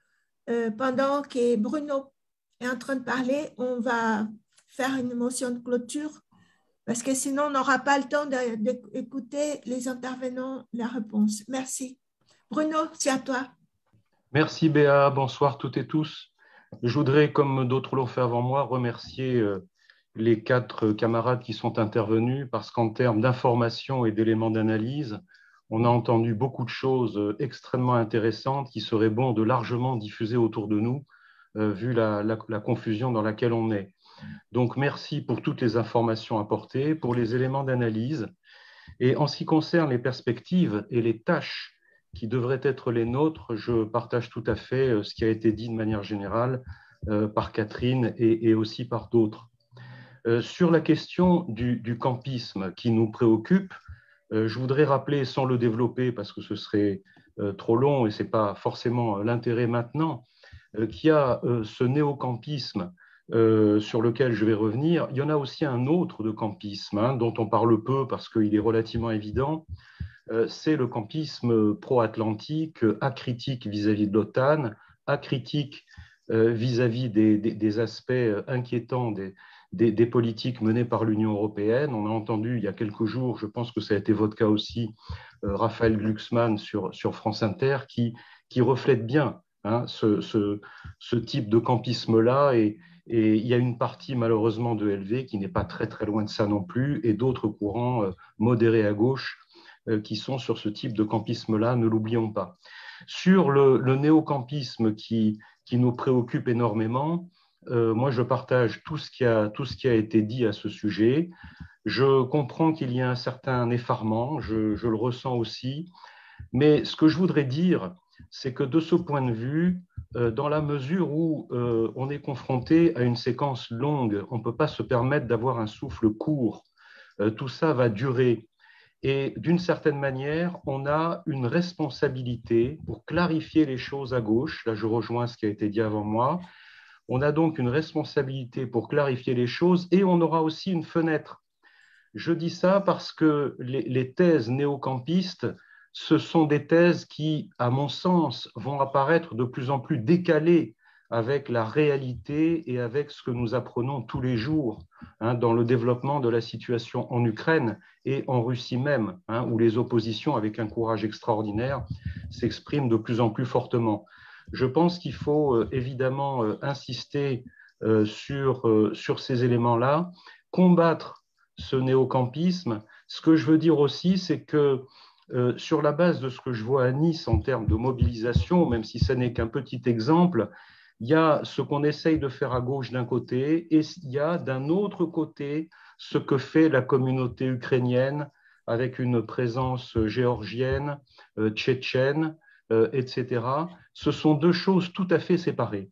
euh, pendant que Bruno est en train de parler, on va faire une motion de clôture parce que sinon, on n'aura pas le temps d'écouter les intervenants, la réponse. Merci. Bruno, c'est à toi. Merci Béa, bonsoir toutes et tous. Je voudrais, comme d'autres l'ont fait avant moi, remercier les quatre camarades qui sont intervenus parce qu'en termes d'information et d'éléments d'analyse, on a entendu beaucoup de choses extrêmement intéressantes qui seraient bon de largement diffuser autour de nous, euh, vu la, la, la confusion dans laquelle on est. Donc merci pour toutes les informations apportées, pour les éléments d'analyse. Et en ce qui concerne les perspectives et les tâches qui devraient être les nôtres, je partage tout à fait ce qui a été dit de manière générale euh, par Catherine et, et aussi par d'autres. Euh, sur la question du, du campisme qui nous préoccupe, euh, je voudrais rappeler, sans le développer parce que ce serait euh, trop long et ce n'est pas forcément l'intérêt maintenant, euh, qu'il y a euh, ce néocampisme euh, sur lequel je vais revenir. Il y en a aussi un autre de campisme hein, dont on parle peu parce qu'il est relativement évident. C'est le campisme pro-atlantique, acritique vis-à-vis de l'OTAN, acritique vis-à-vis des, des, des aspects inquiétants des, des, des politiques menées par l'Union européenne. On a entendu il y a quelques jours, je pense que ça a été votre cas aussi, Raphaël Glucksmann sur, sur France Inter, qui, qui reflète bien hein, ce, ce, ce type de campisme-là. Et, et il y a une partie malheureusement de L V qui n'est pas très très loin de ça non plus, et d'autres courants modérés à gauche qui sont sur ce type de campisme-là, ne l'oublions pas. Sur le, le néocampisme qui, qui nous préoccupe énormément, euh, moi je partage tout ce, qui a, tout ce qui a été dit à ce sujet. Je comprends qu'il y a un certain effarement, je, je le ressens aussi, mais ce que je voudrais dire, c'est que de ce point de vue, euh, dans la mesure où euh, on est confronté à une séquence longue, on ne peut pas se permettre d'avoir un souffle court, euh, tout ça va durer. Et d'une certaine manière, on a une responsabilité pour clarifier les choses à gauche. Là, je rejoins ce qui a été dit avant moi. On a donc une responsabilité pour clarifier les choses et on aura aussi une fenêtre. Je dis ça parce que les, les thèses néocampistes, ce sont des thèses qui, à mon sens, vont apparaître de plus en plus décalées avec la réalité et avec ce que nous apprenons tous les jours hein, dans le développement de la situation en Ukraine et en Russie même, hein, où les oppositions, avec un courage extraordinaire, s'expriment de plus en plus fortement. Je pense qu'il faut euh, évidemment euh, insister euh, sur, euh, sur ces éléments-là, combattre ce néocampisme. Ce que je veux dire aussi, c'est que euh, sur la base de ce que je vois à Nice en termes de mobilisation, même si ce n'est qu'un petit exemple, il y a ce qu'on essaye de faire à gauche d'un côté et il y a d'un autre côté ce que fait la communauté ukrainienne avec une présence géorgienne, euh, tchétchène, euh, et cetera. Ce sont deux choses tout à fait séparées.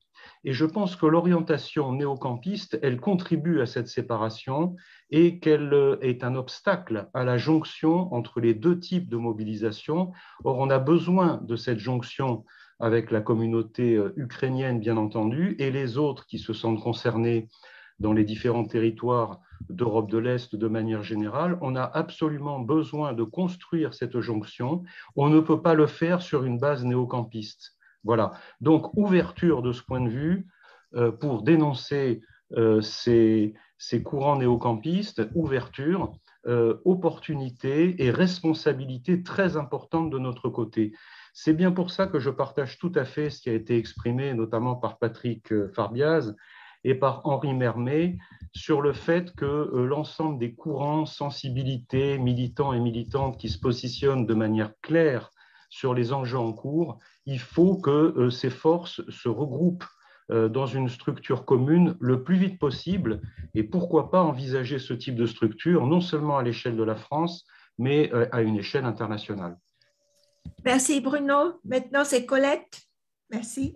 Et je pense que l'orientation néocampiste, elle contribue à cette séparation et qu'elle est un obstacle à la jonction entre les deux types de mobilisation. Or, on a besoin de cette jonction avec la communauté ukrainienne, bien entendu, et les autres qui se sentent concernés dans les différents territoires d'Europe de l'Est de manière générale. On a absolument besoin de construire cette jonction. On ne peut pas le faire sur une base néocampiste. Voilà. Donc, ouverture de ce point de vue euh, pour dénoncer euh, ces, ces courants néocampistes, ouverture, euh, opportunité et responsabilité très importante de notre côté. C'est bien pour ça que je partage tout à fait ce qui a été exprimé, notamment par Patrick Farbiaz et par Henri Mermet, sur le fait que euh, l'ensemble des courants, sensibilités, militants et militantes qui se positionnent de manière claire sur les enjeux en cours, il faut que euh, ces forces se regroupent euh, dans une structure commune le plus vite possible, et pourquoi pas envisager ce type de structure, non seulement à l'échelle de la France, mais euh, à une échelle internationale. Merci Bruno. Maintenant, c'est Colette. Merci.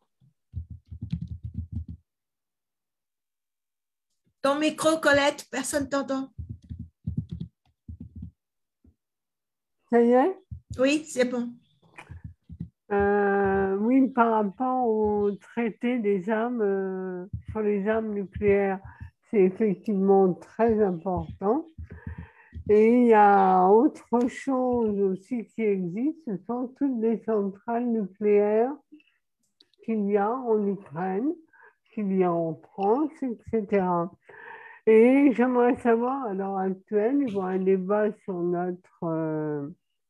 Ton micro, Colette, personne ne t'entend. Ça y est? Oui, c'est bon. Euh, oui, par rapport au traité des armes, euh, sur les armes nucléaires, c'est effectivement très important. Et il y a autre chose aussi qui existe, ce sont toutes les centrales nucléaires qu'il y a en Ukraine, qu'il y a en France, et cetera. Et j'aimerais savoir, à l'heure actuelle, il y a un débat sur notre, euh,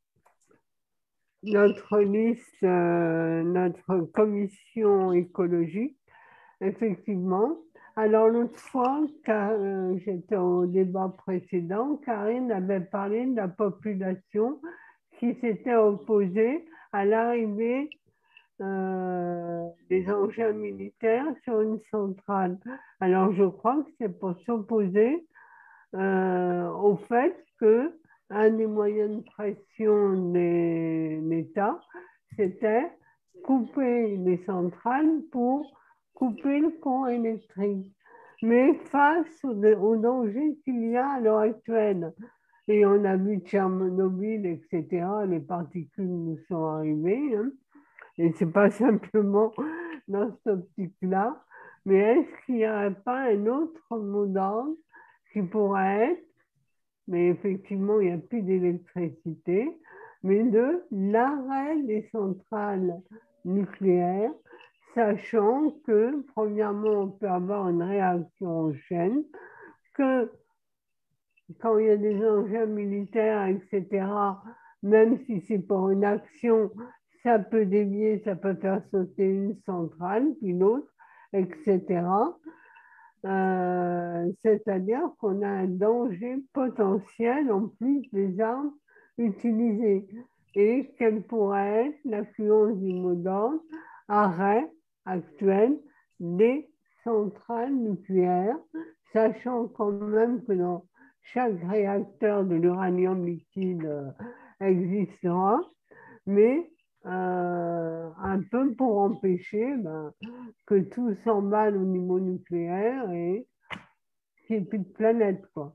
notre liste, euh, notre commission écologique, effectivement. Alors, l'autre fois, quand euh, j'étais au débat précédent, Karine avait parlé de la population qui s'était opposée à l'arrivée euh, des engins militaires sur une centrale. Alors, je crois que c'est pour s'opposer euh, au fait qu'un des moyens de pression de l'État, c'était couper les centrales pour couper le courant électrique. Mais face au, au danger qu'il y a à l'heure actuelle, et on a vu Tchernobyl, et cetera, les particules nous sont arrivées, hein, et ce n'est pas simplement dans cette optique-là, mais est-ce qu'il n'y aurait pas un autre mot d'ordre qui pourrait être, mais effectivement, il n'y a plus d'électricité, mais de l'arrêt des centrales nucléaires, sachant que, premièrement, on peut avoir une réaction en chaîne, que quand il y a des engins militaires, et cetera, même si c'est pour une action, ça peut dévier, ça peut faire sauter une centrale, puis l'autre, et cetera. Euh, c'est-à-dire qu'on a un danger potentiel en plus des armes utilisées. Et quelle pourrait être l'affluence du mot d'ordre, arrêt actuel des centrales nucléaires, sachant quand même que dans chaque réacteur de l'uranium liquide euh, existera, mais euh, un peu pour empêcher ben, que tout s'emballe au niveau nucléaire et qu'il n'y ait plus de planète, quoi.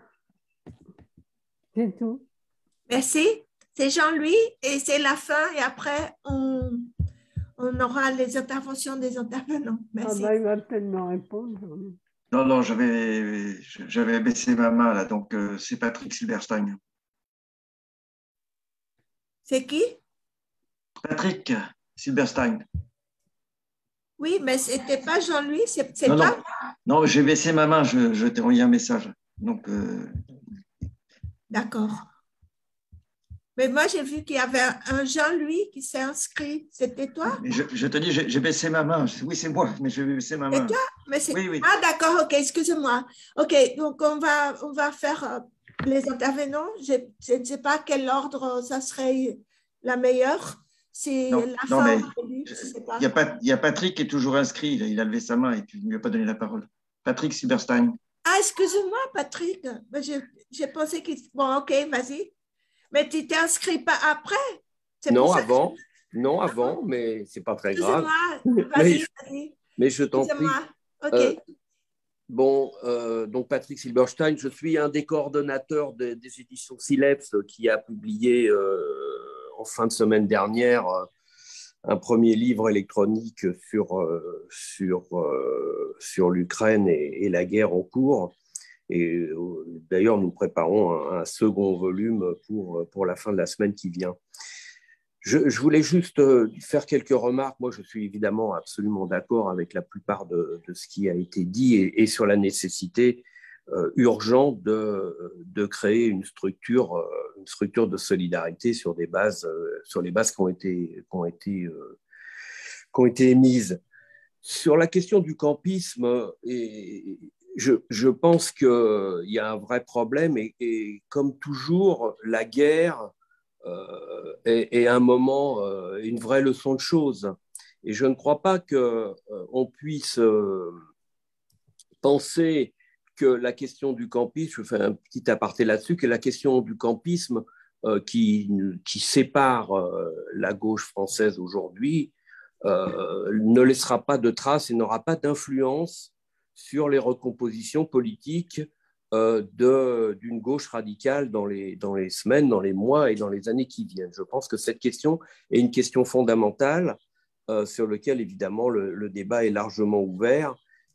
C'est tout. Merci. C'est Jean-Louis et c'est la fin et après on, on aura les interventions des intervenants. Merci. Ah ben, il va peut-être me répondre. Non, non, j'avais, j'avais baissé ma main là, donc euh, c'est Patrick Silberstein. C'est qui? Patrick Silberstein. Oui, mais ce n'était pas Jean-Louis, c'est toi? Non, non, non j'ai baissé ma main, je, je t'ai envoyé un message. Donc, euh... D'accord. Mais moi, j'ai vu qu'il y avait un Jean-Louis qui s'est inscrit. C'était toi? je, je te dis, j'ai baissé ma main. Oui, c'est moi, mais j'ai baissé ma main. C'est toi? Mais oui, oui. Ah, d'accord, ok, excusez-moi. Ok, donc on va, on va faire euh, les intervenants. Je, je ne sais pas quel ordre ça serait la meilleure. C'est la non, fin. Il y, y a Patrick qui est toujours inscrit. Il a, il a levé sa main et tu ne lui as pas donné la parole. Patrick Silberstein. Ah, excusez-moi, Patrick. J'ai pensé qu'il... Bon, ok, vas-y. Mais tu t'es inscrit pas après? Non, avant. Non, avant, mais c'est pas très grave. Excusez-moi, vas-y, vas-y. mais je t'en prie. Ok. Euh, bon, euh, donc Patrick Silberstein, je suis un des coordonnateurs de, des éditions Sileps qui a publié euh, en fin de semaine dernière euh, un premier livre électronique sur, euh, sur, euh, sur l'Ukraine et, et la guerre en cours. Et euh, d'ailleurs, nous préparons un, un second volume pour, pour la fin de la semaine qui vient. Je, je voulais juste faire quelques remarques. Moi, je suis évidemment absolument d'accord avec la plupart de, de ce qui a été dit et, et sur la nécessité euh, urgente de, de créer une structure, euh, une structure de solidarité sur, des bases, euh, sur les bases qui ont été, qui ont été, euh, qui ont été émises. Sur la question du campisme, et je, je pense qu'il y a un vrai problème et, et comme toujours, la guerre Euh, est, est un moment, euh, une vraie leçon de choses. Et je ne crois pas qu'on euh, puisse euh, penser que la question du campisme, je fais un petit aparté là-dessus, que la question du campisme euh, qui, qui sépare euh, la gauche française aujourd'hui euh, ne laissera pas de traces et n'aura pas d'influence sur les recompositions politiques Euh, d'une gauche radicale dans les, dans les semaines, dans les mois et dans les années qui viennent. Je pense que cette question est une question fondamentale euh, sur laquelle, évidemment, le, le débat est largement ouvert.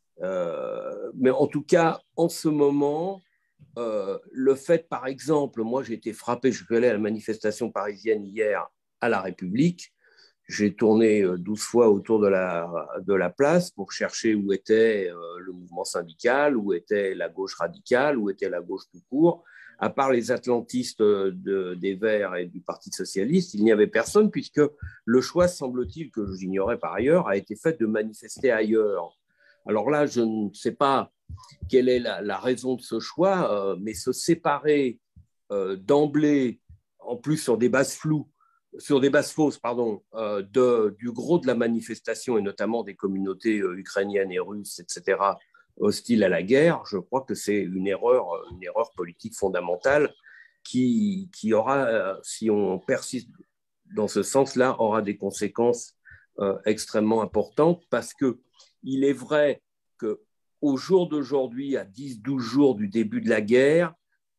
Euh, mais en tout cas, en ce moment, euh, le fait, par exemple, moi j'ai été frappé, je suis allé à la manifestation parisienne hier à La République, j'ai tourné douze fois autour de la, de la place pour chercher où était euh, le mouvement syndical, où était la gauche radicale, où était la gauche tout court. À part les atlantistes de, des Verts et du Parti socialiste, il n'y avait personne puisque le choix, semble-t-il, que j'ignorais par ailleurs, a été fait de manifester ailleurs. Alors là, je ne sais pas quelle est la, la raison de ce choix, euh, mais se séparer euh, d'emblée, en plus sur des bases floues, sur des bases fausses, pardon, euh, de, du gros de la manifestation et notamment des communautés euh, ukrainiennes et russes, et cetera, hostiles à la guerre, je crois que c'est une erreur, une erreur politique fondamentale qui, qui aura, euh, si on persiste dans ce sens-là, aura des conséquences euh, extrêmement importantes parce que il est vrai qu'au jour d'aujourd'hui, à dix douze jours du début de la guerre,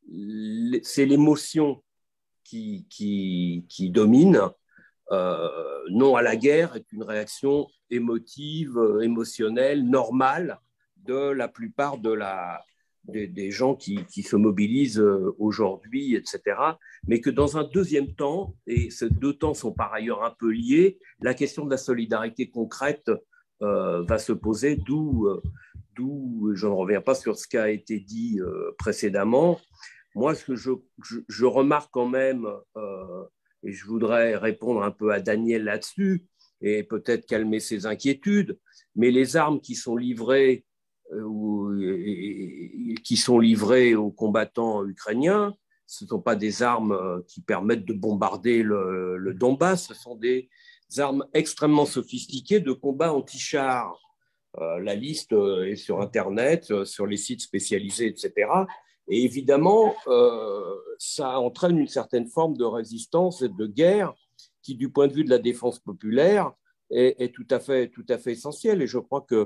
c'est l'émotion Qui, qui, qui domine, euh, non à la guerre, est une réaction émotive, émotionnelle, normale de la plupart de la, des, des gens qui, qui se mobilisent aujourd'hui, et cetera. Mais que dans un deuxième temps, et ces deux temps sont par ailleurs un peu liés, la question de la solidarité concrète euh, va se poser, d'où, euh, d'où je ne reviens pas sur ce qui a été dit euh, précédemment. Moi, ce que je, je, je remarque quand même, euh, et je voudrais répondre un peu à Daniel là-dessus, et peut-être calmer ses inquiétudes, mais les armes qui sont livrées, euh, ou, et, et, qui sont livrées aux combattants ukrainiens, ce ne sont pas des armes qui permettent de bombarder le, le Donbass, ce sont des armes extrêmement sophistiquées de combat anti-char. Euh, la liste est sur Internet, sur les sites spécialisés, et cetera. Et évidemment, euh, ça entraîne une certaine forme de résistance et de guerre qui, du point de vue de la défense populaire, est, est tout à fait, tout à fait essentielle. Et je crois que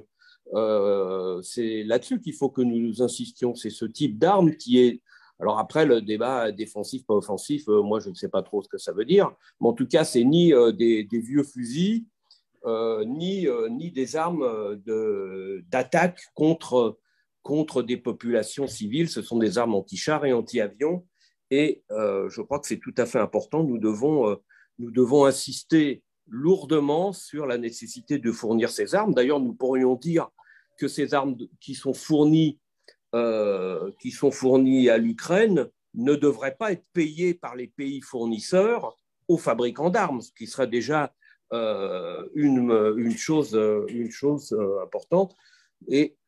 euh, c'est là-dessus qu'il faut que nous insistions. C'est ce type d'arme qui est... Alors après, le débat défensif, pas offensif, euh, moi, je ne sais pas trop ce que ça veut dire. Mais en tout cas, c'est ni euh, des, des vieux fusils, euh, ni, euh, ni des armes de, d'attaque contre... contre des populations civiles, ce sont des armes anti-chars et anti-avions. Et euh, je crois que c'est tout à fait important. Nous devons, euh, nous devons insister lourdement sur la nécessité de fournir ces armes. D'ailleurs, nous pourrions dire que ces armes qui sont fournies, euh, qui sont fournies à l'Ukraine ne devraient pas être payées par les pays fournisseurs aux fabricants d'armes, ce qui serait déjà euh, une, une chose, une chose euh, importante. Et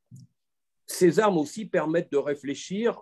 ces armes aussi permettent de réfléchir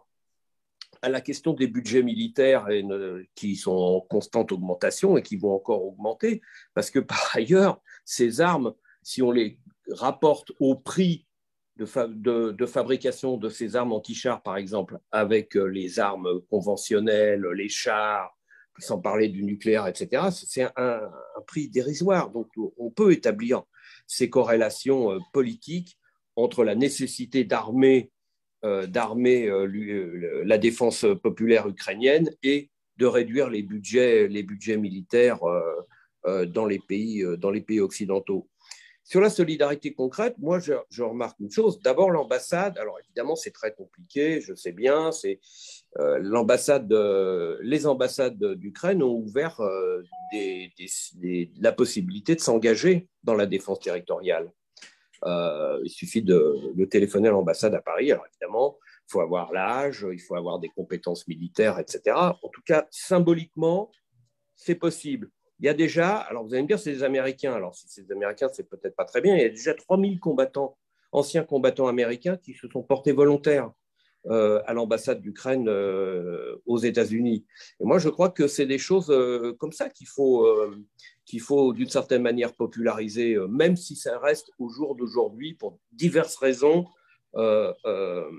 à la question des budgets militaires et ne, qui sont en constante augmentation et qui vont encore augmenter, parce que par ailleurs, ces armes, si on les rapporte au prix de, fa de, de fabrication de ces armes anti-chars, par exemple, avec les armes conventionnelles, les chars, sans parler du nucléaire, et cetera, c'est un, un prix dérisoire. Donc, on peut établir ces corrélations euh, politiques entre la nécessité d'armer euh, d'armer euh, la défense populaire ukrainienne et de réduire les budgets, les budgets militaires euh, euh, dans, les pays, euh, dans les pays occidentaux. Sur la solidarité concrète, moi, je, je remarque une chose. D'abord, l'ambassade, alors évidemment, c'est très compliqué, je sais bien, c'est, euh, l'ambassade, euh, les ambassades d'Ukraine ont ouvert euh, des, des, des, la possibilité de s'engager dans la défense territoriale. Euh, il suffit de, de téléphoner à l'ambassade à Paris. Alors évidemment, il faut avoir l'âge, il faut avoir des compétences militaires, et cetera. En tout cas, symboliquement, c'est possible. Il y a déjà, alors vous allez me dire, c'est des Américains. Alors si c'est des Américains, c'est peut-être pas très bien. Il y a déjà trois mille combattants, anciens combattants américains qui se sont portés volontaires euh, à l'ambassade d'Ukraine euh, aux États-Unis. Et moi, je crois que c'est des choses euh, comme ça qu'il faut, euh, qu'il faut d'une certaine manière populariser, euh, même si ça reste au jour d'aujourd'hui, pour diverses raisons, euh, euh,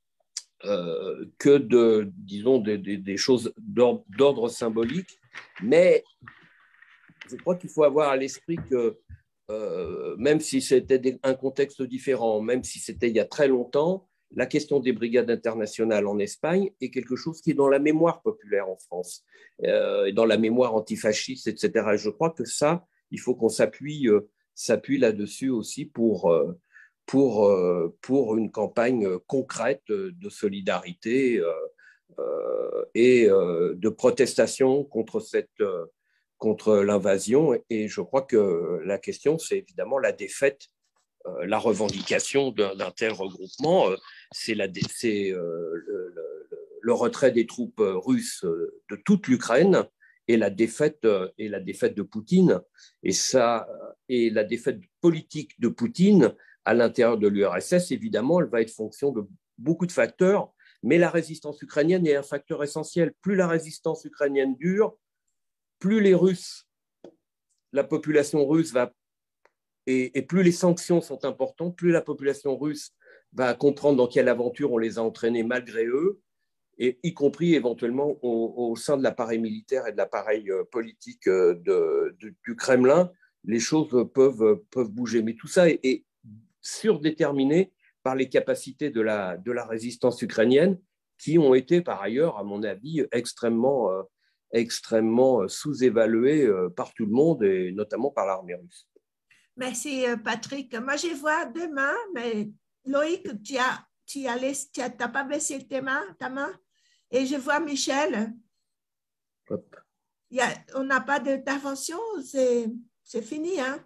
euh, que de, disons, des, des, des choses d'ordre, d'ordre symbolique. Mais je crois qu'il faut avoir à l'esprit que euh, même si c'était un contexte différent, même si c'était il y a très longtemps, la question des brigades internationales en Espagne est quelque chose qui est dans la mémoire populaire en France, euh, et dans la mémoire antifasciste, et cetera. Et je crois que ça, il faut qu'on s'appuie, euh, s'appuie là-dessus aussi pour, euh, pour, euh, pour une campagne concrète de solidarité euh, euh, et euh, de protestation contre cette... Euh, contre l'invasion. Et je crois que la question, c'est évidemment la défaite, euh, la revendication d'un, d'un tel regroupement. Euh, c'est la, c'est, euh, le, le, le retrait des troupes russes de toute l'Ukraine et la défaite, et la défaite de Poutine. Et, ça, et la défaite politique de Poutine à l'intérieur de l'U R S S, évidemment, elle va être fonction de beaucoup de facteurs, mais la résistance ukrainienne est un facteur essentiel. Plus la résistance ukrainienne dure, plus les Russes, la population russe va, et, et plus les sanctions sont importantes, plus la population russe va comprendre dans quelle aventure on les a entraînés malgré eux, et y compris éventuellement au, au sein de l'appareil militaire et de l'appareil politique de, de, du Kremlin, les choses peuvent, peuvent bouger. Mais tout ça est, est surdéterminé par les capacités de la, de la résistance ukrainienne, qui ont été par ailleurs, à mon avis, extrêmement... Euh, extrêmement sous-évalué par tout le monde et notamment par l'armée russe. Merci Patrick. Moi je vois deux mains, mais Loïc, tu as, tu as, tu as, t'as pas baissé tes mains, ta main, et je vois Michel. Hop. Il y a, on n'a pas d'intervention, c'est, c'est fini. Hein?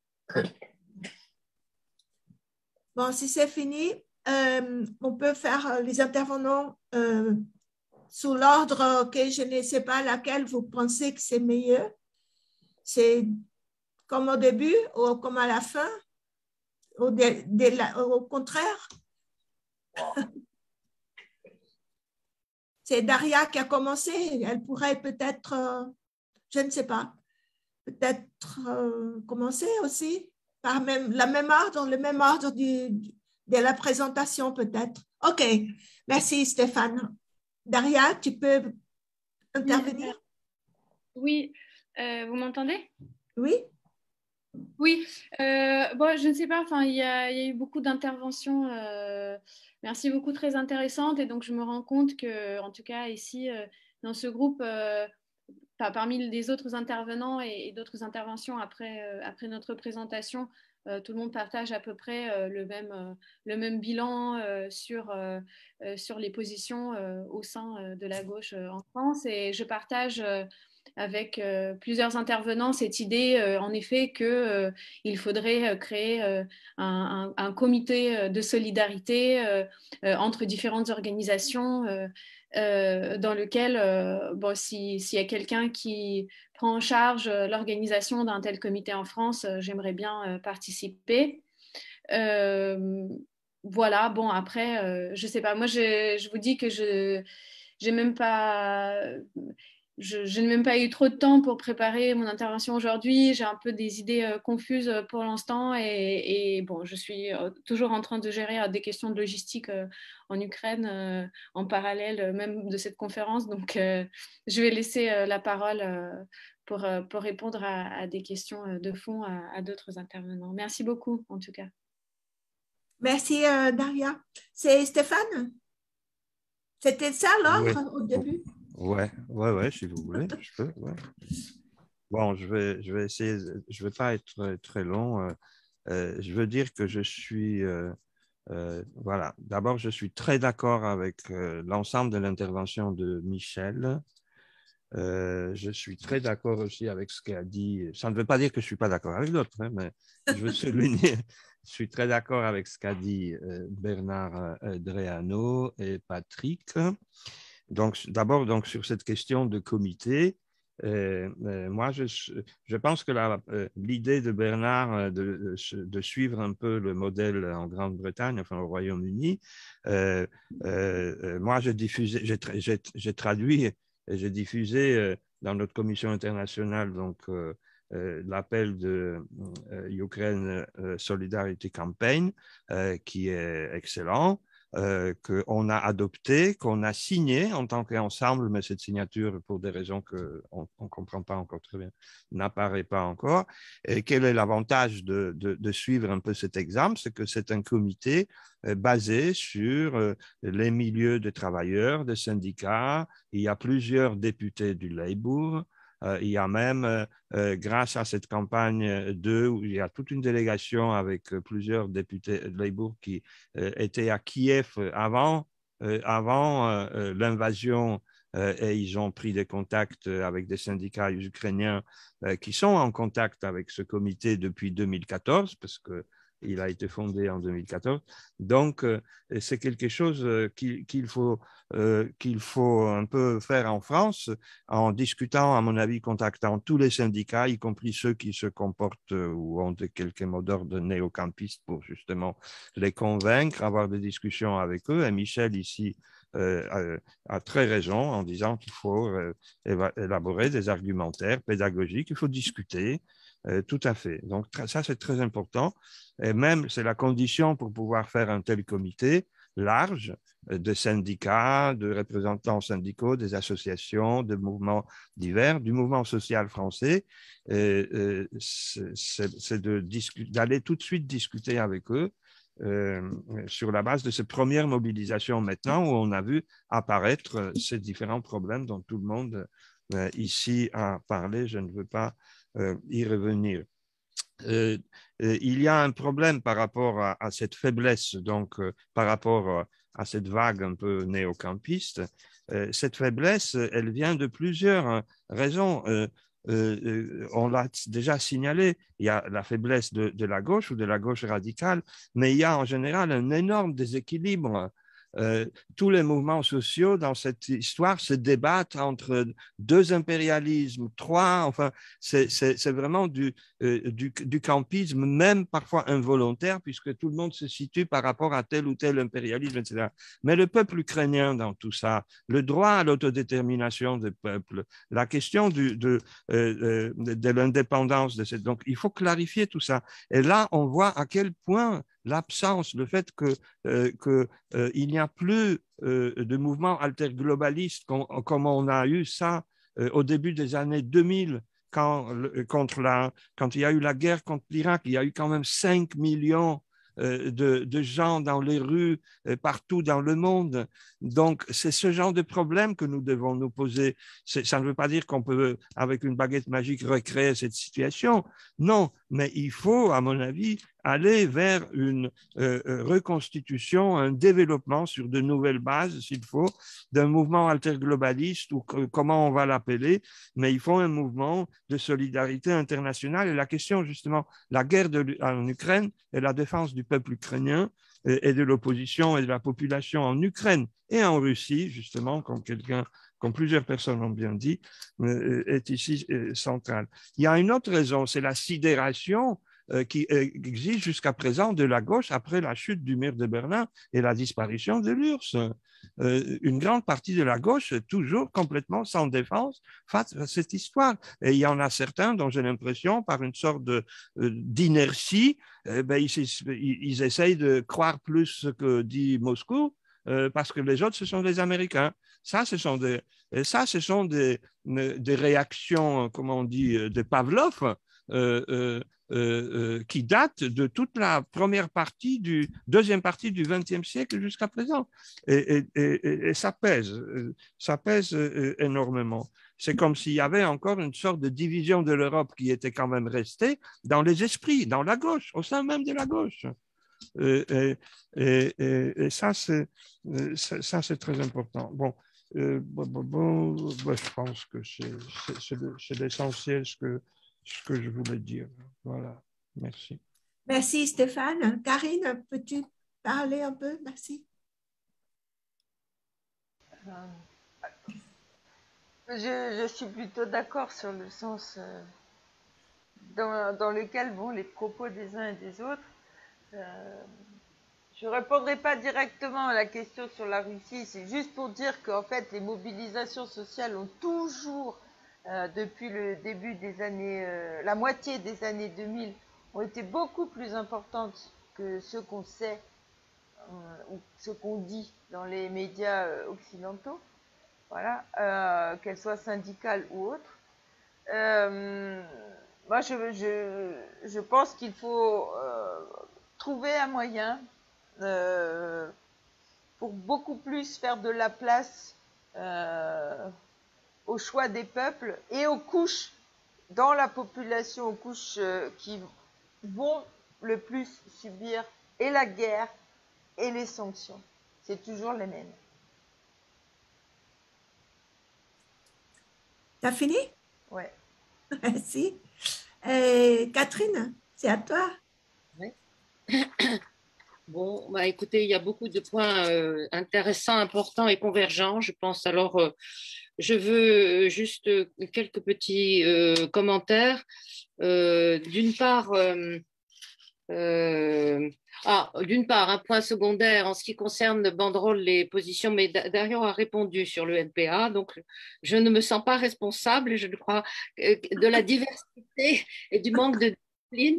Bon, si c'est fini, euh, on peut faire les intervenants euh, sous l'ordre que je ne sais pas laquelle vous pensez que c'est mieux. C'est comme au début ou comme à la fin, ou de, de la, au contraire. C'est Daria qui a commencé. Elle pourrait peut-être, euh, je ne sais pas, peut-être euh, commencer aussi par même, la même ordre, le même ordre du, de la présentation peut-être. OK, merci Stéphane. Daria, tu peux intervenir? Oui, euh, vous m'entendez? Oui. Oui, euh, bon, je ne sais pas, enfin, il y a, il y a eu beaucoup d'interventions, euh, merci beaucoup, très intéressantes, et donc je me rends compte que, en tout cas, ici, euh, dans ce groupe, euh, parmi les autres intervenants et, et d'autres interventions après, euh, après notre présentation, Euh, tout le monde partage à peu près euh, le, même, euh, le même bilan euh, sur, euh, euh, sur les positions euh, au sein euh, de la gauche euh, en France. Et je partage euh, avec euh, plusieurs intervenants cette idée, euh, en effet, qu'il euh, faudrait euh, créer euh, un, un, un comité de solidarité euh, euh, entre différentes organisations euh, euh, dans lequel, euh, bon, si, s'il y a quelqu'un qui prend en charge l'organisation d'un tel comité en France, euh, j'aimerais bien euh, participer. Euh, voilà, bon, après, euh, je sais pas, moi, je, je vous dis que je j'ai même pas... Je, je n'ai même pas eu trop de temps pour préparer mon intervention aujourd'hui. J'ai un peu des idées euh, confuses pour l'instant et, et bon, je suis euh, toujours en train de gérer euh, des questions de logistique euh, en Ukraine euh, en parallèle euh, même de cette conférence. Donc, euh, je vais laisser euh, la parole euh, pour, pour répondre à, à des questions de fond à, à d'autres intervenants. Merci beaucoup, en tout cas. Merci, euh, Daria. C'est Stéphane? C'était ça l'ordre oui. au début? Ouais, ouais, ouais, si vous voulez, je peux. Ouais. Bon, je vais, je vais essayer, je ne vais pas être très long. Euh, euh, je veux dire que je suis, euh, euh, voilà, d'abord, je suis très d'accord avec euh, l'ensemble de l'intervention de Michel. Euh, je suis très d'accord aussi avec ce qu'a dit. Ça ne veut pas dire que je ne suis pas d'accord avec l'autre, hein, mais je veux souligner, je suis très d'accord avec ce qu'a dit euh, Bernard euh, Dreano et Patrick. Donc, d'abord, donc, sur cette question de comité, euh, euh, moi, je, je pense que euh, l'idée de Bernard euh, de, de suivre un peu le modèle en Grande-Bretagne, enfin au Royaume-Uni, euh, euh, moi, j'ai diffusé, j'ai, j'ai traduit et j'ai diffusé euh, dans notre commission internationale donc euh, euh, l'appel de euh, Ukraine Solidarity Campaign, euh, qui est excellent. Euh, qu'on a adopté, qu'on a signé en tant qu'ensemble, mais cette signature, pour des raisons qu'on ne comprend pas encore très bien, n'apparaît pas encore. Et quel est l'avantage de, de, de suivre un peu cet exemple? C'est que c'est un comité euh, basé sur euh, les milieux de travailleurs, de syndicats. Il y a plusieurs députés du Labour. Euh, il y a même, euh, euh, grâce à cette campagne deux, où il y a toute une délégation avec euh, plusieurs députés de Labour qui euh, étaient à Kiev avant, euh, avant euh, l'invasion euh, et ils ont pris des contacts avec des syndicats ukrainiens euh, qui sont en contact avec ce comité depuis deux mille quatorze, parce que il a été fondé en deux mille quatorze. Donc, euh, c'est quelque chose euh, qu'il, qu'il faut, euh, qu'il faut un peu faire en France, en discutant, à mon avis, contactant tous les syndicats, y compris ceux qui se comportent euh, ou ont de, quelques mots d'ordre néo-campistes pour justement les convaincre, avoir des discussions avec eux. Et Michel, ici, euh, a, a très raison en disant qu'il faut euh, élaborer des argumentaires pédagogiques, il faut discuter. Euh, tout à fait. Donc, ça, c'est très important. Et même, c'est la condition pour pouvoir faire un tel comité large euh, de syndicats, de représentants syndicaux, des associations, de mouvements divers, du mouvement social français. Et, euh, c'est, c'est de discu- d'aller tout de suite discuter avec eux euh, sur la base de ces premières mobilisations maintenant où on a vu apparaître ces différents problèmes dont tout le monde euh, ici a parlé. Je ne veux pas Euh, y revenir. Euh, euh, il y a un problème par rapport à, à cette faiblesse, donc euh, par rapport à cette vague un peu néocampiste. Euh, cette faiblesse, elle vient de plusieurs raisons. Euh, euh, on l'a déjà signalé, il y a la faiblesse de, de la gauche ou de la gauche radicale, mais il y a en général un énorme déséquilibre. Euh, tous les mouvements sociaux dans cette histoire se débattent entre deux impérialismes, trois, enfin, c'est, c'est, c'est vraiment du, euh, du, du campisme, même parfois involontaire, puisque tout le monde se situe par rapport à tel ou tel impérialisme, et cetera. Mais le peuple ukrainien dans tout ça, le droit à l'autodétermination des peuples, la question du, de, euh, de, de l'indépendance de cette... Donc, il faut clarifier tout ça. Et là, on voit à quel point l'absence, le fait que, euh, que, euh, il n'y a plus euh, de mouvement alterglobalistes comme, comme on a eu ça euh, au début des années deux mille, quand, contre la, quand il y a eu la guerre contre l'Irak, il y a eu quand même cinq millions euh, de, de gens dans les rues euh, partout dans le monde. Donc, c'est ce genre de problème que nous devons nous poser. C'est, ça ne veut pas dire qu'on peut, avec une baguette magique, recréer cette situation. Non, mais il faut, à mon avis, aller vers une euh, reconstitution, un développement sur de nouvelles bases, s'il faut, d'un mouvement interglobaliste ou que, comment on va l'appeler, mais il faut un mouvement de solidarité internationale. Et la question, justement, la guerre de, en Ukraine et la défense du peuple ukrainien et, et de l'opposition et de la population en Ukraine et en Russie, justement, comme quelqu'un, comme plusieurs personnes ont bien dit, euh, est ici euh, centrale. Il y a une autre raison, c'est la sidération Euh, qui euh, existe jusqu'à présent de la gauche après la chute du mur de Berlin et la disparition de l'U R S S. Euh, une grande partie de la gauche est toujours complètement sans défense face à cette histoire. Et il y en a certains dont j'ai l'impression, par une sorte de, euh, d'inertie, eh ben, ils, ils, ils essayent de croire plus ce que dit Moscou euh, parce que les autres, ce sont des Américains. Ça, ce sont des, et ça, ce sont des, des réactions, comment on dit, de Pavlov, euh, euh, euh, qui datent de toute la première partie du deuxième partie du vingtième siècle jusqu'à présent. Et, et, et, et ça pèse, ça pèse énormément. C'est comme s'il y avait encore une sorte de division de l'Europe qui était quand même restée dans les esprits, dans la gauche, au sein même de la gauche. Et, et, et, et ça, c'est, ça, c'est très important. Bon, euh, bon, bon, bon, je pense que c'est, c'est, c'est l'essentiel ce que, ce que je voulais dire. Voilà, merci. Merci Stéphane. Karine, peux-tu parler un peu? Merci. Je, je suis plutôt d'accord sur le sens euh, dans, dans lequel vont les propos des uns et des autres. Euh, je ne répondrai pas directement à la question sur la Russie, c'est juste pour dire qu'en fait les mobilisations sociales ont toujours, euh, depuis le début des années, euh, la moitié des années deux mille, ont été beaucoup plus importantes que ce qu'on sait euh, ou ce qu'on dit dans les médias euh, occidentaux. Voilà, euh, qu'elles soient syndicales ou autres. Euh, moi, je, je, je pense qu'il faut euh, trouver un moyen euh, pour beaucoup plus faire de la place euh, au choix des peuples et aux couches dans la population, aux couches euh, qui vont le plus subir et la guerre et les sanctions. C'est toujours les mêmes. T'as fini? Ouais. Merci. Et Catherine, c'est à toi. Oui. Bon, bah, écoutez, il y a beaucoup de points euh, intéressants, importants et convergents, je pense. Alors, euh, je veux juste quelques petits euh, commentaires. Euh, d'une part, euh, euh, ah, d'une part, un point secondaire en ce qui concerne banderole les positions, mais Dario a répondu sur le N P A, donc je ne me sens pas responsable, je crois, de la diversité et du manque de discipline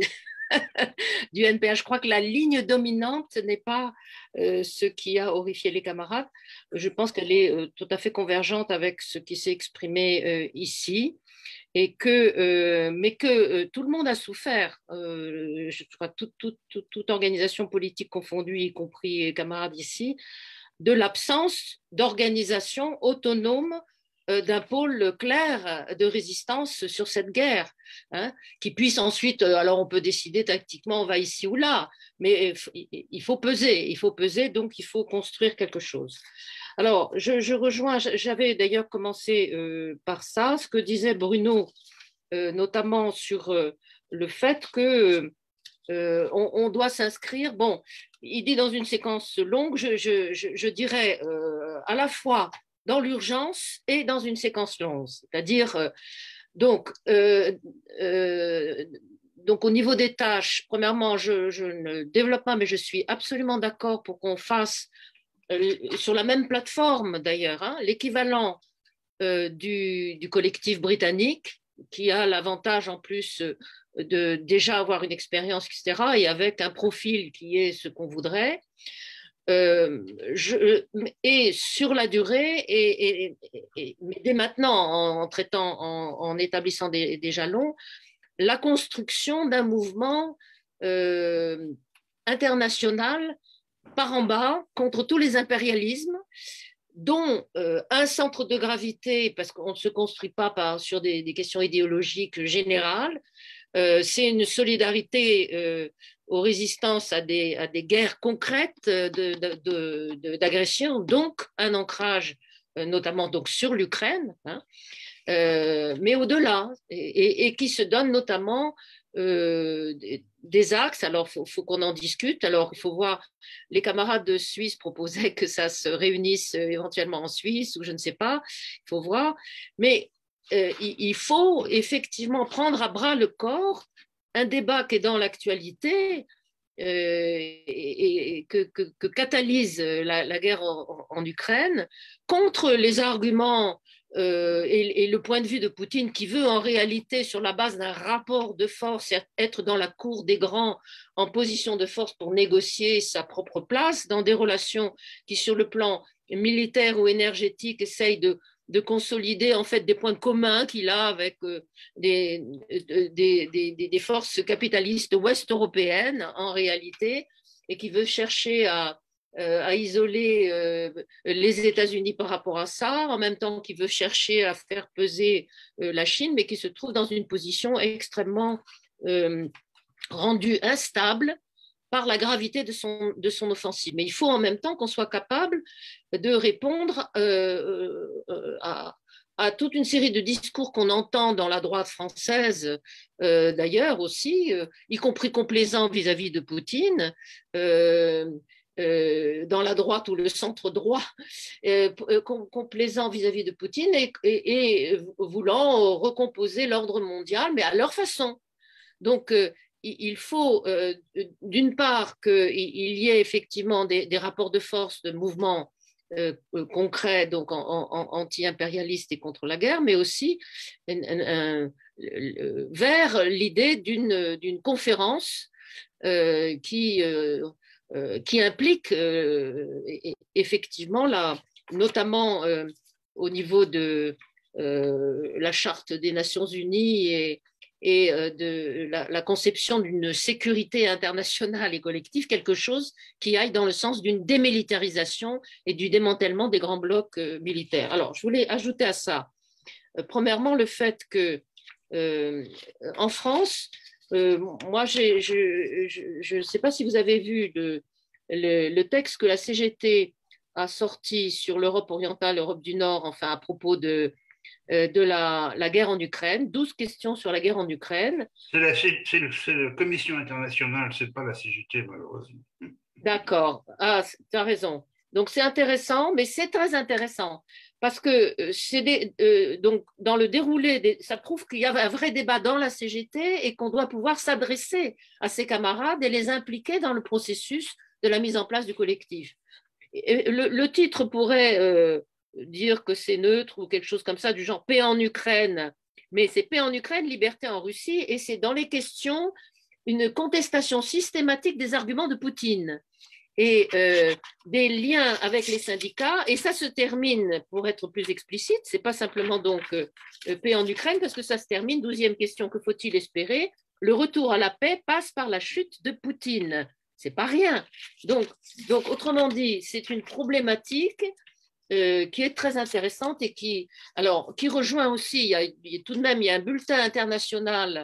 du N P A. Je crois que la ligne dominante n'est pas euh, ce qui a horrifié les camarades. Je pense qu'elle est euh, tout à fait convergente avec ce qui s'est exprimé euh, ici. Et que, euh, mais que euh, tout le monde a souffert, euh, je crois, toute, toute, toute, toute organisation politique confondue, y compris les camarades ici, de l'absence d'organisation autonome euh, d'un pôle clair de résistance sur cette guerre, hein, qui puisse ensuite, euh, alors on peut décider tactiquement, on va ici ou là, mais il faut peser, il faut peser, donc il faut construire quelque chose. Alors, je, je rejoins, j'avais d'ailleurs commencé euh, par ça, ce que disait Bruno, euh, notamment sur euh, le fait que euh, on, on doit s'inscrire, bon, il dit dans une séquence longue, je, je, je, je dirais euh, à la fois dans l'urgence et dans une séquence longue, c'est-à-dire, euh, donc, euh, euh, donc, au niveau des tâches, premièrement, je, je ne développe pas, mais je suis absolument d'accord pour qu'on fasse sur la même plateforme d'ailleurs, hein, l'équivalent euh, du, du collectif britannique, qui a l'avantage en plus de déjà avoir une expérience, et cetera, et avec un profil qui est ce qu'on voudrait. Euh, je, et sur la durée, et, et, et, mais dès maintenant, en, en traitant, en, en établissant des, des jalons, la construction d'un mouvement euh, international par en bas contre tous les impérialismes, dont euh, un centre de gravité, parce qu'on ne se construit pas par, sur des, des questions idéologiques générales, euh, c'est une solidarité euh, aux résistances à des, à des guerres concrètes de, de, de, de, d'agression, donc un ancrage euh, notamment donc, sur l'Ukraine, hein, euh, mais au-delà, et, et, et qui se donne notamment Euh, des axes. Alors, il faut, faut qu'on en discute. Alors, il faut voir, les camarades de Suisse proposaient que ça se réunisse éventuellement en Suisse ou je ne sais pas, il faut voir. Mais euh, il, il faut effectivement prendre à bras le corps un débat qui est dans l'actualité euh, et, et que, que, que catalyse la, la guerre en, en Ukraine contre les arguments euh, et, et le point de vue de Poutine qui veut en réalité, sur la base d'un rapport de force, être dans la cour des grands en position de force pour négocier sa propre place dans des relations qui, sur le plan militaire ou énergétique, essayent de, de consolider en fait des points communs qu'il a avec euh, des, des, des, des forces capitalistes ouest-européennes en réalité, et qui veut chercher à à isoler euh, les États-Unis par rapport à ça, en même temps qu'il veut chercher à faire peser euh, la Chine, mais qui se trouve dans une position extrêmement euh, rendue instable par la gravité de son, de son offensive. Mais il faut en même temps qu'on soit capable de répondre euh, euh, à, à toute une série de discours qu'on entend dans la droite française, euh, d'ailleurs aussi, euh, y compris complaisants vis-à-vis de Poutine, euh, Euh, dans la droite ou le centre droit, euh, complaisant vis-à-vis de Poutine et, et, et voulant recomposer l'ordre mondial, mais à leur façon. Donc, euh, il faut, euh, d'une part, qu'il y ait effectivement des, des rapports de force, de mouvements euh, concrets, donc en, en, anti-impérialistes et contre la guerre, mais aussi un, un, un, vers l'idée d'une, d'une conférence euh, qui... Euh, Euh, qui implique euh, effectivement, la, notamment euh, au niveau de euh, la Charte des Nations Unies et, et euh, de la, la conception d'une sécurité internationale et collective, quelque chose qui aille dans le sens d'une démilitarisation et du démantèlement des grands blocs euh, militaires. Alors, je voulais ajouter à ça, euh, premièrement, le fait que euh, en France, Euh, moi, j'ai, je ne sais pas si vous avez vu le, le, le texte que la C G T a sorti sur l'Europe orientale, l'Europe du Nord, enfin à propos de, euh, de la, la guerre en Ukraine, douze questions sur la guerre en Ukraine. C'est la, c'est le, c'est la Commission internationale, ce n'est pas la C G T, malheureusement. D'accord, ah, tu as raison. Donc c'est intéressant, mais c'est très intéressant. Parce que c'est des, euh, donc dans le déroulé, des, ça prouve qu'il y a un vrai débat dans la C G T et qu'on doit pouvoir s'adresser à ses camarades et les impliquer dans le processus de la mise en place du collectif. Et le, le titre pourrait euh, dire que c'est neutre ou quelque chose comme ça, du genre paix en Ukraine, mais c'est paix en Ukraine, liberté en Russie, et c'est dans les questions une contestation systématique des arguments de Poutine et euh, des liens avec les syndicats, et ça se termine, pour être plus explicite, c'est pas simplement donc euh, paix en Ukraine, parce que ça se termine, douzième question, que faut-il espérer? Le retour à la paix passe par la chute de Poutine. C'est pas rien. Donc, donc autrement dit, c'est une problématique euh, qui est très intéressante et qui, alors, qui rejoint aussi, il y a, il y a tout de même, il y a un bulletin international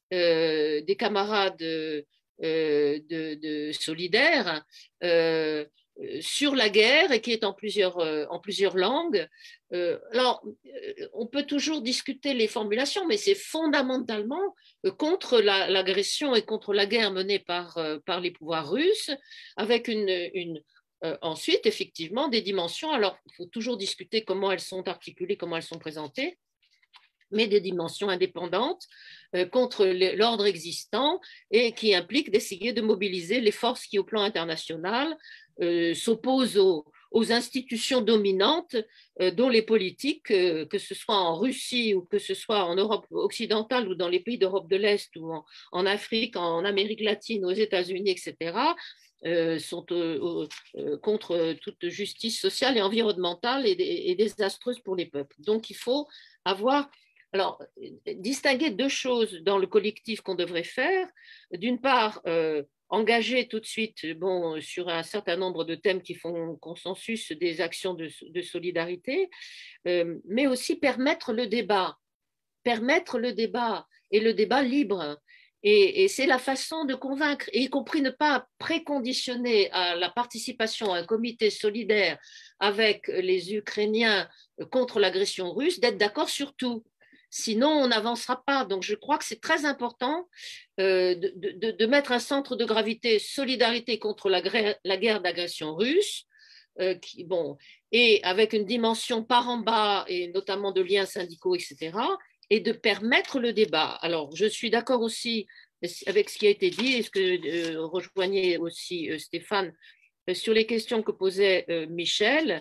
euh, des camarades euh, Euh, de, de solidaire euh, sur la guerre et qui est en plusieurs, euh, en plusieurs langues. Euh, alors, on peut toujours discuter les formulations, mais c'est fondamentalement contre la, l'agression et contre la guerre menée par, euh, par les pouvoirs russes, avec une, une euh, ensuite, effectivement, des dimensions. Alors, il faut toujours discuter comment elles sont articulées, comment elles sont présentées, mais des dimensions indépendantes euh, contre l'ordre existant et qui impliquent d'essayer de mobiliser les forces qui, au plan international, euh, s'opposent aux, aux institutions dominantes euh, dont les politiques, euh, que ce soit en Russie ou que ce soit en Europe occidentale ou dans les pays d'Europe de l'Est ou en, en Afrique, en Amérique latine, aux États-Unis, et cetera, euh, sont euh, euh, contre toute justice sociale et environnementale et, et, et désastreuse pour les peuples. Donc, il faut avoir... Alors, distinguer deux choses dans le collectif qu'on devrait faire. D'une part, euh, engager tout de suite bon, sur un certain nombre de thèmes qui font consensus des actions de, de solidarité, euh, mais aussi permettre le débat, permettre le débat et le débat libre. Et, et c'est la façon de convaincre, et y compris ne pas préconditionner à la participation à un comité solidaire avec les Ukrainiens contre l'agression russe, d'être d'accord sur tout. Sinon, on n'avancera pas. Donc, je crois que c'est très important euh, de, de, de mettre un centre de gravité solidarité contre la, la guerre d'agression russe, euh, qui, bon, et avec une dimension par en bas, et notamment de liens syndicaux, et cetera, et de permettre le débat. Alors, je suis d'accord aussi avec ce qui a été dit, et ce que euh, rejoignait aussi euh, Stéphane, euh, sur les questions que posait euh, Michel.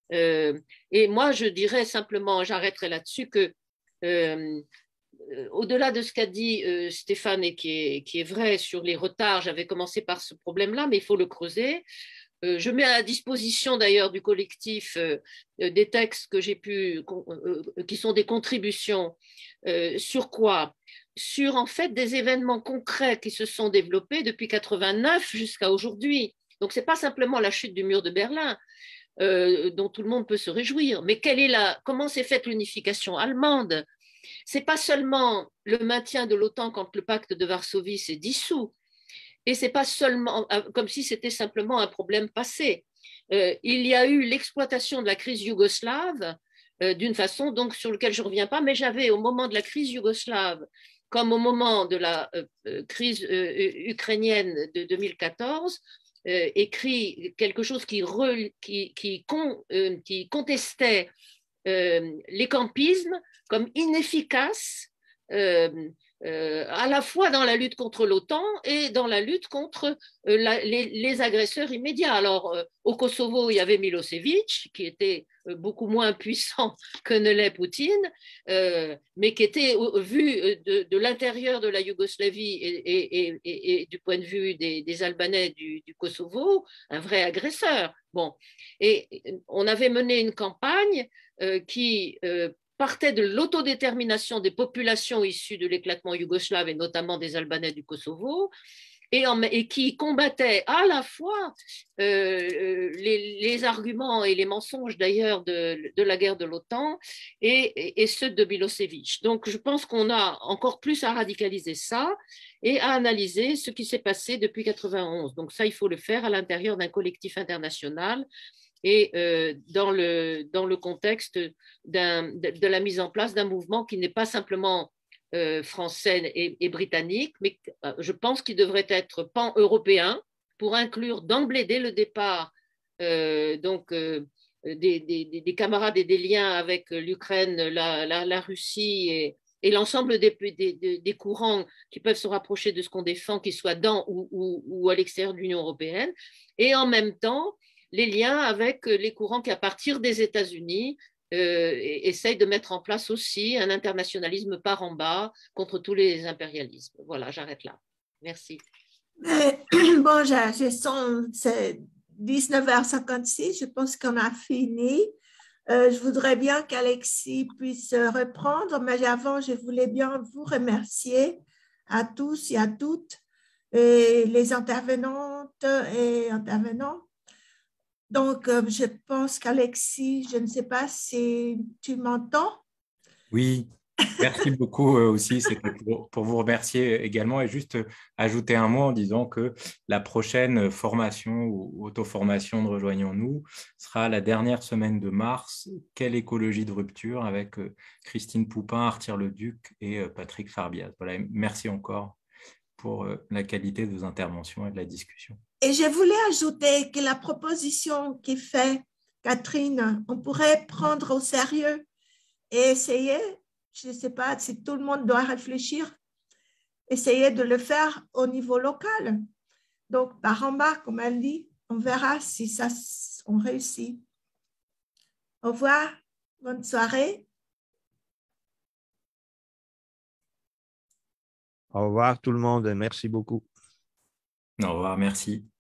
Euh, et moi, je dirais simplement, j'arrêterai là-dessus, que euh, au-delà de ce qu'a dit euh, Stéphane et qui est, qui est vrai sur les retards, j'avais commencé par ce problème-là, mais il faut le creuser. Euh, je mets à la disposition d'ailleurs du collectif euh, des textes que j'ai pu, euh, qui sont des contributions. Euh, sur quoi? Sur en fait des événements concrets qui se sont développés depuis quatre-vingt-neuf jusqu'à aujourd'hui. Donc c'est pas simplement la chute du mur de Berlin. Euh, dont tout le monde peut se réjouir. Mais quelle est la, comment s'est faite l'unification allemande? C'est pas seulement le maintien de l'OTAN quand le pacte de Varsovie s'est dissous, et c'est pas seulement comme si c'était simplement un problème passé. Euh, il y a eu l'exploitation de la crise yougoslave euh, d'une façon donc sur laquelle je ne reviens pas, mais j'avais au moment de la crise yougoslave, comme au moment de la euh, crise euh, ukrainienne de deux mille quatorze, Euh, écrit quelque chose qui, re, qui, qui, con, euh, qui contestait euh, les campismes comme inefficaces euh, euh, à la fois dans la lutte contre l'OTAN et dans la lutte contre euh, la, les, les agresseurs immédiats. Alors, euh, au Kosovo, il y avait Milosevic, qui était euh, beaucoup moins puissant que ne l'est Poutine, euh, mais qui était vu de, de l'intérieur de la Yougoslavie et, et, et, et, et du point de vue des, des Albanais du, du Kosovo, un vrai agresseur. Bon. Et on avait mené une campagne euh, qui euh, partait de l'autodétermination des populations issues de l'éclatement yougoslave et notamment des Albanais du Kosovo, et, en, et qui combattait à la fois euh, les, les arguments et les mensonges d'ailleurs de, de la guerre de l'OTAN et, et, et ceux de Milosevic. Donc je pense qu'on a encore plus à radicaliser ça et à analyser ce qui s'est passé depuis quatre-vingt-onze. Donc ça, il faut le faire à l'intérieur d'un collectif international et euh, dans, le, dans le contexte d'un, de, de la mise en place d'un mouvement qui n'est pas simplement euh, français et, et britannique, mais euh, je pense qu'il devrait être pan-européen pour inclure d'emblée, dès le départ, euh, donc, euh, des, des, des camarades et des liens avec l'Ukraine, la, la, la Russie et, et l'ensemble des, des, des courants qui peuvent se rapprocher de ce qu'on défend, qu'ils soient dans ou, ou, ou à l'extérieur de l'Union européenne, et en même temps, les liens avec les courants qui, à partir des États-Unis, euh, essayent de mettre en place aussi un internationalisme par en bas contre tous les impérialismes. Voilà, j'arrête là. Merci. Mais, bon, je sens, c'est dix-neuf heures cinquante-six, je pense qu'on a fini. Euh, je voudrais bien qu'Alexis puisse reprendre, mais avant, je voulais bien vous remercier à tous et à toutes, et les intervenantes et intervenants. Donc, euh, je pense qu'Alexis, je ne sais pas si tu m'entends. Oui, merci beaucoup euh, aussi. C'était pour, pour vous remercier également et juste ajouter un mot en disant que la prochaine formation ou auto-formation de Rejoignons-nous sera la dernière semaine de mars. Quelle écologie de rupture avec euh, Christine Poupin, Arthur Leduc et euh, Patrick Farbiaz. Voilà, merci encore pour euh, la qualité de vos interventions et de la discussion. Et je voulais ajouter que la proposition qui fait Catherine, on pourrait prendre au sérieux et essayer, je ne sais pas si tout le monde doit réfléchir, essayer de le faire au niveau local. Donc, par en bas, comme elle dit, on verra si ça, on réussit. Au revoir, bonne soirée. Au revoir tout le monde et merci beaucoup. Au revoir, merci.